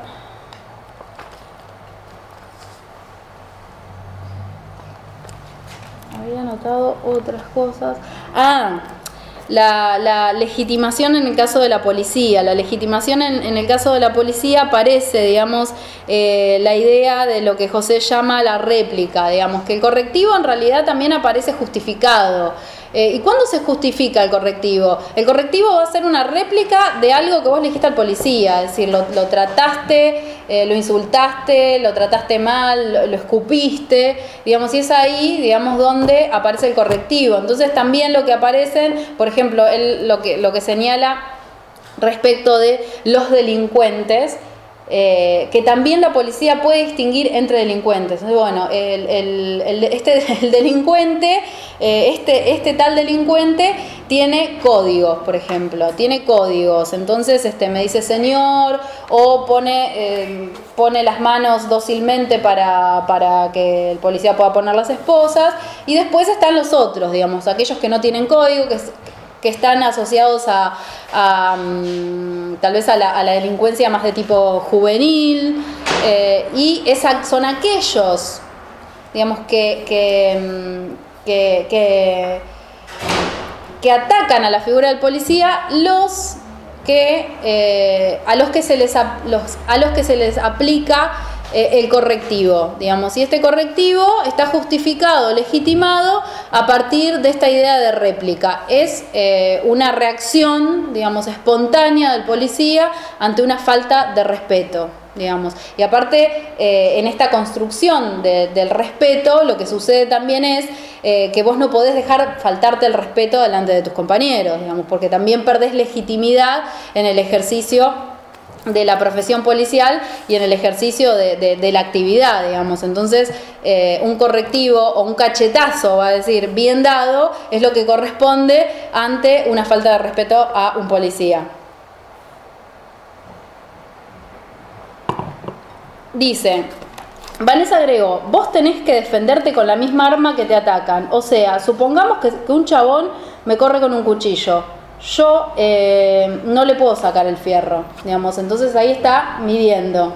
había anotado otras cosas. Ah, la, la legitimación en el caso de la policía. La legitimación en, en el caso de la policía aparece, digamos, eh, la idea de lo que José llama la réplica, digamos, que el correctivo en realidad también aparece justificado. Eh, ¿Y cuándo se justifica el correctivo? El correctivo va a ser una réplica de algo que vos le dijiste al policía, es decir, lo, lo trataste, eh, lo insultaste, lo trataste mal, lo, lo escupiste, digamos, y es ahí, digamos, donde aparece el correctivo. Entonces también lo que aparecen, por ejemplo, él, lo que, lo que señala respecto de los delincuentes, Eh, que también la policía puede distinguir entre delincuentes. Bueno, el, el, el, este, el delincuente, eh, este, este tal delincuente tiene códigos, por ejemplo, tiene códigos, entonces este, me dice señor, o pone, eh, pone las manos dócilmente para, para que el policía pueda poner las esposas, y después están los otros, digamos, aquellos que no tienen código, que que están asociados a, a um, tal vez a la, a la delincuencia más de tipo juvenil, eh, y esa, son aquellos, digamos, que, que, que, que, que atacan a la figura del policía, los que, eh, a, los que se les, los, a los que se les aplica Eh, el correctivo, digamos, y este correctivo está justificado, legitimado a partir de esta idea de réplica. Es eh, una reacción, digamos, espontánea del policía ante una falta de respeto, digamos. Y aparte, eh, en esta construcción de, del respeto, lo que sucede también es eh, que vos no podés dejar faltarte el respeto delante de tus compañeros, digamos, porque también perdés legitimidad en el ejercicio de la profesión policial y en el ejercicio de, de, de la actividad, digamos. Entonces, eh, un correctivo o un cachetazo, va a decir, bien dado, es lo que corresponde ante una falta de respeto a un policía. Dice, Vanessa agregó, vos tenés que defenderte con la misma arma que te atacan. O sea, supongamos que, que un chabón me corre con un cuchillo. Yo eh, no le puedo sacar el fierro, digamos, entonces ahí está midiendo.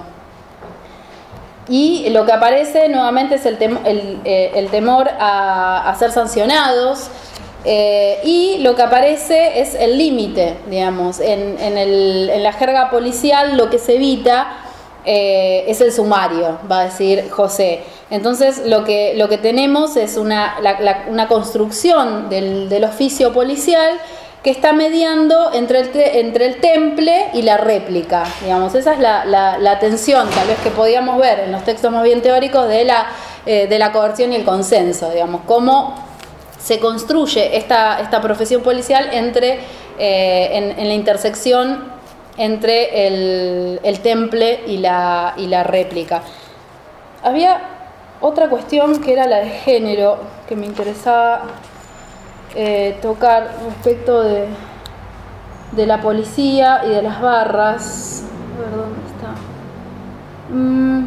Y lo que aparece nuevamente es el, tem el, eh, el temor a, a ser sancionados, eh, y lo que aparece es el límite, digamos. En, en, el, en la jerga policial lo que se evita eh, es el sumario, va a decir José. Entonces lo que, lo que tenemos es una, la, la, una construcción del, del oficio policial que está mediando entre el, entre el temple y la réplica, digamos. Esa es la, la, la tensión, tal vez, que podíamos ver en los textos más bien teóricos de la, eh, de la coerción y el consenso, digamos, cómo se construye esta, esta profesión policial entre, eh, en, en la intersección entre el, el temple y la, y la réplica. Había otra cuestión que era la de género, que me interesaba Eh, tocar respecto de, de la policía y de las barras. A ver dónde está. Mm.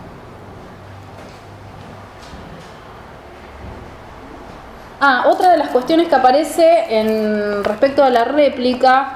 Ah, otra de las cuestiones que aparece en respecto a la réplica,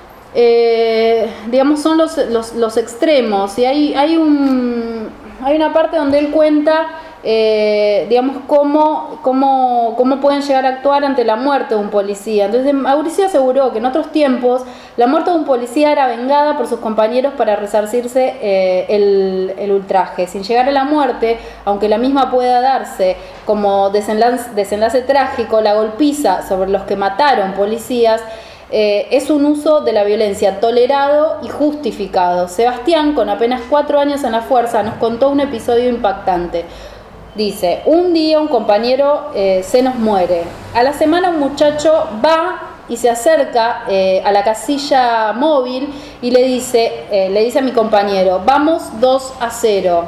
eh, digamos, son los, los, los extremos. Y hay, hay, un, hay una parte donde él cuenta, Eh, digamos, cómo, cómo, cómo pueden llegar a actuar ante la muerte de un policía. Entonces Mauricio aseguró que en otros tiempos la muerte de un policía era vengada por sus compañeros para resarcirse eh, el, el ultraje. Sin llegar a la muerte, aunque la misma pueda darse como desenlace, desenlace trágico, la golpiza sobre los que mataron policías Eh, es un uso de la violencia tolerado y justificado. Sebastián, con apenas cuatro años en la fuerza, nos contó un episodio impactante. Dice, un día un compañero eh, se nos muere. A la semana un muchacho va y se acerca eh, a la casilla móvil y le dice, eh, le dice a mi compañero, vamos dos a cero.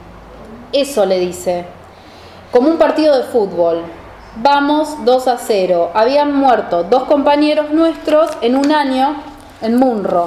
Eso le dice, como un partido de fútbol. Vamos dos a cero. Habían muerto dos compañeros nuestros en un año en Munro.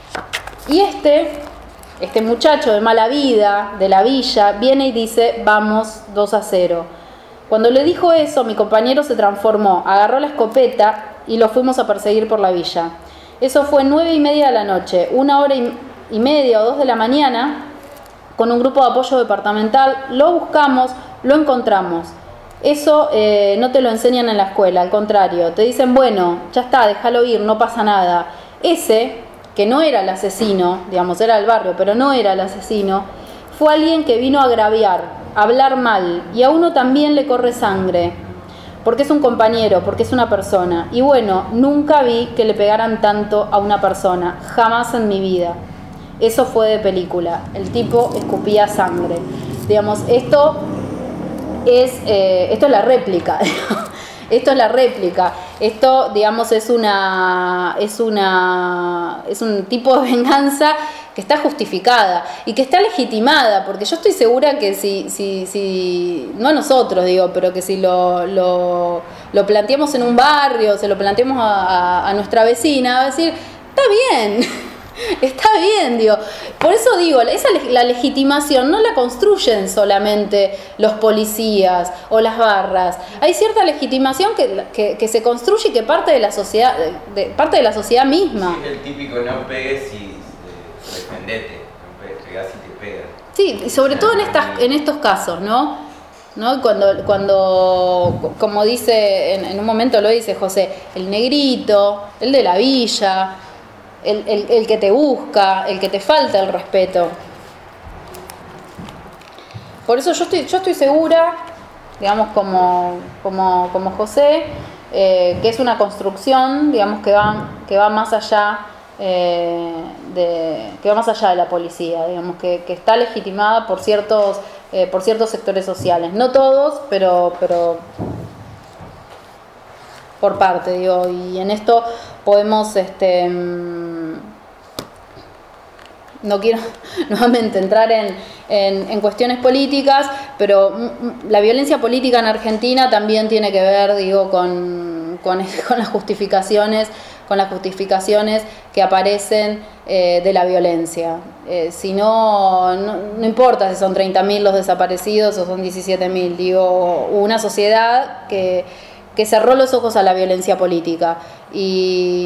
Y este, este muchacho de mala vida, de la villa, viene y dice, vamos dos a cero. Cuando le dijo eso, mi compañero se transformó, agarró la escopeta y lo fuimos a perseguir por la villa. Eso fue nueve y media de la noche, una hora y media o dos de la mañana, con un grupo de apoyo departamental, lo buscamos, lo encontramos. Eso eh, no te lo enseñan en la escuela, al contrario, te dicen, bueno, ya está, déjalo ir, no pasa nada. Ese, que no era el asesino, digamos, era del barrio, pero no era el asesino, fue alguien que vino a agraviar, a hablar mal, y a uno también le corre sangre, porque es un compañero, porque es una persona. Y bueno, nunca vi que le pegaran tanto a una persona, jamás en mi vida. Eso fue de película, el tipo escupía sangre. Digamos, esto... Es, eh, esto es la réplica. Esto es la réplica. Esto, digamos, es una, es una, es un tipo de venganza que está justificada y que está legitimada, porque yo estoy segura que si, si, si no a nosotros, digo, pero que si lo, lo, lo planteamos en un barrio, se lo planteamos a, a, a nuestra vecina, va a decir, está bien. Está bien, digo. Por eso digo, esa, la legitimación no la construyen solamente los policías o las barras. Hay cierta legitimación que, que, que se construye y que parte de la sociedad, de, parte de la sociedad misma. Sí, el típico no pegues y defendete, no pegas y te pegas. Sí, y sobre todo en estas, en estos casos, ¿no? ¿No? Cuando, cuando, como dice, en, en un momento lo dice José, el negrito, el de la villa. El, el, el que te busca, el que te falta el respeto. Por eso yo estoy, yo estoy segura, digamos, como, como, como José, eh, que es una construcción, digamos, que va, que va más allá eh, de, que va más allá de la policía, digamos, que, que está legitimada por ciertos, eh, por ciertos sectores sociales. No todos, pero, pero por parte, digo, y en esto podemos este no quiero nuevamente entrar en, en, en cuestiones políticas, pero la violencia política en Argentina también tiene que ver, digo, con, con, con las justificaciones, con las justificaciones que aparecen eh, de la violencia. Eh, si no, no, no importa si son treinta mil los desaparecidos o son diecisiete mil, digo, una sociedad que, que cerró los ojos a la violencia política. Y,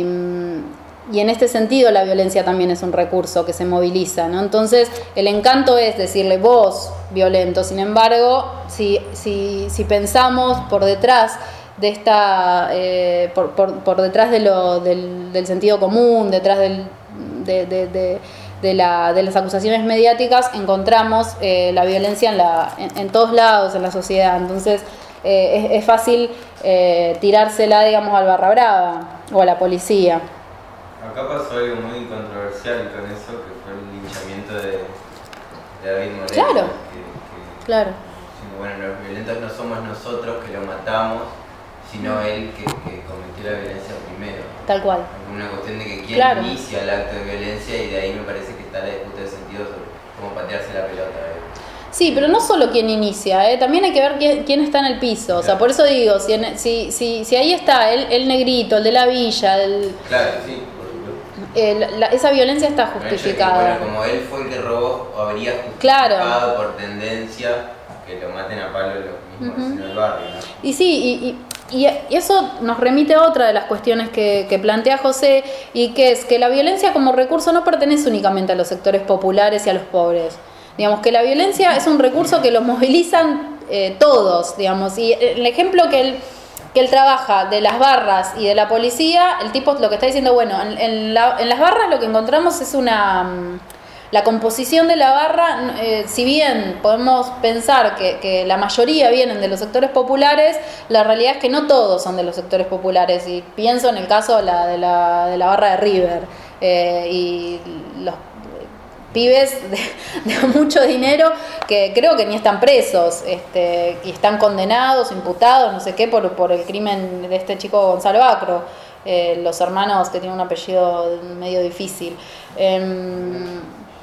y en este sentido la violencia también es un recurso que se moviliza, ¿no? Entonces el encanto es decirle vos violento. Sin embargo, si, si, si pensamos por detrás de esta eh, por, por, por detrás de lo, del, del sentido común, detrás del, de, de, de, de, la, de las acusaciones mediáticas, encontramos eh, la violencia en, la, en, en todos lados en la sociedad. Entonces eh, es, es fácil eh, tirársela, digamos, al barra brava o a la policía. Acá pasó algo muy controversial con eso, que fue el linchamiento de, de David Moreno. Claro, que, que, claro. Bueno, los violentos no somos nosotros que lo matamos, sino él que, que cometió la violencia primero. Tal cual. Una cuestión de que quién claro. inicia el acto de violencia, y de ahí me parece que está la disputa de sentido sobre cómo patearse la pelota. ¿eh? Sí, pero no solo quién inicia, ¿eh? También hay que ver quién, quién está en el piso. Claro. O sea, por eso digo, si, en, si, si, si ahí está el, el negrito, el de la villa, el... Claro, sí, por supuesto. Eh, la, esa violencia está justificada. Bueno, como él fue el que robó, habría justificado claro. por tendencia que lo maten a palo los mismos uh-huh. en el barrio, ¿no? Y sí, y... y Y eso nos remite a otra de las cuestiones que, que plantea José, y que es que la violencia como recurso no pertenece únicamente a los sectores populares y a los pobres. Digamos que la violencia es un recurso que los movilizan eh, todos, digamos. Y el ejemplo que él, que él trabaja de las barras y de la policía, el tipo lo que está diciendo, bueno, en, en, la, en las barras lo que encontramos es una... La composición de la barra, eh, si bien podemos pensar que, que la mayoría vienen de los sectores populares, la realidad es que no todos son de los sectores populares. Y pienso en el caso de la, de la, de la barra de River. Eh, y los pibes de, de mucho dinero que creo que ni están presos, este, y están condenados, imputados, no sé qué, por, por el crimen de este chico Gonzalo Acro. Eh, los hermanos que tienen un apellido medio difícil. Eh,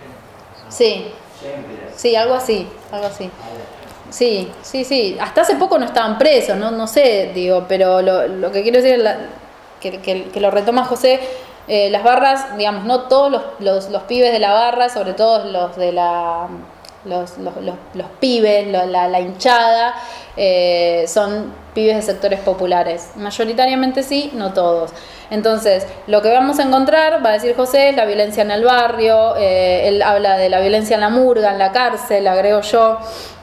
Sí, sí, algo así, algo así. Sí, sí, sí. Hasta hace poco no estaban presos, no, no sé, digo, pero lo, lo que quiero decir es la, que, que, que lo retoma José, eh, las barras, digamos, no todos los, los, los pibes de la barra, sobre todo los de la... Los, los, los, los pibes, la, la, la hinchada, eh, son pibes de sectores populares. Mayoritariamente sí, no todos. Entonces, lo que vamos a encontrar, va a decir José, es la violencia en el barrio, eh, él habla de la violencia en la murga, en la cárcel, agrego yo.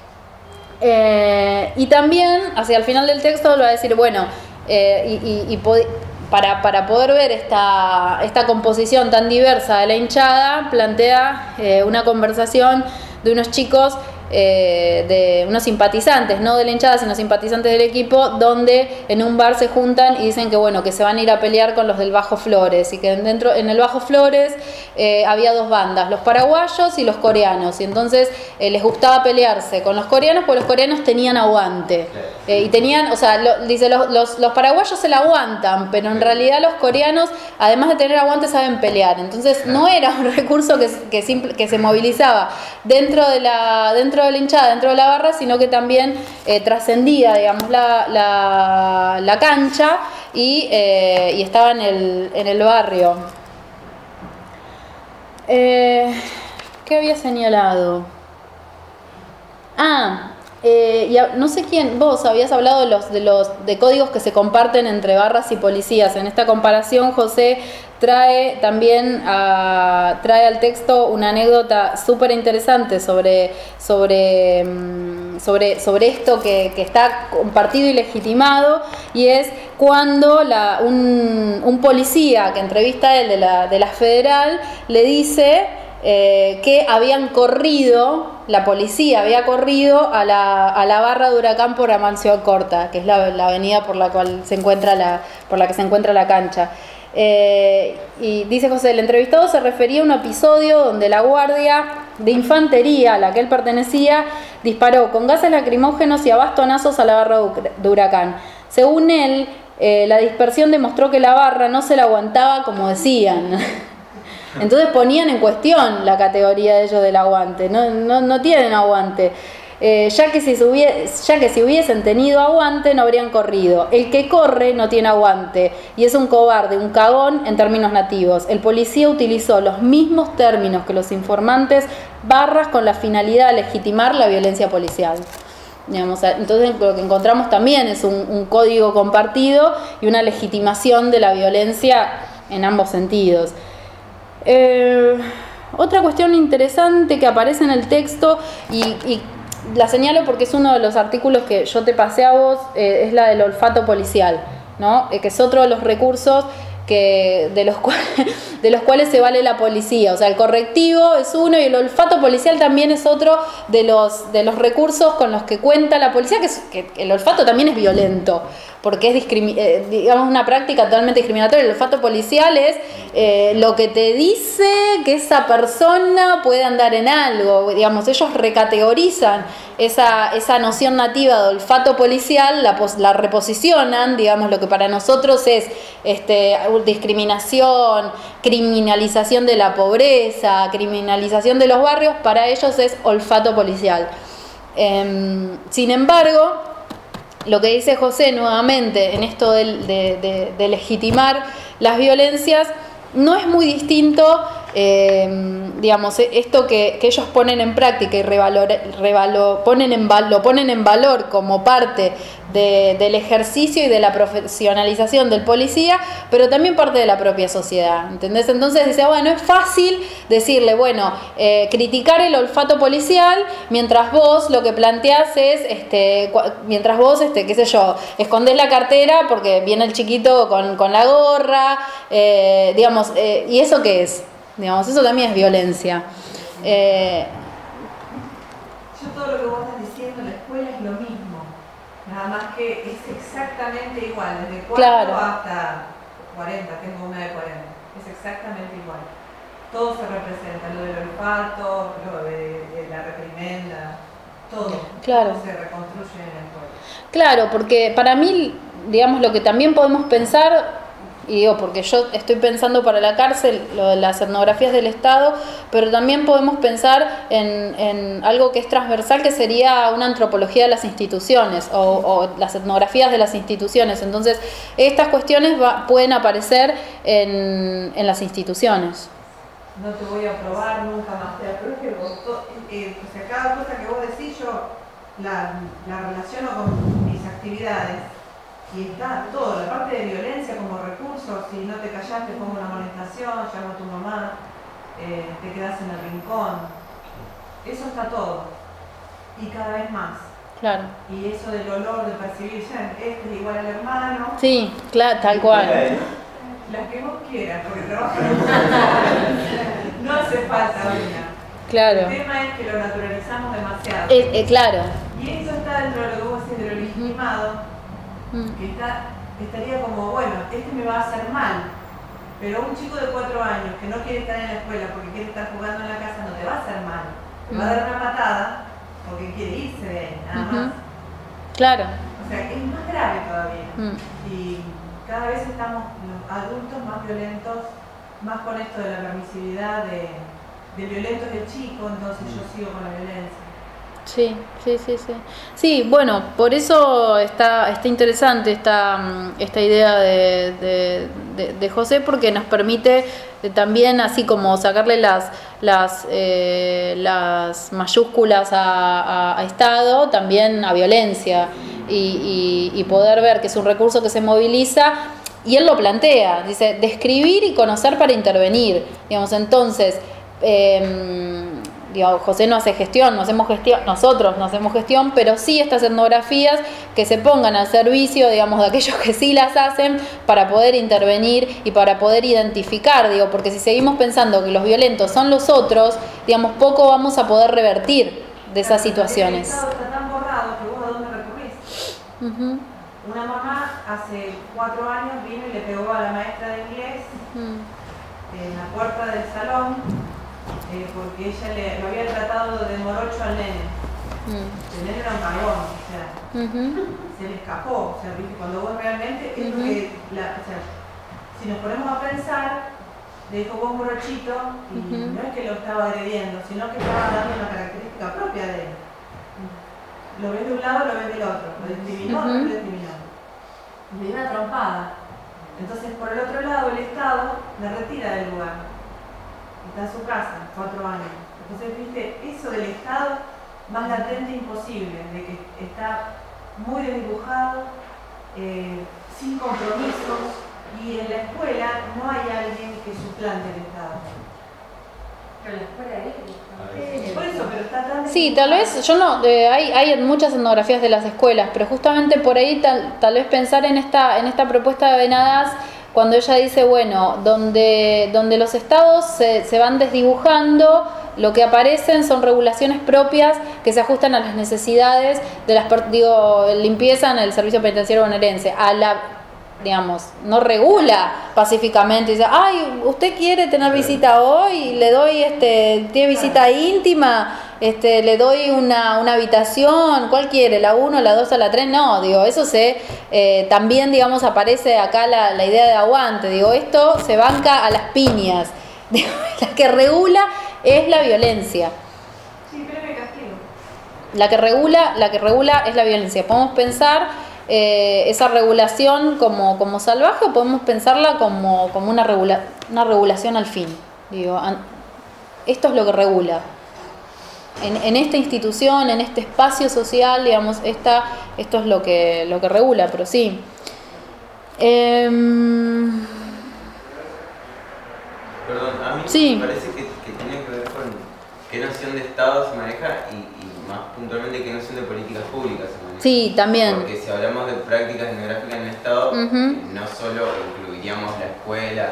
Eh, y también, hacia el final del texto, lo va a decir, bueno, eh, y, y, y pod- para, para poder ver esta, esta composición tan diversa de la hinchada, plantea eh, una conversación de unos chicos, eh, de unos simpatizantes, no de la hinchada, sino simpatizantes del equipo, donde en un bar se juntan y dicen que bueno, que se van a ir a pelear con los del Bajo Flores, y que dentro, en el Bajo Flores eh, había dos bandas, los paraguayos y los coreanos, y entonces eh, les gustaba pelearse con los coreanos porque los coreanos tenían aguante, eh, y tenían, o sea, lo, dice, los, los, los paraguayos se la aguantan, pero en realidad los coreanos, además de tener aguante, saben pelear. Entonces no era un recurso que, que, simple, que se movilizaba dentro de la dentro de la hinchada, dentro de la barra, sino que también eh, trascendía, digamos, la, la, la cancha y, eh, y estaba en el, en el barrio. Eh, ¿Qué había señalado? Ah, eh, y a, no sé quién, vos habías hablado de los, de los de códigos que se comparten entre barras y policías. En esta comparación, José trae también a, trae al texto una anécdota súper interesante sobre, sobre, sobre, sobre esto que, que está compartido y legitimado, y es cuando la, un, un policía que entrevista a él de la, de la Federal le dice eh, que habían corrido, la policía había corrido a la, a la barra de Huracán por Amancio Alcorta, que es la, la avenida por la cual se encuentra la, por la que se encuentra la cancha. Eh, y dice José, el entrevistado se refería a un episodio donde la guardia de infantería a la que él pertenecía disparó con gases lacrimógenos y a bastonazos a la barra de Huracán. Según él, eh, la dispersión demostró que la barra no se la aguantaba como decían. Entonces ponían en cuestión la categoría de ellos del aguante, no, no, no tienen aguante. Eh, ya, que si hubies, ya que si hubiesen tenido aguante no habrían corrido. El que corre no tiene aguante y es un cobarde, un cagón en términos nativos. El policía utilizó los mismos términos que los informantes, barras, con la finalidad de legitimar la violencia policial. Digamos, entonces lo que encontramos también es un, un código compartido y una legitimación de la violencia en ambos sentidos. Eh, otra cuestión interesante que aparece en el texto y, y la señalo porque es uno de los artículos que yo te pasé a vos, eh, es la del olfato policial, ¿no? Eh, que es otro de los recursos que, de, los cuales, de los cuales se vale la policía. O sea, el correctivo es uno y el olfato policial también es otro de los, de los recursos con los que cuenta la policía, que, es, que el olfato también es violento, porque es eh, digamos una práctica totalmente discriminatoria. El olfato policial es eh, lo que te dice que esa persona puede andar en algo. Digamos, ellos recategorizan esa, esa noción nativa de olfato policial, la, la reposicionan, digamos, lo que para nosotros es este, discriminación, criminalización de la pobreza, criminalización de los barrios, para ellos es olfato policial. Eh, sin embargo, lo que dice José nuevamente en esto de, de, de, de legitimar las violencias no es muy distinto, eh, digamos, esto que, que ellos ponen en práctica y revalor, revalor, ponen en, lo ponen en valor como parte de, del ejercicio y de la profesionalización del policía, pero también parte de la propia sociedad, ¿entendés? Entonces dice, bueno, es fácil decirle, bueno, eh, criticar el olfato policial, mientras vos lo que planteás es, este, mientras vos, este, qué sé yo, escondés la cartera porque viene el chiquito con, con la gorra, eh, digamos, eh, ¿y eso qué es? Digamos, eso también es violencia. Eh, Yo todo lo que vos estás diciendo en la escuela es lo mismo, nada más que es exactamente igual, desde cuatro claro. hasta cuarenta, tengo una de cuarenta, es exactamente igual. Todo se representa, lo del olfato, lo de, de la reprimenda, todo, claro. todo se reconstruye en la escuela. Claro, porque para mí, digamos, lo que también podemos pensar, y digo, porque yo estoy pensando para la cárcel lo de las etnografías del Estado, pero también podemos pensar en, en algo que es transversal, que sería una antropología de las instituciones o, o las etnografías de las instituciones. Entonces, estas cuestiones va, pueden aparecer en, en las instituciones. No te voy a probar nunca más, te apruebo que vos, to, eh, o sea, cada cosa que vos decís yo la, la relaciono con mis actividades. Y está todo, la parte de violencia como recurso, si no te callás te pongo una amonestación, llamo a tu mamá, eh, te quedás en el rincón, eso está todo, y cada vez más. Claro. Y eso del olor, de percibir, ya, este es igual al hermano. Sí, claro, tal cual. Las que vos quieras, porque trabajan no hace falta una. Claro. El tema es que lo naturalizamos demasiado. Eh, eh, claro. Y eso está dentro de lo que vos decís de lo legitimado. Que está, estaría como, bueno, este me va a hacer mal, pero un chico de cuatro años que no quiere estar en la escuela porque quiere estar jugando en la casa no te va a hacer mal, te va a dar una patada porque quiere irse de ahí, nada más. Uh-huh. Claro. O sea, es más grave todavía. Mm. Y cada vez estamos los adultos más violentos, más con esto de la permisividad, de, de violento es el chico, entonces yo sigo con la violencia. Sí, sí, sí, sí. Sí, bueno, por eso está, está interesante esta, esta idea de, de, de, de José, porque nos permite también, así como sacarle las, las, eh, las mayúsculas a, a, a Estado, también a violencia, y, y, y poder ver que es un recurso que se moviliza. Y él lo plantea, dice, describir y conocer para intervenir. Digamos, entonces, eh, digo, José no hace gestión, no hacemos gestión, nosotros no hacemos gestión, pero sí estas etnografías que se pongan al servicio, digamos, de aquellos que sí las hacen, para poder intervenir y para poder identificar, digo, porque si seguimos pensando que los violentos son los otros, digamos, poco vamos a poder revertir de esas situaciones. El Estado está tan borrado que vos a dónde recurrís. Uh-huh. Una mamá hace cuatro años vino y le pegó a la maestra de inglés uh-huh. en la puerta del salón. Eh, porque ella le, lo había tratado de morocho al nene. Mm. El nene era un cagón, o sea, uh-huh. se le escapó. O sea, ¿viste? Cuando vos realmente, es uh-huh. lo que, la, o sea, si nos ponemos a pensar, le dijo vos morochito, y Ujú. no es que lo estaba agrediendo, sino que estaba dando una característica propia de él. Lo ves de un lado, lo ves del otro, lo discriminó, Ujú. no lo discriminó. Le dio una trompada. Entonces, por el otro lado, el Estado le retira del lugar. Está en su casa, cuatro años. Entonces, viste, eso del Estado más latente imposible, de que está muy desdibujado, eh, sin compromisos, y en la escuela no hay alguien que suplante el Estado. Pero la escuela de Eh, Por eso, pero está tan Sí, tal vez, yo no, eh, hay, hay muchas etnografías de las escuelas, pero justamente por ahí tal, tal vez pensar en esta, en esta propuesta de Benadas, cuando ella dice, bueno, donde, donde los estados se, se van desdibujando, lo que aparecen son regulaciones propias que se ajustan a las necesidades de las, per- digo, limpieza en el servicio penitenciario bonaerense, a la, digamos, no regula pacíficamente, dice, ay, usted quiere tener visita hoy, le doy, este, tiene visita íntima, este, le doy una, una habitación, ¿cuál quiere? ¿La uno, la dos o la tres? No, digo, eso se, eh, también, digamos, aparece acá la, la idea de aguante, digo, esto se banca a las piñas, digo, la que regula es la violencia. Sí, pero me castigo. La que regula, la que regula es la violencia. Podemos pensar eh, esa regulación como, como salvaje o podemos pensarla como, como una, regula, una regulación al fin. Digo, an, esto es lo que regula. En, en esta institución, en este espacio social, digamos, esta, esto es lo que, lo que regula, pero sí. Eh, Perdón, a mí Sí. me parece que, que tiene que ver con qué noción de Estado se maneja y, y más puntualmente qué noción de políticas públicas se maneja. sí, también. Porque si hablamos de prácticas etnográficas en el Estado, Ujú. no solo incluiríamos la escuela,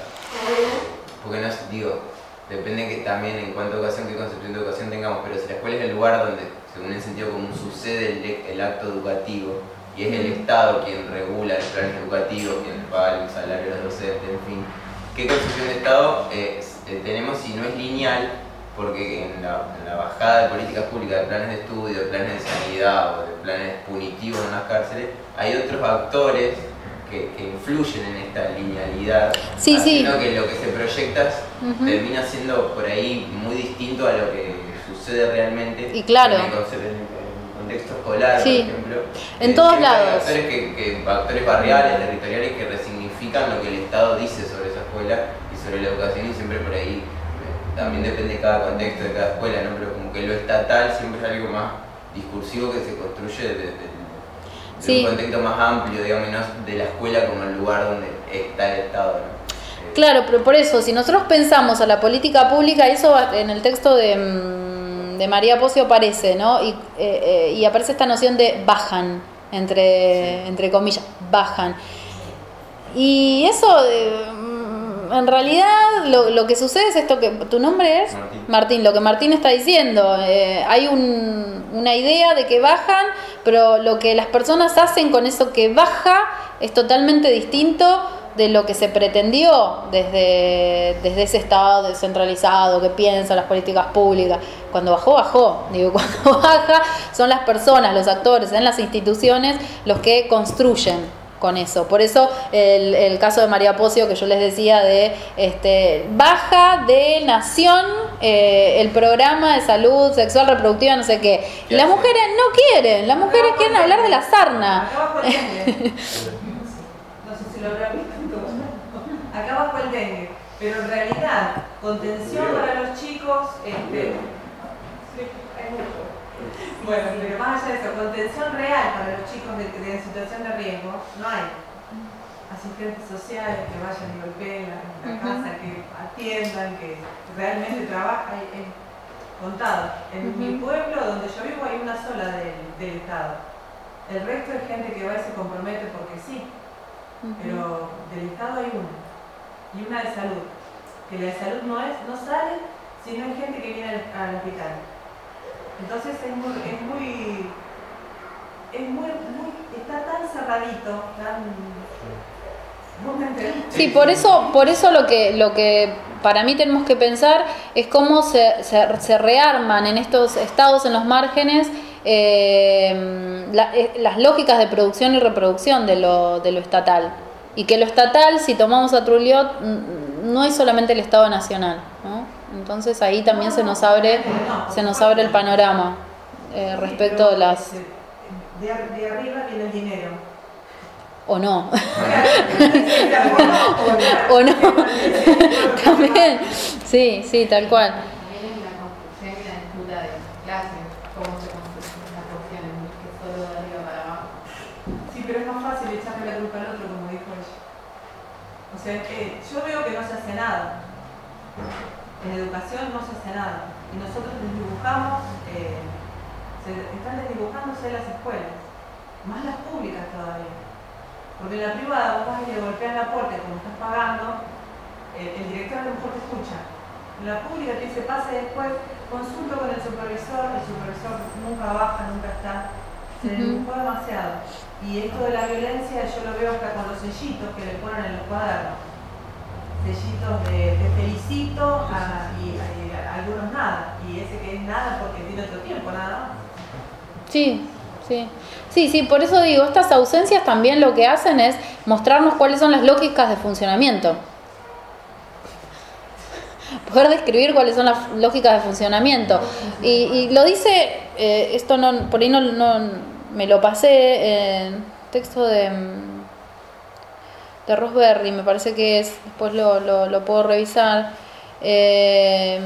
la- porque no es- digo, depende que también en cuánta educación, qué concepción de educación tengamos, pero si la escuela es el lugar donde, según el sentido común, sucede el, el acto educativo y es el Estado quien regula el plan educativo, quien paga el salario de los docentes, en fin, ¿qué concepción de Estado eh, eh, tenemos si no es lineal? Porque en la, en la bajada de políticas públicas, de planes de estudio, de planes de sanidad o de planes punitivos en las cárceles, hay otros actores que, que influyen en esta linealidad, Sí, sí. haciendo que lo que se proyecta Ujú. termina siendo por ahí muy distinto a lo que sucede realmente Y claro. en el, concepto- en el contexto escolar, Sí. por ejemplo. En Eh, todos siempre hay lados. Actores, que, que, actores barriales, territoriales que resignifican lo que el Estado dice sobre esa escuela y sobre la educación, y siempre por ahí eh, también depende de cada contexto, de cada escuela, ¿no? Pero como que lo estatal siempre es algo más discursivo que se construye desde, desde de Sí. un contexto más amplio, digamos, y no de la escuela como el lugar donde está el Estado, ¿no? Eh, Claro, pero por eso, si nosotros pensamos a la política pública, eso en el texto de, mm, de María Pocio aparece, ¿no? Y, eh, eh, y aparece esta noción de bajan, entre, entre comillas, bajan. Y eso, eh, mm, en realidad, lo, lo que sucede es esto que, ¿tu nombre es? Martín. Martín, lo que Martín está diciendo, eh, hay un, una idea de que bajan, pero lo que las personas hacen con eso que baja es totalmente distinto de lo que se pretendió desde, desde ese Estado descentralizado que piensa las políticas públicas. Cuando bajó, bajó. Digo, cuando baja son las personas, los actores en las instituciones los que construyen con eso. Por eso el, el caso de María Pocio que yo les decía de este, baja de Nación eh, el programa de salud sexual reproductiva, no sé qué. Y las mujeres no quieren, las mujeres quieren hablar de la sarna. Acá abajo el dengue. No sé si lo habrán visto. Acá abajo el dengue. Pero en realidad, contención para los chicos, este, bueno, pero más allá de eso, contención real para los chicos de, de en situación de riesgo, no hay. Asistentes sociales que vayan y golpeen la, la Ujú. casa, que atiendan, que realmente trabajan, es contado. En Ujú. mi pueblo, donde yo vivo, hay una sola del, del Estado. El resto es gente que va y se compromete porque sí, pero del Estado hay una. Y una de salud. Que la de salud no es, no sale, sino hay gente que viene al, al hospital. Entonces es muy, es muy, es muy, muy, está tan cerradito, tan, ¿vos me entendés? Sí, por eso, por eso lo que, lo que para mí tenemos que pensar es cómo se, se, se rearman en estos estados, en los márgenes, eh, la, eh, las lógicas de producción y reproducción de lo, de lo estatal. Y que lo estatal, si tomamos a Trulliot, no es solamente el Estado Nacional, ¿no? Entonces ahí también se nos abre, se nos abre el panorama eh, respecto de las... De, de arriba viene el dinero. O no. O no. También, sí, sí, tal cual. También es la construcción y la disputa de clases, cómo se construyen las cuestiones, no es que solo de arriba para abajo. Sí, pero es más fácil echarle la culpa al otro, como dijo ella. O sea, es que yo veo que no se hace nada. En educación no se hace nada. Y nosotros desdibujamos, eh, se están desdibujándose las escuelas, más las públicas todavía. Porque en la privada vos vas y le golpeas la puerta y como estás pagando, eh, el director a lo mejor te escucha. En la pública te dice, pase después, consulto con el supervisor, el supervisor nunca baja, nunca está. Se desdibujó demasiado. Y esto de la violencia yo lo veo hasta con los sellitos que le ponen en los cuadernos. Sellitos de te felicito a, y, a, y a algunos nada. Y ese que es nada porque tiene otro tiempo, nada más. Sí, sí. Sí, sí, por eso digo, estas ausencias también lo que hacen es mostrarnos cuáles son las lógicas de funcionamiento. Poder describir cuáles son las lógicas de funcionamiento. Y, y lo dice, eh, esto no, por ahí no, no me lo pasé en texto de, de Rosberry, me parece que es, después lo, lo, lo puedo revisar. Eh,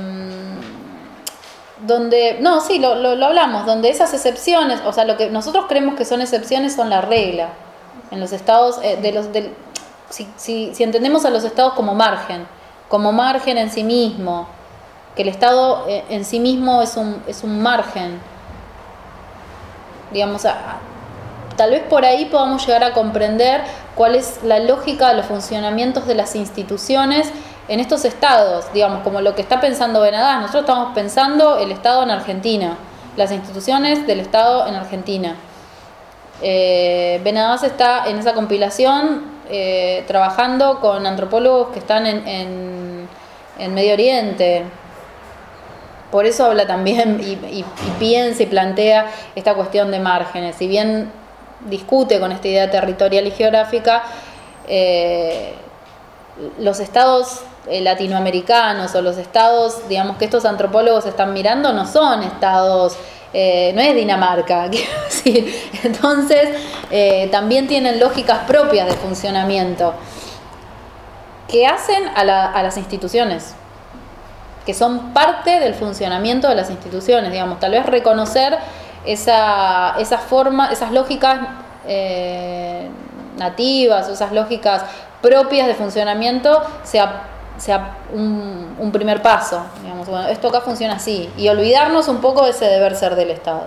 donde, no, sí, lo, lo, lo hablamos, donde esas excepciones, o sea, lo que nosotros creemos que son excepciones son la regla. En los estados, eh, de los, de, si, si, si entendemos a los estados como margen, como margen en sí mismo, que el estado eh, en sí mismo es un, es un margen, digamos, a, a, tal vez por ahí podamos llegar a comprender cuál es la lógica de los funcionamientos de las instituciones en estos estados, digamos, como lo que está pensando Benadás. Nosotros estamos pensando el Estado en Argentina, las instituciones del Estado en Argentina. Eh, Benadás está en esa compilación eh, trabajando con antropólogos que están en, en, en Medio Oriente. Por eso habla también y, y, y piensa y plantea esta cuestión de márgenes. Si bien discute con esta idea territorial y geográfica, eh, los estados eh, latinoamericanos o los estados, digamos, que estos antropólogos están mirando no son estados, eh, no es Dinamarca, quiero decir. Entonces eh, también tienen lógicas propias de funcionamiento que hacen a, la, a las instituciones, que son parte del funcionamiento de las instituciones, digamos, tal vez reconocer esa, esa forma, esas lógicas eh, nativas, o esas lógicas propias de funcionamiento sea, sea un, un primer paso, digamos, bueno, esto acá funciona así, y olvidarnos un poco de ese deber ser del Estado.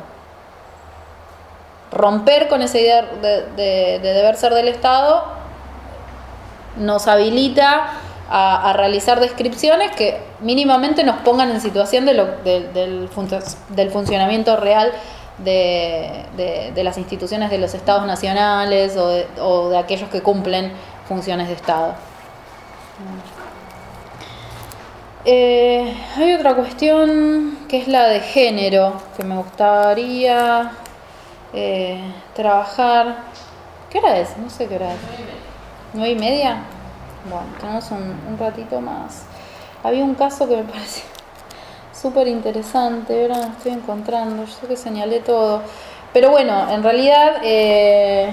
Romper con esa idea de, de, de deber ser del Estado nos habilita a, a realizar descripciones que mínimamente nos pongan en situación de lo, de, del, del funcionamiento real de, de, de las instituciones de los estados nacionales o de, o de aquellos que cumplen funciones de Estado. Eh, hay otra cuestión que es la de género, que me gustaría eh, trabajar. ¿Qué hora es? No sé qué hora es. ¿Nueve y media? Bueno, tenemos un, un ratito más. Había un caso que me pareció súper interesante, ahora lo estoy encontrando, yo sé que señalé todo. Pero bueno, en realidad, eh,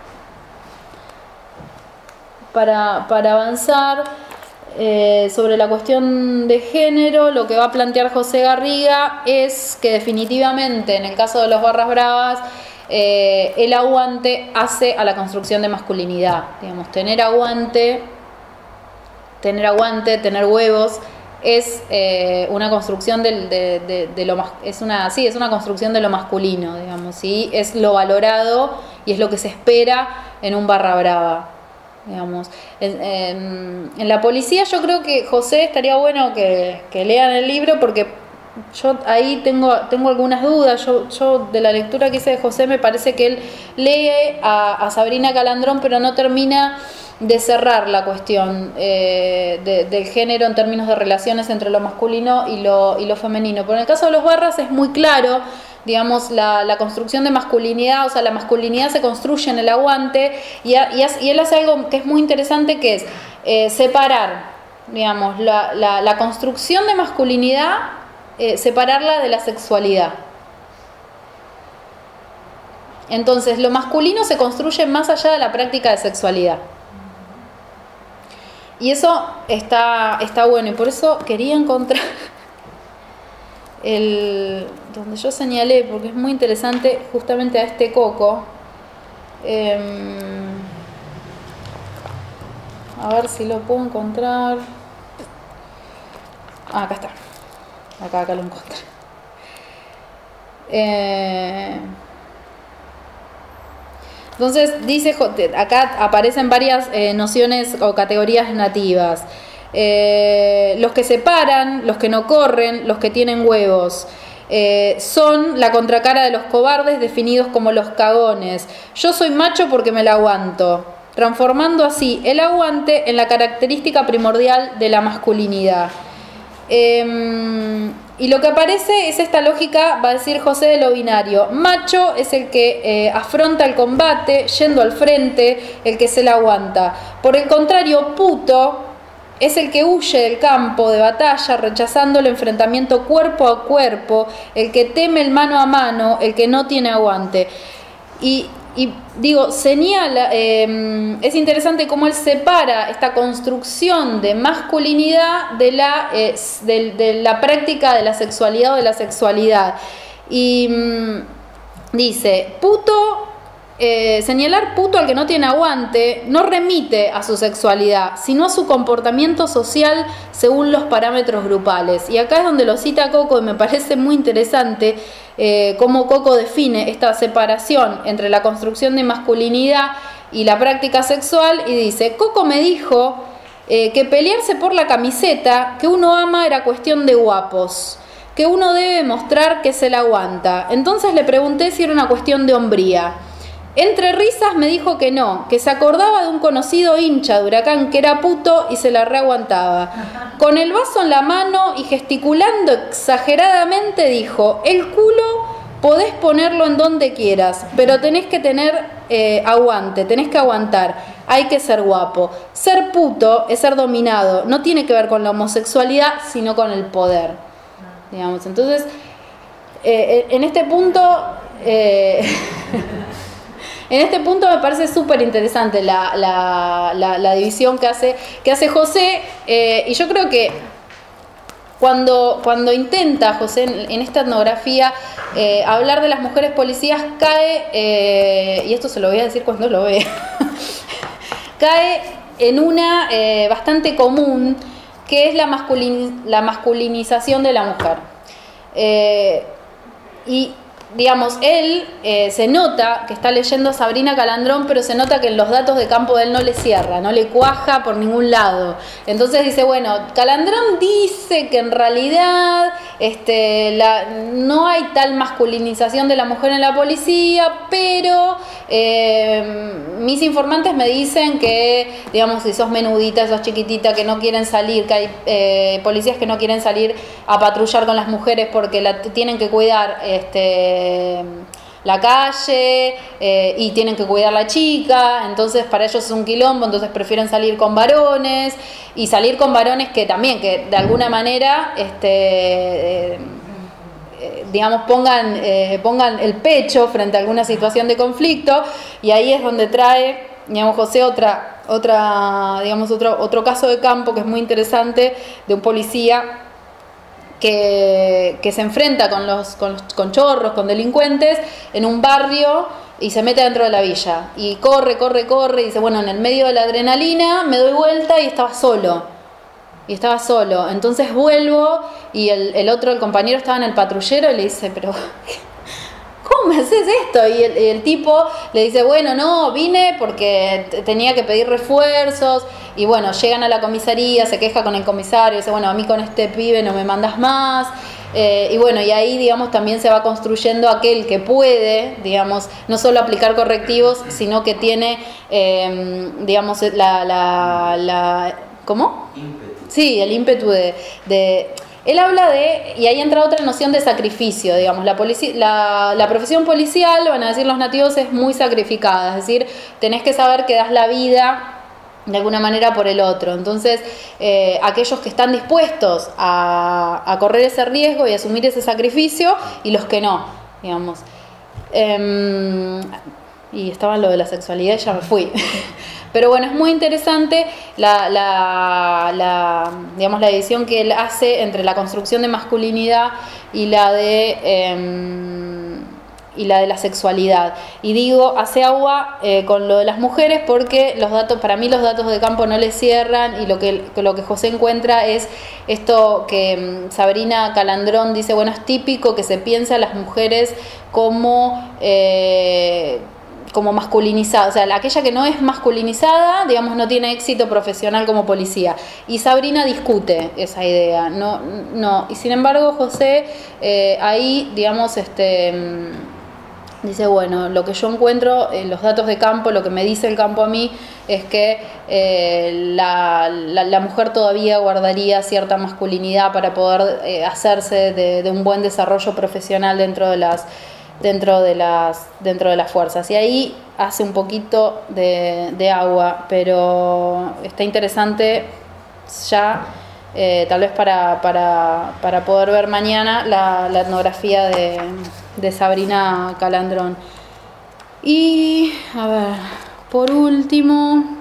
para, para avanzar eh, sobre la cuestión de género, lo que va a plantear José Garriga es que definitivamente, en el caso de los barras bravas, eh, el aguante hace a la construcción de masculinidad. Digamos, tener aguante, tener aguante, tener huevos, es eh, una construcción del, de, de, de lo es una sí es una construcción de lo masculino, digamos, ¿sí? Es lo valorado y es lo que se espera en un barra brava, digamos. En, en, en la policía yo creo que José estaría bueno que, que lean el libro, porque yo ahí tengo tengo algunas dudas. Yo, yo de la lectura que hice de José me parece que él lee a, a Sabrina Calandrón, pero no termina de cerrar la cuestión eh, de, del género en términos de relaciones entre lo masculino y lo, y lo femenino. Pero en el caso de los barras es muy claro, digamos, la, la construcción de masculinidad, o sea, la masculinidad se construye en el aguante, y, a, y, as, y él hace algo que es muy interesante, que es eh, separar digamos, la, la, la construcción de masculinidad, eh, separarla de la sexualidad. Entonces, lo masculino se construye más allá de la práctica de sexualidad. Y eso está, está bueno, y por eso quería encontrar el donde yo señalé, porque es muy interesante justamente a este Coco. Eh, a ver si lo puedo encontrar. Ah, acá está. Acá, acá lo encontré. Eh, entonces, dice, acá aparecen varias eh, nociones o categorías nativas. Eh, los que se paran, los que no corren, los que tienen huevos. Eh, son la contracara de los cobardes, definidos como los cagones. Yo soy macho porque me la aguanto, transformando así el aguante en la característica primordial de la masculinidad. Eh, y lo que aparece es esta lógica, va a decir José, de lo binario. Macho es el que eh, afronta el combate, yendo al frente, el que se la aguanta. Por el contrario, puto es el que huye del campo de batalla, rechazando el enfrentamiento cuerpo a cuerpo, el que teme el mano a mano, el que no tiene aguante. Y, y digo, señala, eh, es interesante cómo él separa esta construcción de masculinidad de la, eh, de, de la práctica de la sexualidad o de la sexualidad. Y mm, dice, puto... Eh, señalar puto al que no tiene aguante no remite a su sexualidad, sino a su comportamiento social según los parámetros grupales. Y acá es donde lo cita Coco, y me parece muy interesante eh, cómo Coco define esta separación entre la construcción de masculinidad y la práctica sexual, y dice, Coco me dijo eh, que pelearse por la camiseta que uno ama era cuestión de guapos, que uno debe mostrar que se la aguanta. Entonces le pregunté si era una cuestión de hombría. Entre risas me dijo que no, que se acordaba de un conocido hincha de Huracán que era puto y se la reaguantaba. Con el vaso en la mano y gesticulando exageradamente dijo, el culo podés ponerlo en donde quieras, pero tenés que tener eh, aguante, tenés que aguantar, hay que ser guapo. Ser puto es ser dominado, no tiene que ver con la homosexualidad, sino con el poder. Digamos, entonces, eh, en este punto... Eh, En este punto me parece súper interesante la, la, la, la división que hace, que hace José, eh, y yo creo que cuando, cuando intenta José en, en esta etnografía eh, hablar de las mujeres policías, cae, eh, y esto se lo voy a decir cuando lo vea, cae en una eh, bastante común, que es la, masculin, la masculinización de la mujer. Eh, y digamos, él eh, se nota que está leyendo a Sabrina Calandrón, pero se nota que en los datos de campo de él no le cierra, no le cuaja por ningún lado. Entonces dice, bueno, Calandrón dice que en realidad este, la, no hay tal masculinización de la mujer en la policía, pero eh, mis informantes me dicen que, digamos, si sos menudita, sos chiquitita, que no quieren salir, que hay eh, policías que no quieren salir a patrullar con las mujeres porque la tienen que cuidar, este la calle eh, y tienen que cuidar a la chica, entonces para ellos es un quilombo, entonces prefieren salir con varones, y salir con varones que también, que de alguna manera este, eh, eh, digamos pongan, eh, pongan el pecho frente a alguna situación de conflicto, y ahí es donde trae, digamos, José otra, otra digamos otro, otro caso de campo que es muy interesante, de un policía Que, que se enfrenta con los, con los con chorros, con delincuentes en un barrio y se mete dentro de la villa y corre, corre, corre y dice, bueno, en el medio de la adrenalina me doy vuelta y estaba solo y estaba solo, entonces vuelvo y el, el otro, el compañero, estaba en el patrullero y le dice, pero ¿cómo me haces esto? Y el, el tipo le dice, bueno, no, vine porque t- tenía que pedir refuerzos. Y bueno, llegan a la comisaría, se queja con el comisario, dice, bueno, a mí con este pibe no me mandas más. Eh, y bueno, y ahí, digamos, también se va construyendo aquel que puede, digamos, no solo aplicar correctivos, sino que tiene, eh, digamos, la, la, la... ¿Cómo? Ímpetu. Sí, el ímpetu de... de Él habla de, y ahí entra otra noción de sacrificio, digamos, la, polici- la, la profesión policial, van a decir los nativos, es muy sacrificada, es decir, tenés que saber que das la vida de alguna manera por el otro. Entonces, eh, aquellos que están dispuestos a, a correr ese riesgo y asumir ese sacrificio, y los que no, digamos. Eh, y estaba lo de la sexualidad y ya me fui. Pero bueno, es muy interesante la, la, la, digamos, la división que él hace entre la construcción de masculinidad y la de eh, y la de la sexualidad. Y digo, hace agua eh, con lo de las mujeres porque los datos, para mí los datos de campo no le cierran, y lo que, lo que José encuentra es esto que Sabrina Calandrón dice, bueno, es típico que se piensa a las mujeres como... Eh, como masculinizada, o sea, aquella que no es masculinizada, digamos, no tiene éxito profesional como policía. Y Sabrina discute esa idea, no, no. Y sin embargo, José eh, ahí, digamos, este dice, bueno, lo que yo encuentro en los datos de campo, lo que me dice el campo a mí, es que eh, la, la, la mujer todavía guardaría cierta masculinidad para poder eh, hacerse de, de un buen desarrollo profesional dentro de las dentro de las dentro de las fuerzas, y ahí hace un poquito de, de agua, pero está interesante ya eh, tal vez para, para, para poder ver mañana la, la etnografía de, de Sabrina Calandrón. Y a ver, por último,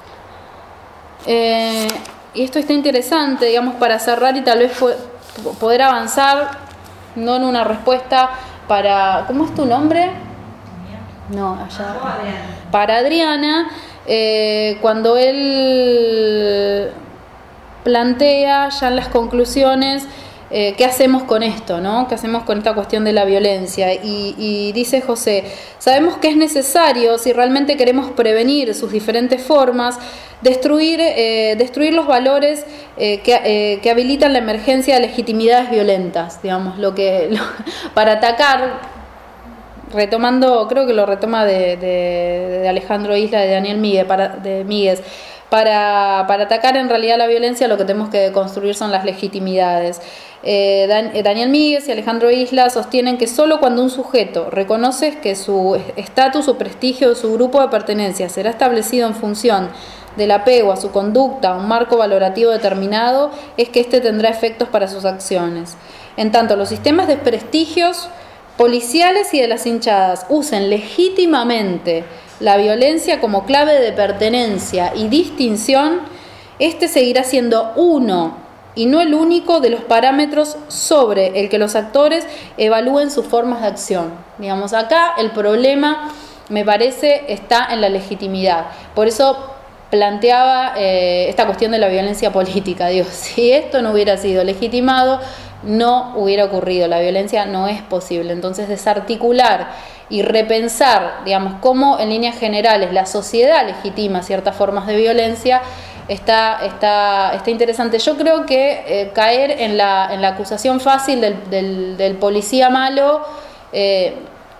eh, y esto está interesante, digamos, para cerrar y tal vez poder avanzar, no en una respuesta para, ¿cómo es tu nombre? No, allá. Para Adriana, eh, cuando él plantea ya en las conclusiones eh, qué hacemos con esto, ¿no? ¿Qué hacemos con esta cuestión de la violencia? Y, y dice José, sabemos que es necesario, si realmente queremos prevenir sus diferentes formas, destruir, eh, destruir los valores eh, que, eh, que habilitan la emergencia de legitimidades violentas, digamos, lo que lo, para atacar, retomando, creo que lo retoma de, de, de Alejandro Isla, de Daniel Míguez, para, de Míguez, para, para atacar en realidad la violencia lo que tenemos que construir son las legitimidades. Eh, Dan, eh, Daniel Míguez y Alejandro Isla sostienen que solo cuando un sujeto reconoce que su estatus o prestigio de su grupo de pertenencia será establecido en función del apego a su conducta, a un marco valorativo determinado, es que éste tendrá efectos para sus acciones. En tanto, los sistemas de prestigios policiales y de las hinchadas usen legítimamente la violencia como clave de pertenencia y distinción, este seguirá siendo uno y no el único de los parámetros sobre el que los actores evalúen sus formas de acción. Digamos, acá el problema, me parece, está en la legitimidad. Por eso planteaba eh, esta cuestión de la violencia política. Digo, si esto no hubiera sido legitimado, no hubiera ocurrido. La violencia no es posible. Entonces, desarticular y repensar, digamos, cómo en líneas generales la sociedad legitima ciertas formas de violencia, está, está, está interesante. Yo creo que eh, caer en la, en la acusación fácil del, del, del policía malo eh,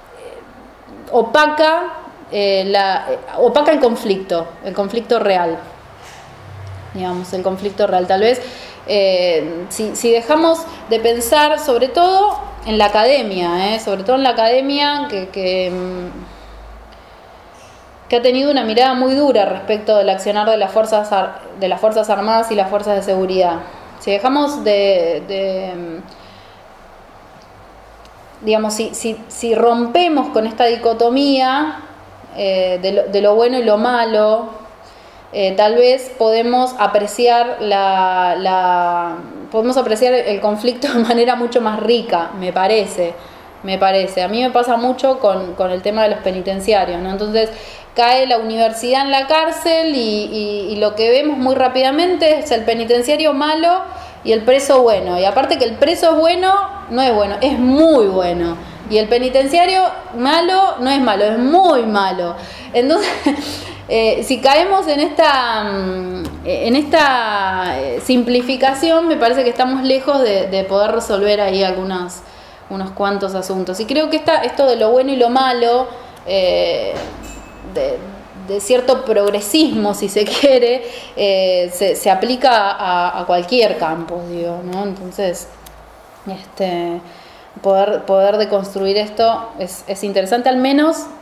opaca Eh, la, eh, opaca el conflicto, el conflicto real, digamos, el conflicto real. Tal vez eh, si, si dejamos de pensar, sobre todo en la academia, eh, sobre todo en la academia que, que, que ha tenido una mirada muy dura respecto del accionar de las fuerzas, de las fuerzas armadas y las fuerzas de seguridad. Si dejamos de, de digamos, si, si, si rompemos con esta dicotomía Eh, de, lo, de lo bueno y lo malo, eh, tal vez podemos apreciar la, la podemos apreciar el conflicto de manera mucho más rica, me parece, me parece. A mí me pasa mucho con, con el tema de los penitenciarios, ¿no? Entonces cae la universidad en la cárcel y, y, y lo que vemos muy rápidamente es el penitenciario malo y el preso bueno. Y aparte que el preso es bueno, no es bueno, es muy bueno. Y el penitenciario malo no es malo, es muy malo. Entonces, eh, si caemos en esta, en esta simplificación, me parece que estamos lejos de, de poder resolver ahí algunos unos cuantos asuntos. Y creo que esta, esto de lo bueno y lo malo, eh, de, de cierto progresismo, si se quiere, eh, se, se aplica a, a cualquier campo, digo, ¿no? Entonces, este... Poder, poder deconstruir esto es, es interesante, al menos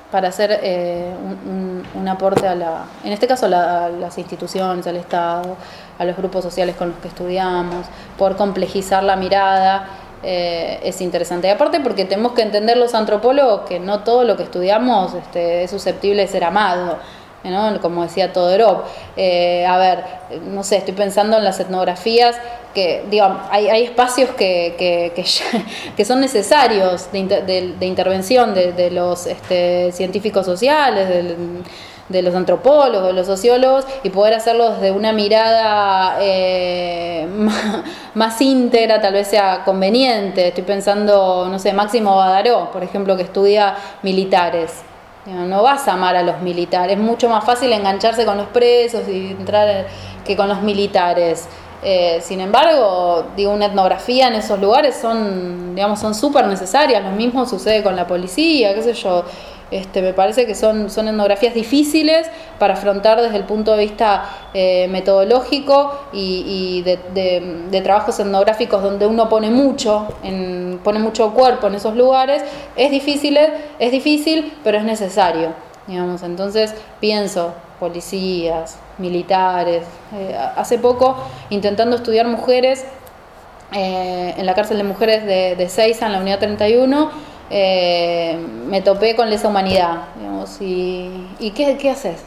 para hacer eh, un, un, un aporte a la, en este caso a, la, a las instituciones, al Estado, a los grupos sociales con los que estudiamos, por complejizar la mirada, eh, es interesante. Y aparte porque tenemos que entender los antropólogos que no todo lo que estudiamos este, es susceptible de ser amado, ¿no? Como decía Todorov. Eh, a ver, no sé, estoy pensando en las etnografías, que digo, hay, hay espacios que, que, que, ya, que son necesarios de, inter, de, de intervención de, de los este, científicos sociales, de, de los antropólogos, de los sociólogos, y poder hacerlo desde una mirada eh, más, más íntegra, tal vez sea conveniente. Estoy pensando, no sé, Máximo Badaró, por ejemplo, que estudia militares. No vas a amar a los militares, es mucho más fácil engancharse con los presos y entrar que con los militares. Eh, sin embargo, digo, una etnografía en esos lugares son, digamos, son súper necesarias. Lo mismo sucede con la policía, qué sé yo. Este, me parece que son, son etnografías difíciles para afrontar desde el punto de vista eh, metodológico y, y de, de, de trabajos etnográficos donde uno pone mucho, en, pone mucho cuerpo en esos lugares. Es difícil, es difícil, pero es necesario, digamos. Entonces pienso, policías, militares. Eh, hace poco, intentando estudiar mujeres eh, en la cárcel de mujeres de, de Seiza, en la unidad treinta y uno, Eh, me topé con lesa humanidad, digamos, y, y ¿qué, qué haces?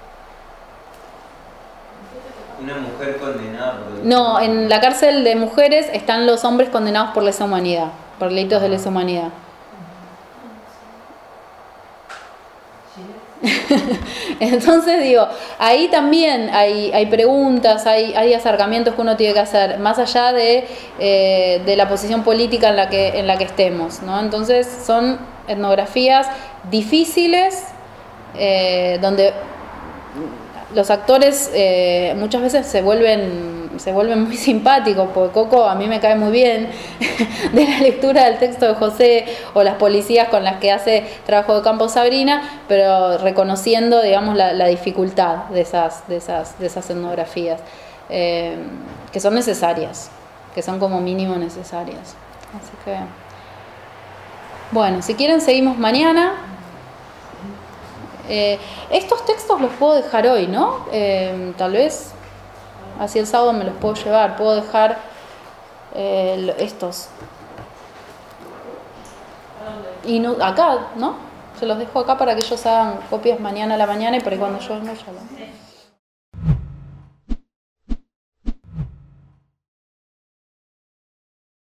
Una mujer condenada por... No, en la cárcel de mujeres están los hombres condenados por lesa humanidad, por delitos de lesa humanidad. Entonces digo, ahí también hay, hay preguntas, hay, hay acercamientos que uno tiene que hacer, más allá de, eh, de la posición política en la que, en la que estemos, ¿no? Entonces son etnografías difíciles, eh, donde los actores eh, muchas veces se vuelven, se vuelven muy simpáticos, porque Coco a mí me cae muy bien de la lectura del texto de José, o las policías con las que hace trabajo de campo Sabrina, pero reconociendo, digamos, la, la dificultad de esas, de esas, de esas etnografías, eh, que son necesarias, que son como mínimo necesarias. Así que, bueno, si quieren seguimos mañana. Eh, estos textos los puedo dejar hoy, ¿no? Eh, tal vez así el sábado me los puedo llevar. Puedo dejar eh, estos y no, acá, ¿no? Se los dejo acá para que ellos hagan copias mañana a la mañana, y por ahí cuando yo venga ya lo...